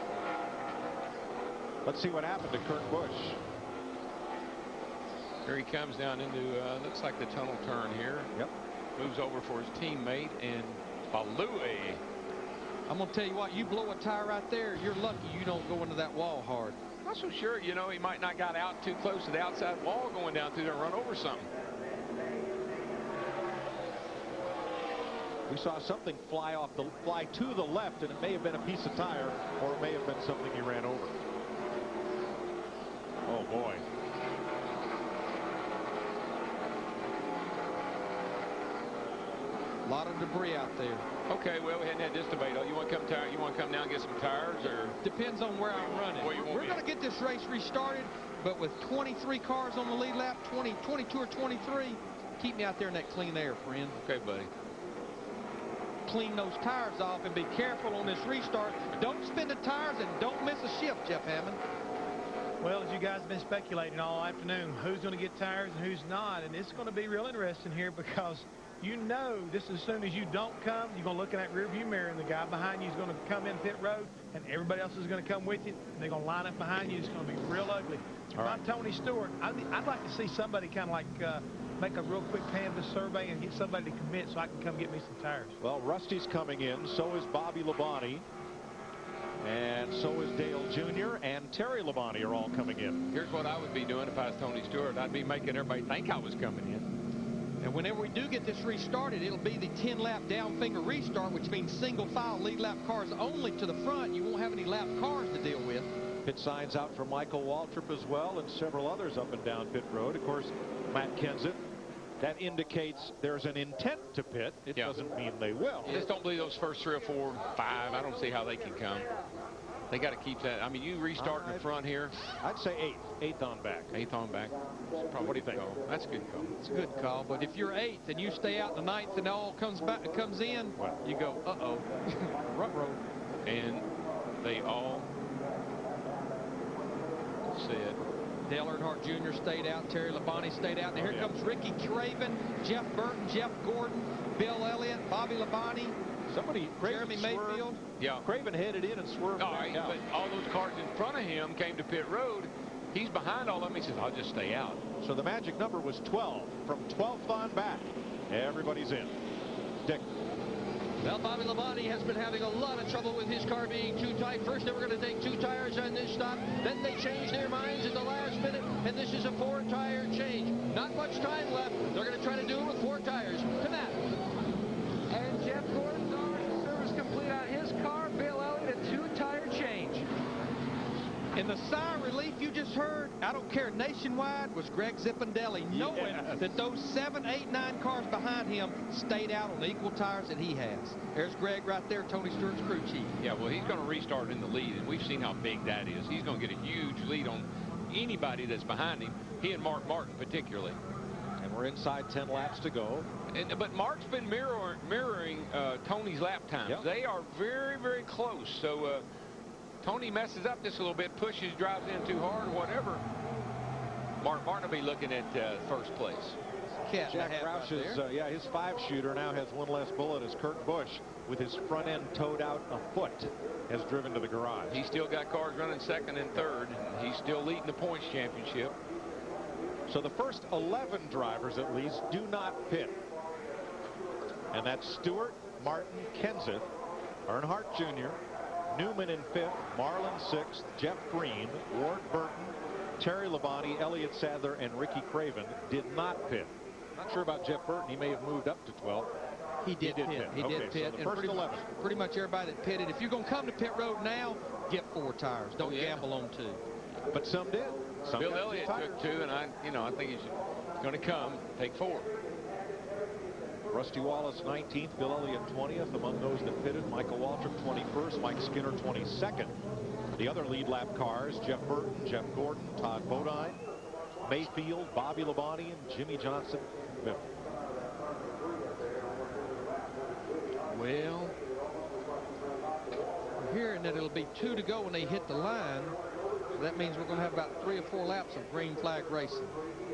Let's see what happened to Kurt Busch. Here he comes down into, looks like the tunnel turn here. Yep. Moves over for his teammate, and Balue. I'm going to tell you what, you blow a tire right there, you're lucky you don't go into that wall hard. Not so sure, you know, he might not got out too close to the outside wall going down through there and run over something. We saw something fly to the left, and it may have been a piece of tire, or it may have been something he ran over. Oh, boy. A lot of debris out there. Okay, well, we hadn't had this debate. You want to come tire? You want to come down and get some tires, or depends on where I'm running. We're going to get this race restarted, but with 23 cars on the lead lap, 22 or 23, keep me out there in that clean air, friend. Okay, buddy. clean those tires off and be careful on this restart. Don't spin the tires and don't miss a shift, Jeff Hammond. Well, as you guys have been speculating all afternoon, who's going to get tires and who's not, and it's going to be real interesting here because you know just as soon as you don't come, you're going to look in that rearview mirror and the guy behind you is going to come in pit road and everybody else is going to come with you and they're going to line up behind you. It's going to be real ugly. If I'm Tony Stewart, I'd like to see somebody kind of like make a real quick canvas survey and get somebody to commit so I can come get me some tires. Well, Rusty's coming in. So is Bobby Labonte. And so is Dale Jr. and Terry Labonte are all coming in. Here's what I would be doing if I was Tony Stewart. I'd be making everybody think I was coming in. And whenever we do get this restarted, it'll be the 10-lap down finger restart, which means single file lead lap cars only to the front. You won't have any lap cars to deal with. Pit signs out for Michael Waltrip as well and several others up and down pit road. Of course, Matt Kenseth. That indicates there's an intent to pit. It doesn't mean they will. I just don't believe those first 3 or 4, 5. I don't see how they can come. They got to keep that. I mean, you restart in the front here. I'd say 8th on back. 8th on back. What do you think? That's a good call. It's a good call. But if you're 8th and you stay out in the 9th and all comes in, you go, uh-oh, ruh-roh. And they all said. Dale Earnhardt Jr. stayed out. Terry Labonte stayed out. And here comes Ricky Craven, Jeff Burton, Jeff Gordon, Bill Elliott, Bobby Labonte. Jeremy Mayfield. Yeah. Craven headed in and swerved back out. But all those cars in front of him came to pit road. He's behind all of them. He says, I'll just stay out. So the magic number was 12. From 12th on back, everybody's in. Dick. Well, Bobby Labonte has been having a lot of trouble with his car being too tight. First, they were going to take 2 tires on this stop. Then they changed their minds at the last minute, and this is a 4-tire change. Not much time left. They're going to try to do it with 4 tires. To Matt. And Jeff Gordon's already service complete on his car. Bill Elliott, a 2-tire change. And the sigh of relief you just heard, I don't care, nationwide, was Greg Zippindelli, knowing that those 7, 8, 9 cars behind him stayed out on the equal tires that he has. There's Greg right there, Tony Stewart's crew chief. Yeah, well, he's going to restart in the lead, and we've seen how big that is. He's going to get a huge lead on anybody that's behind him, he and Mark Martin particularly. And we're inside 10 laps to go. But Mark's been mirroring Tony's lap times. Yep. They are very, very close. So Tony messes up just a little bit, pushes, drives in too hard, whatever. Mark Martin will be looking at first place. Jack Roush's, his 5-shooter now has 1 less bullet as Kurt Busch, with his front end towed out a foot, has driven to the garage. He's still got cars running 2nd and 3rd. He's still leading the points championship. So the first 11 drivers, at least, do not pit. And that's Stewart, Martin, Kenseth, Earnhardt Jr., Newman in 5th, Marlin 6th, Jeff Green, Ward Burton, Terry Labonte, Elliott Sadler, and Ricky Craven did not pit. Not sure about Jeff Burton. He may have moved up to 12. He did pit. He did pit. So the first 11. Pretty much everybody that pitted. If you're going to come to pit road now, get 4 tires. Don't gamble on 2. But some did. Some Bill Elliott took 2, and I think he's going to come take 4. Rusty Wallace 19th, Bill Elliott 20th. Among those that pitted, Michael Waltrip 21st, Mike Skinner 22nd. The other lead lap cars, Jeff Burton, Jeff Gordon, Todd Bodine, Mayfield, Bobby Labonte, and Jimmy Johnson 5th. Well, we're hearing that it'll be 2 to go when they hit the line. So that means we're going to have about 3 or 4 laps of green flag racing.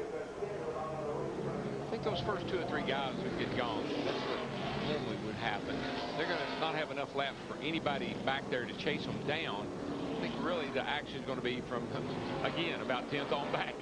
I think those first 2 or 3 guys would get gone. That's what normally would happen. They're going to not have enough laps for anybody back there to chase them down. I think really the action is going to be from, again, about 10th on back.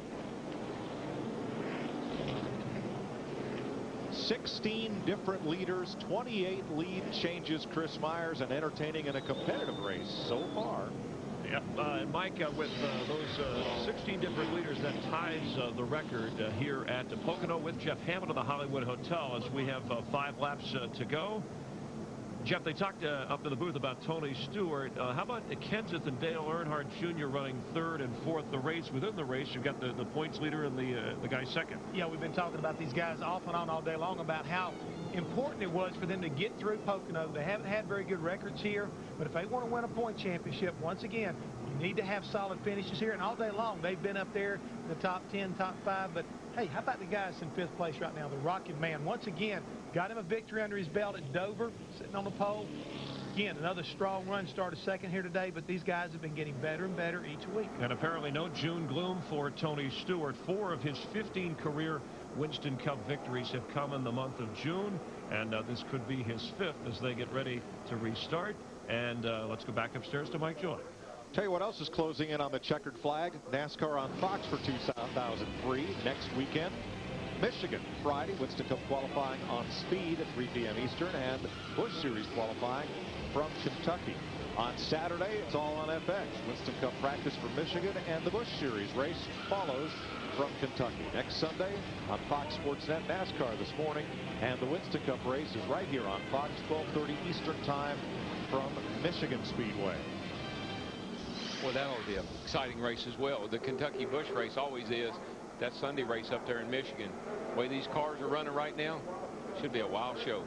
16 different leaders, 28 lead changes. Chris Myers, an entertaining and a competitive race so far. Yep, and Mike, with those 16 different leaders, that ties the record here at Pocono with Jeff Hammond of the Hollywood Hotel as we have 5 laps to go. Jeff, they talked up in the booth about Tony Stewart. How about Kenseth and Dale Earnhardt Jr. running 3rd and 4th the race? Within the race, you've got the points leader and the guy 2nd. Yeah, we've been talking about these guys off and on all day long about how important it was for them to get through Pocono. They haven't had very good records here, but if they want to win a point championship, once again, you need to have solid finishes here. And all day long, they've been up there in the top 10, top 5. But, hey, how about the guys in 5th place right now? The Rocket Man, once again, got him a victory under his belt at Dover, sitting on the pole. Again, another strong run, started second here today, but these guys have been getting better and better each week. And apparently no June gloom for Tony Stewart. 4 of his 15 career Winston Cup victories have come in the month of June, and this could be his 5th as they get ready to restart. And let's go back upstairs to Mike Joy. Tell you what else is closing in on the checkered flag. NASCAR on Fox for 2003 next weekend. Michigan Friday, Winston Cup qualifying on Speed at 3 p.m. Eastern, and Busch Series qualifying from Kentucky. On Saturday, it's all on FX. Winston Cup practice for Michigan, and the Busch Series race follows from Kentucky. Next Sunday on Fox Sports Net, NASCAR this morning, and the Winston Cup race is right here on Fox, 12:30 Eastern Time from Michigan Speedway. Well, that'll be an exciting race as well. The Kentucky Busch race always is. That Sunday race up there in Michigan. The way these cars are running right now, should be a wild show.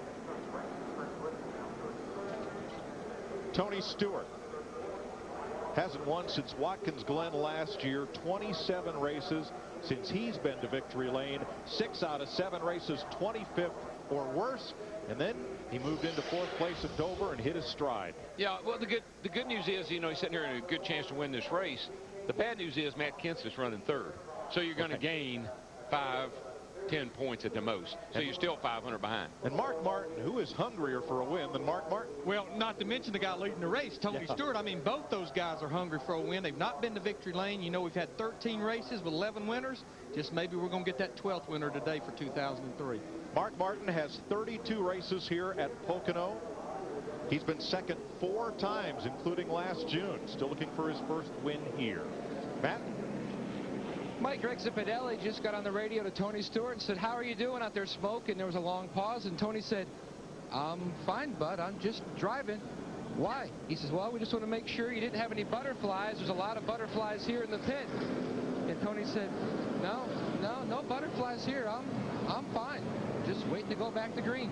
Tony Stewart hasn't won since Watkins Glen last year. 27 races since he's been to victory lane. 6 out of 7 races 25th or worse. And then he moved into 4th place at Dover and hit his stride. Yeah, well, the good news is, you know, he's sitting here in a good chance to win this race. The bad news is Matt Kenseth's running 3rd. So you're going to gain 5, 10 points at the most. So you're still 500 behind. And Mark Martin, who is hungrier for a win than Mark Martin? Well, not to mention the guy leading the race, Tony Stewart. I mean, both those guys are hungry for a win. They've not been to victory lane. You know, we've had 13 races with 11 winners. Just maybe we're going to get that 12th winner today for 2003. Mark Martin has 32 races here at Pocono. He's been second 4 times, including last June. Still looking for his first win here. Matt? Mike Rexapadelli just got on the radio to Tony Stewart and said, "How are you doing out there, Smoke?" And there was a long pause, and Tony said, "I'm fine, bud. I'm just driving." "Why?" He says, "Well, we just want to make sure you didn't have any butterflies. There's a lot of butterflies here in the pit." And Tony said, No butterflies here. I'm fine. Just waiting to go back to green."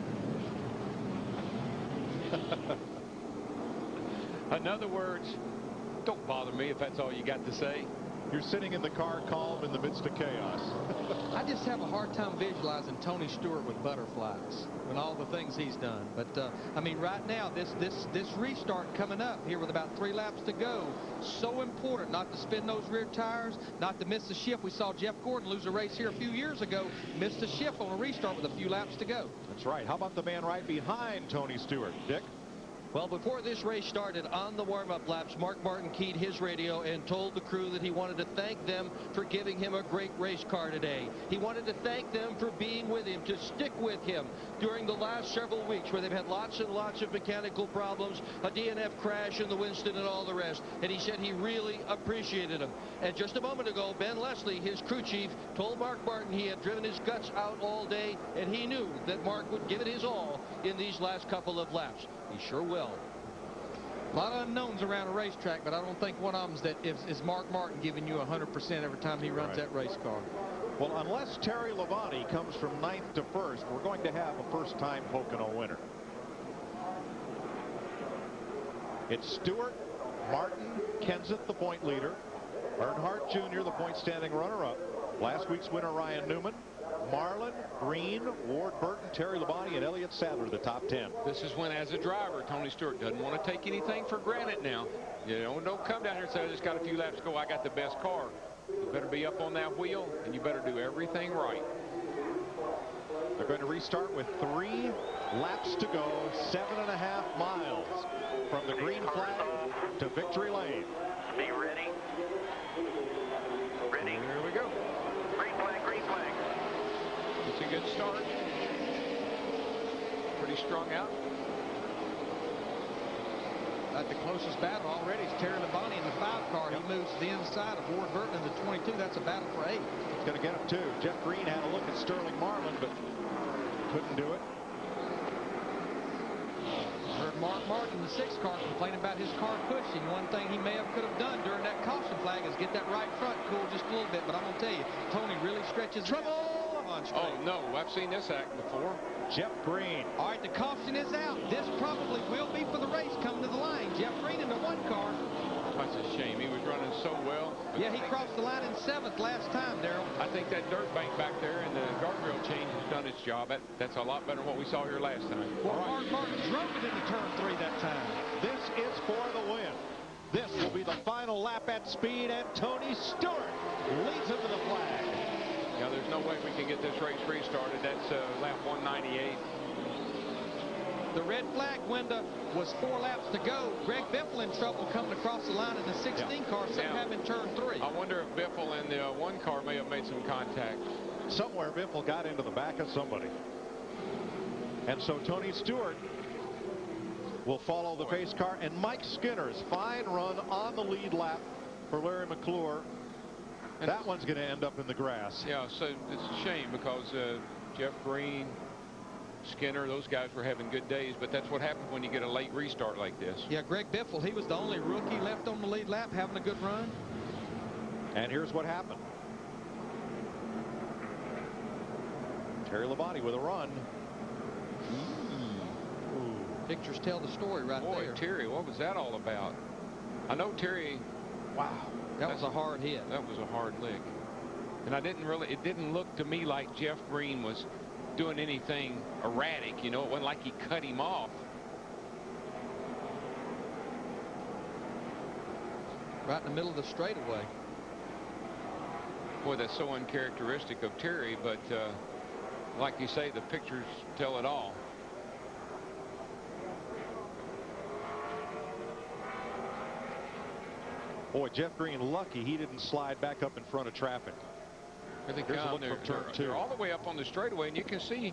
In other words, don't bother me if that's all you got to say. You're sitting in the car calm in the midst of chaos. I just have a hard time visualizing Tony Stewart with butterflies and all the things he's done. But I mean, right now, this restart coming up here with about 3 laps to go, so important not to spin those rear tires, not to miss the shift. We saw Jeff Gordon lose a race here a few years ago, missed the shift on a restart with a few laps to go. That's right. How about the man right behind Tony Stewart, Dick? Well, before this race started, on the warm-up laps, Mark Martin keyed his radio and told the crew that he wanted to thank them for giving him a great race car today. He wanted to thank them for being with him, to stick with him during the last several weeks where they've had lots and lots of mechanical problems, a DNF crash in the Winston and all the rest. And he said he really appreciated them. And just a moment ago, Ben Leslie, his crew chief, told Mark Martin he had driven his guts out all day, and he knew that Mark would give it his all in these last couple of laps. He sure will. A lot of unknowns around a racetrack, but I don't think one of them is Mark Martin giving you 100% every time he runs that race car. Well, unless Terry Labonte comes from 9th to 1st, we're going to have a first-time Pocono winner. It's Stewart, Martin, Kenseth, the point leader, Earnhardt Jr., the point-standing runner-up, last week's winner Ryan Newman, Marlin, Green, Ward Burton, Terry Labonte, and Elliott Sadler, the top 10. This is when, as a driver, Tony Stewart doesn't want to take anything for granted now. You know, don't come down here and say, "I just got a few laps to go. I got the best car." You better be up on that wheel, and you better do everything right. They're going to restart with 3 laps to go, 7.5 miles from the green flag to victory lane. Be ready. Ready. Here we go. Green flag, green flag. It's a good start. Pretty strung out. At the closest battle already is Terry Labonte in the 5 car. He moves to the inside of Ward Burton in the 22. That's a battle for 8. It's going to get him too. Jeff Green had a look at Sterling Marlin, but couldn't do it. Heard Mark Martin in the 6 car complaining about his car pushing. One thing he could have done during that caution flag is get that right front cool just a little bit. But I'm going to tell you, Tony really stretches. Trouble on straight. Oh, no. I've seen this act before. Jeff Green. All right, the caution is out. This probably will be for the race coming to the line. Jeff Green in the 1 car. That's a shame. He was running so well. Yeah, he crossed the line in 7th last time, Darrell. I think that dirt bank back there and the guardrail change has done its job. That's a lot better than what we saw here last time. Well, Mark Martin drove it into turn 3 that time. This is for the win. This will be the final lap at speed, and Tony Stewart leads him to the flag. Yeah, there's no way we can get this race restarted. That's lap 198. The red flag window was 4 laps to go. Greg Biffle in trouble coming across the line in the 16 car, somehow in turn 3. I wonder if Biffle in the 1 car may have made some contact. Somewhere Biffle got into the back of somebody. And so Tony Stewart will follow the pace car, and Mike Skinner's fine run on the lead lap for Larry McClure. And that one's going to end up in the grass. Yeah, so it's a shame because Jeff Green, Skinner, those guys were having good days, but that's what happens when you get a late restart like this. Yeah, Greg Biffle, he was the only rookie left on the lead lap having a good run. And here's what happened. Terry Labonte with a run. Pictures tell the story right there. Boy, Terry, what was that all about? I know Terry. Wow, that was a hard hit. That was a hard lick. And it didn't look to me like Jeff Green was doing anything erratic. You know, it wasn't like he cut him off. Right in the middle of the straightaway. Boy, that's so uncharacteristic of Terry, but like you say, the pictures tell it all. Boy, Jeff Green lucky he didn't slide back up in front of traffic. Here they come. They're all the way up on the straightaway, and you can see.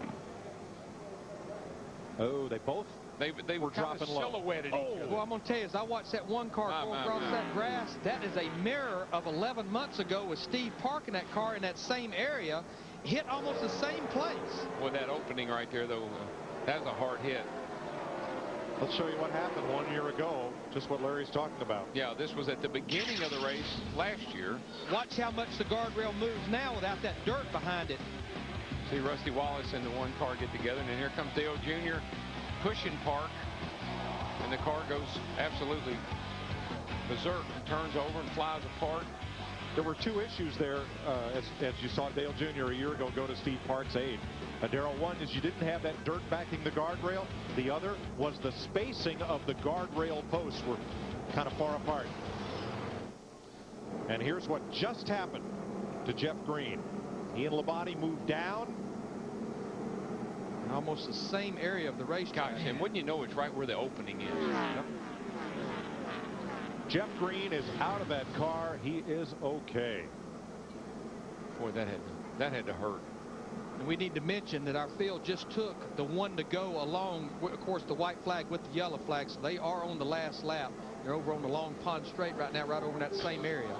Oh, they both. They were dropping silhouetted each other. Well, I'm going to tell you, as I watched that 1 car go across that grass, that is a mirror of 11 months ago with Steve parking that car in that same area, hit almost the same place. Well, that opening right there, though, that was a hard hit. Let's show you what happened 1 year ago, just what Larry's talking about. Yeah, this was at the beginning of the race last year. Watch how much the guardrail moves now without that dirt behind it. See Rusty Wallace and the 1 car get together, and then here comes Dale Jr. pushing Park, and the car goes absolutely berserk and turns over and flies apart. There were 2 issues there, as you saw Dale Jr. a year ago go to Steve Park's aid. Darrell, one is you didn't have that dirt backing the guardrail. The other was the spacing of the guardrail posts were kind of far apart. And here's what just happened to Jeff Green. He and Labonte moved down. Almost the same area of the racetrack. Gosh, and wouldn't you know it's right where the opening is. Yep. Jeff Green is out of that car. He is okay. Boy, that had to hurt. And we need to mention that our field just took the 1 to go along, of course, the white flag with the yellow flag. So they are on the last lap. They're over on the Long Pond Straight right now, right over in that same area.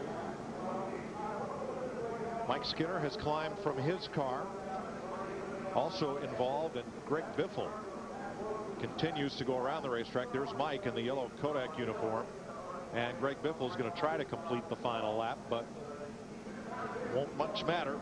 Mike Skinner has climbed from his car. Also involved, and Greg Biffle continues to go around the racetrack. There's Mike in the yellow Kodak uniform. And Greg Biffle is going to try to complete the final lap, but won't much matter.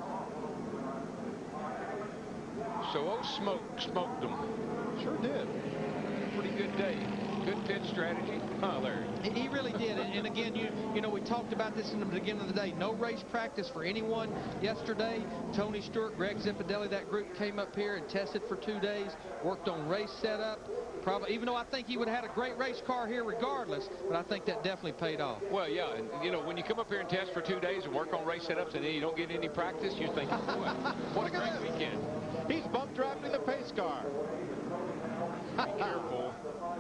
So Smoke smoked them. Sure did. Pretty good day. Good pit strategy. Huh, Larry? He really did. And again, you know, we talked about this in the beginning of the day. No race practice for anyone yesterday. Tony Stewart, Greg Zipadelli, that group came up here and tested for 2 days, worked on race setup. Probably, even though I think he would have had a great race car here regardless, but I think that definitely paid off. Well, yeah, and you know, when you come up here and test for 2 days and work on race setups and then you don't get any practice, you're thinking, boy, what a great weekend. He's bump driving the pace car. Be careful.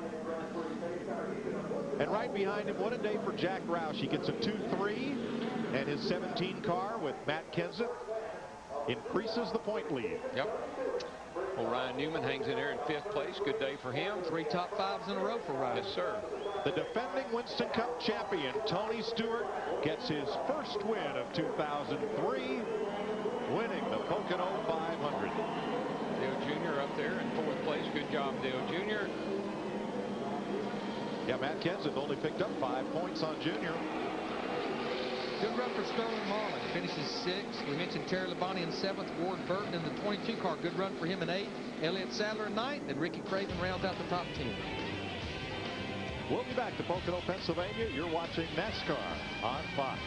And right behind him, what a day for Jack Roush. He gets a 2-3, and his 17 car with Matt Kenseth increases the point lead. Yep. Well, Ryan Newman hangs in there in 5th place. Good day for him. 3 top 5s in a row for Ryan. Yes, sir. The defending Winston Cup champion, Tony Stewart, gets his first win of 2003, winning the Pocono 500. Dale Jr. up there in 4th place. Good job, Dale Jr. Yeah, Matt Kenseth only picked up 5 points on Junior. Good run for Sterling Marlin. Finishes 6th. We mentioned Terry Labonte in 7th. Ward Burton in the 22 car. Good run for him in 8th. Elliott Sadler in 9th. And Ricky Craven rounds out the top 10. We'll be back to Pocono, Pennsylvania. You're watching NASCAR on Fox.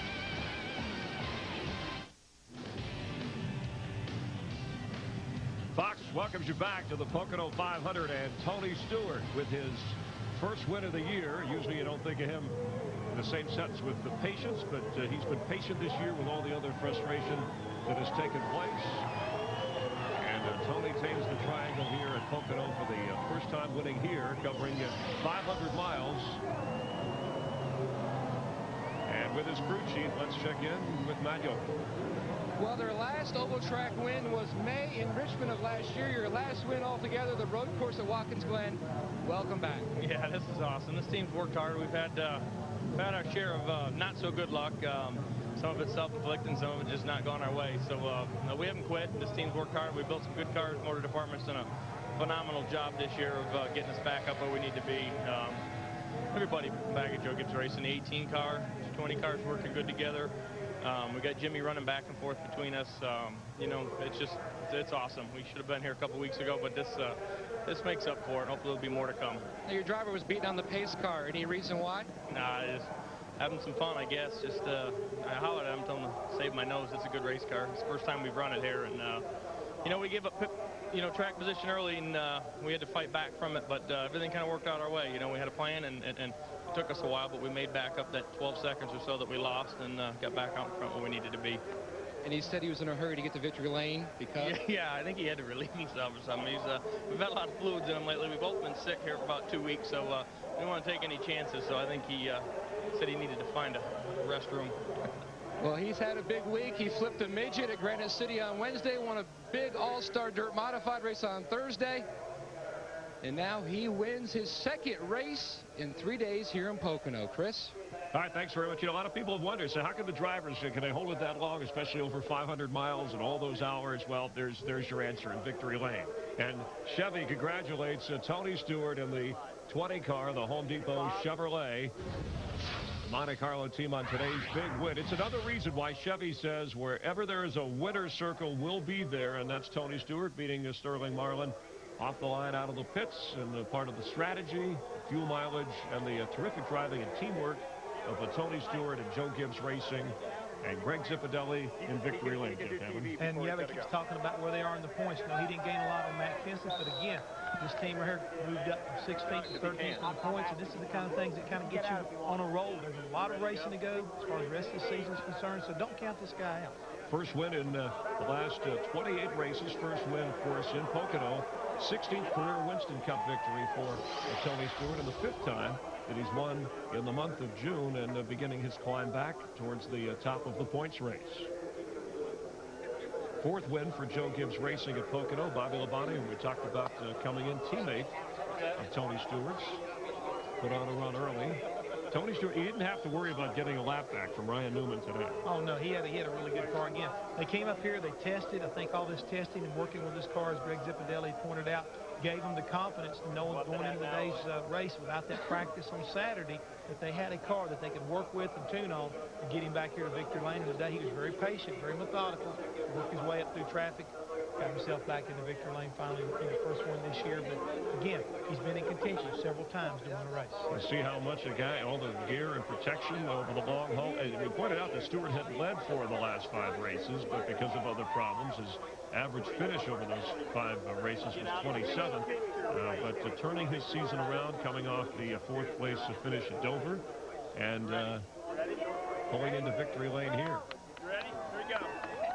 Fox welcomes you back to the Pocono 500, and Tony Stewart with his first win of the year. Usually you don't think of him in the same sentence with the patience, but he's been patient this year with all the other frustration that has taken place. And Tony tames the triangle here at Pocono for the first time winning here, covering 500 miles. And with his crew chief, let's check in with Matt Yoakum. Well, their last oval track win was May in Richmond of last year. Your last win altogether, the road course at Watkins Glen. Welcome back. Yeah, this is awesome. This team's worked hard. We've had our share of not so good luck. Some of it's self-inflicted, some of it just not gone our way. So we haven't quit. This team's worked hard. We built some good cars. Motor department's done a phenomenal job this year of getting us back up where we need to be. Everybody back at Joe Gibbs Racing, the 18 car, 20 cars working good together. We got Jimmy running back and forth between us. You know, it's awesome. We should have been here a couple weeks ago, but this makes up for it. Hopefully there'll be more to come. Now, your driver was beating on the pace car. Any reason why? Nah, just having some fun, I guess. Just I hollered at him, told him to save my nose. It's a good race car. It's the first time we've run it here, and you know, we gave up track position early, and we had to fight back from it, but everything kind of worked out our way. You know, we had a plan, and it took us a while, but we made back up that 12 seconds or so that we lost, and got back out in front where we needed to be. And he said he was in a hurry to get to victory lane because... Yeah, I think he had to relieve himself or something. We've had a lot of fluids in him lately. We've both been sick here for about 2 weeks, so we didn't want to take any chances, so I think he said he needed to find a restroom. Well, he's had a big week. He flipped a midget at Granite City on Wednesday, won a big all-star dirt modified race on Thursday, and now he wins his second race in 3 days here in Pocono. Chris? All right, thanks very much. You know, a lot of people have wondered, so how can the drivers, can they hold it that long, especially over 500 miles and all those hours? Well, there's your answer in victory lane. And Chevy congratulates Tony Stewart in the 20 car, the Home Depot Chevrolet Monte Carlo team on today's big win. It's another reason why Chevy says wherever there is a winner's circle, we'll be there, and that's Tony Stewart beating Sterling Marlin off the line out of the pits, and part of the strategy, fuel mileage, and the terrific driving and teamwork of Tony Stewart and Joe Gibbs Racing and Greg Zipadelli in victory lane. And Yevik keeps talking about where they are in the points. You know, he didn't gain a lot on Matt Kenseth, but again, this team right here moved up from 16th to 13th in the points, and this is the kind of things that kind of get you on a roll. There's a lot of racing to go as far as the rest of the season is concerned, so don't count this guy out. First win in the last 28 races. First win, of course, in Pocono. 16th career Winston Cup victory for Tony Stewart, and the 5th time that he's won in the month of June, and beginning his climb back towards the top of the points race. 4th win for Joe Gibbs Racing at Pocono. Bobby Labonte, who we talked about coming in, teammate of Tony Stewart's, put on a run early. Tony Stewart, he didn't have to worry about getting a lap back from Ryan Newman today. Oh, no, he had a really good car again. They came up here, they tested. I think all this testing and working with this car, as Greg Zipadelli pointed out, gave them the confidence to know going into today's race without that practice on Saturday that they had a car that they could work with and tune on to get him back here to victory lane. And today he was very patient, very methodical, worked his way up through traffic, got himself back into victory lane finally in the first one this year. But again, he's been in contention several times during the race. You see how much a guy, all the gear and protection over the long haul. And we pointed out that Stewart had led 4 of the last 5 races, but because of other problems, his average finish over those 5 races was 27th. But turning his season around, coming off the 4th place finish at Dover, and pulling into victory lane here. Ready? Here we go.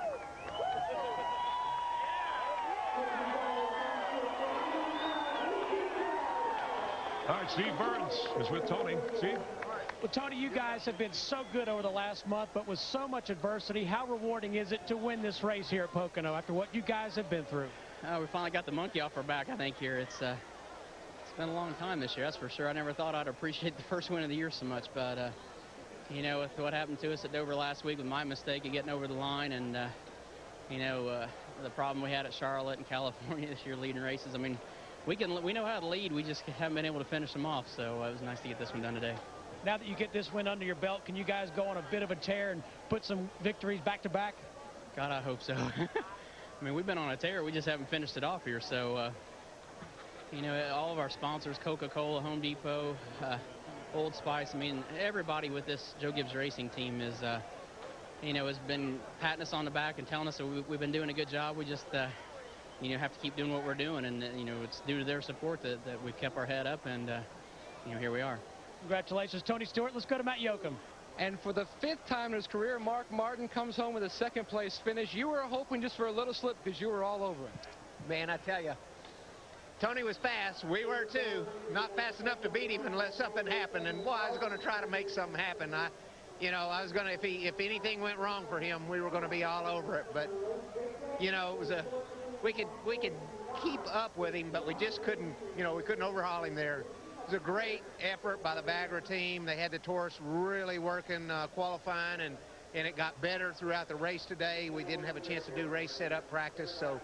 All right, Steve Burns is with Tony. Steve? Well, Tony, you guys have been so good over the last month, but with so much adversity, how rewarding is it to win this race here at Pocono after what you guys have been through? We finally got the monkey off our back, I think, here. It's been a long time this year, that's for sure. I never thought I'd appreciate the first win of the year so much, but, you know, with what happened to us at Dover last week with my mistake of getting over the line and, you know, the problem we had at Charlotte and California this year leading races, I mean, we know how to lead. We just haven't been able to finish them off, so it was nice to get this one done today. now that you get this win under your belt, can you guys go on a bit of a tear and put some victories back-to-back? God, I hope so. I mean, we've been on a tear. We just haven't finished it off here. So, you know, all of our sponsors, Coca-Cola, Home Depot, Old Spice, I mean, everybody with this Joe Gibbs Racing team is, you know, has been patting us on the back and telling us that we've been doing a good job. We just, you know, have to keep doing what we're doing. And, you know, it's due to their support that we've kept our head up. And, you know, here we are. Congratulations, Tony Stewart. Let's go to Matt Yoakum. And for the 5th time in his career, Mark Martin comes home with a 2nd place finish. You were hoping just for a little slip because you were all over it. Man, I tell you, Tony was fast. We were too. Not fast enough to beat him unless something happened. And boy, I was going to try to make something happen. You know, I was going to, if anything went wrong for him, we were going to be all over it. But, you know, it was we could keep up with him, but we just couldn't, you know, we couldn't overhaul him there. It was a great effort by the Bagra team. They had the Taurus really working qualifying, and it got better throughout the race today. We didn't have a chance to do race setup practice, so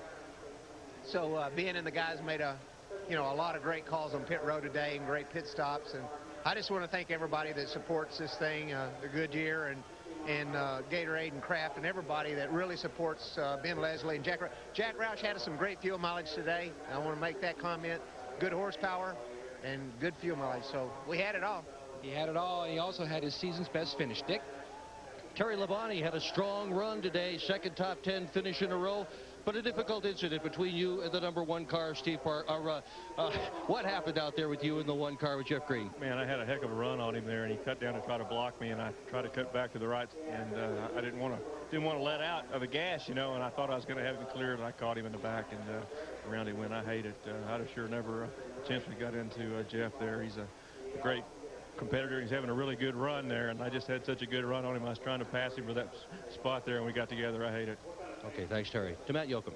Ben and the guys made a lot of great calls on pit road today and great pit stops. And I just want to thank everybody that supports this thing, the Goodyear and Gatorade and Kraft and everybody that really supports Ben Leslie and Jack Roush. Had some great fuel mileage today. I want to make that comment. Good horsepower and good fuel mileage. So we had it all. He had it all, and he also had his season's best finish. Dick? Terry Labonte had a strong run today, 2nd top 10 finish in a row, but a difficult incident between you and the #1 car, Steve Park. What happened out there with you in the 1 car with Jeff Green? Man, I had a heck of a run on him there, and he cut down to try to block me, and I tried to cut back to the right, and I didn't want to let out of the gas, you know, and I thought I was going to have him cleared, and I caught him in the back, and around he went. I hate it. I'd have sure never chance we got into Jeff there. He's a great competitor. He's having a really good run there, and I just had such a good run on him. I was trying to pass him for that spot there, and we got together. I hate it. Okay, thanks, Terry. To Matt Yoakum.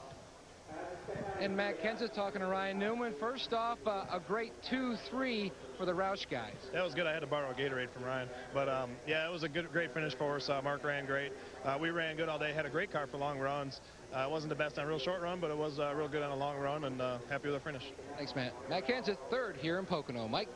And Matt Kenseth talking to Ryan Newman. First off, a great 2-3 for the Roush guys. That was good. I had to borrow a Gatorade from Ryan. But, yeah, it was a great finish for us. Mark ran great. We ran good all day. Had a great car for long runs. It wasn't the best on a real short run, but it was real good on a long run, and happy with the finish. Thanks, Matt. Matt Kenseth, 3rd here in Pocono. Mike?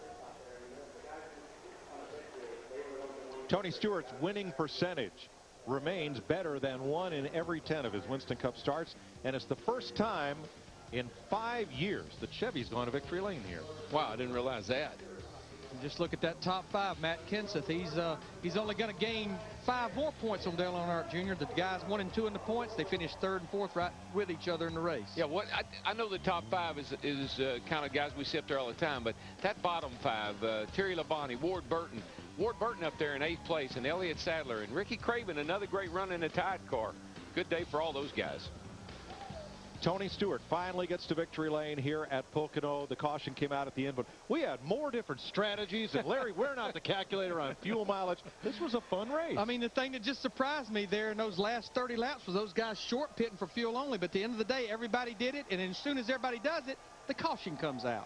Tony Stewart's winning percentage remains better than 1 in every 10 of his Winston Cup starts, and it's the first time in 5 years that Chevy's gone to victory lane here. Wow, I didn't realize that. Just look at that top 5. Matt Kenseth, he's only going to gain 5 more points on Dale Earnhardt Jr. The guys 1 and 2 in the points. They finished 3rd and 4th right with each other in the race. Yeah, I know the top 5 is kind of guys we see up there all the time, but that bottom 5, Terry Labonte, Ward Burton up there in 8th place, and Elliott Sadler, and Ricky Craven, another great run in the Tide car. Good day for all those guys. Tony Stewart finally gets to victory lane here at Pocono. The caution came out at the end, but we had more different strategies. And Larry, we're not the calculator on fuel mileage. This was a fun race. I mean, the thing that just surprised me there in those last 30 laps was those guys short pitting for fuel only. But at the end of the day, everybody did it, and as soon as everybody does it, the caution comes out.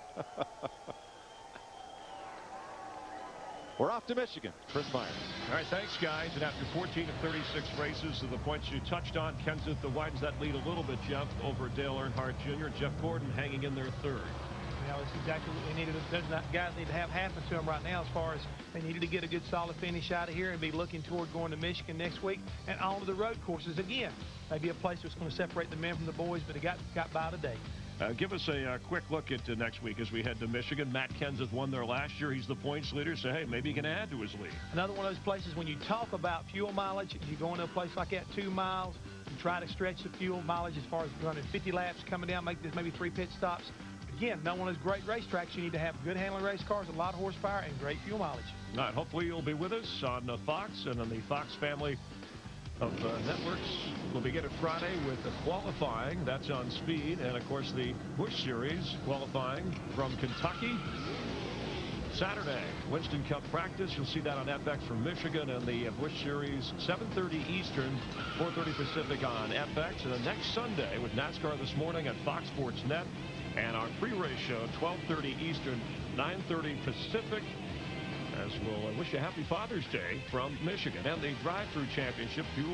We're off to Michigan. Chris Myers. All right, thanks, guys. And after 14 of 36 races, to the points you touched on, Kenseth widens that lead a little bit, Jeff, over Dale Earnhardt Jr. Jeff Gordon hanging in there 3rd. Now, that's exactly what they needed. Those guys need to have happen to them right now, as far as they needed to get a good solid finish out of here and be looking toward going to Michigan next week and on to the road courses again. Maybe a place that's going to separate the men from the boys, but it got by today. Give us a quick look at next week as we head to Michigan. Matt Kenseth won there last year. He's the points leader, so, hey, maybe he can add to his lead. Another one of those places when you talk about fuel mileage, you go into a place like that, 2 miles, and try to stretch the fuel mileage as far as running 50 laps, coming down, make this maybe 3 pit stops. Again, not one of those great racetracks. You need to have good handling race cars, a lot of horsepower, and great fuel mileage. All right, hopefully you'll be with us on Fox and on the Fox family of networks. We'll begin it Friday with the qualifying. That's on speed. And, of course, the Busch Series qualifying from Kentucky. Saturday, Winston Cup practice. You'll see that on FX from Michigan, and the Busch Series 7:30 Eastern, 4:30 Pacific on FX. And then next Sunday with NASCAR this morning at Fox Sports Net, and our pre-race show 12:30 Eastern, 9:30 Pacific. As we'll wish you a happy Father's Day from Michigan. And the drive-through championship fueled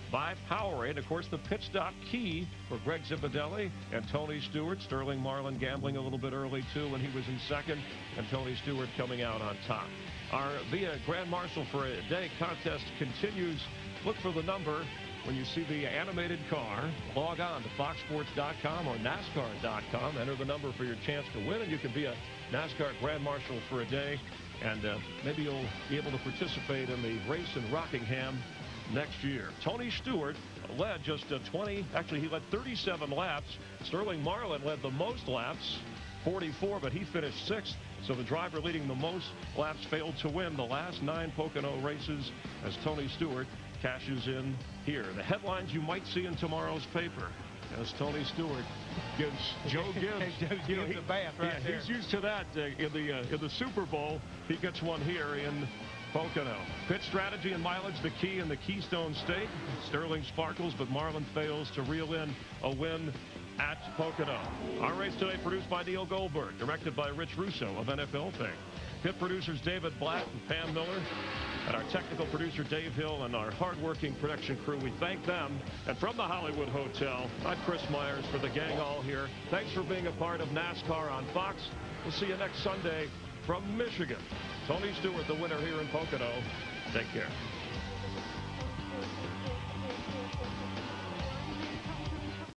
by Powerade. Of course, the pit stop key for Greg Zipadelli and Tony Stewart. Sterling Marlin gambling a little bit early, too, when he was in second, and Tony Stewart coming out on top. Our VIA Grand Marshal for a Day contest continues. Look for the number when you see the animated car. Log on to foxsports.com or NASCAR.com. Enter the number for your chance to win, and you can be a NASCAR Grand Marshal for a Day. And maybe you'll be able to participate in the race in Rockingham next year. Tony Stewart led just 20. Actually, he led 37 laps. Sterling Marlin led the most laps, 44, but he finished sixth. So the driver leading the most laps failed to win the last 9 Pocono races as Tony Stewart cashes in here. The headlines you might see in tomorrow's paper as Tony Stewart gives Joe Gibbs the bath right there. He's used to that in the Super Bowl. He gets one here in Pocono. Pit strategy and mileage, the key in the Keystone State. Sterling sparkles, but Marlin fails to reel in a win at Pocono. Our race today produced by Neil Goldberg, directed by Rich Russo of NFL fame. Pit producers David Blatt and Pam Miller, and our technical producer Dave Hill, and our hardworking production crew. We thank them. And from the Hollywood Hotel, I'm Chris Myers for the gang all here. Thanks for being a part of NASCAR on Fox. We'll see you next Sunday from Michigan. Tony Stewart, the winner here in Pocono. Take care.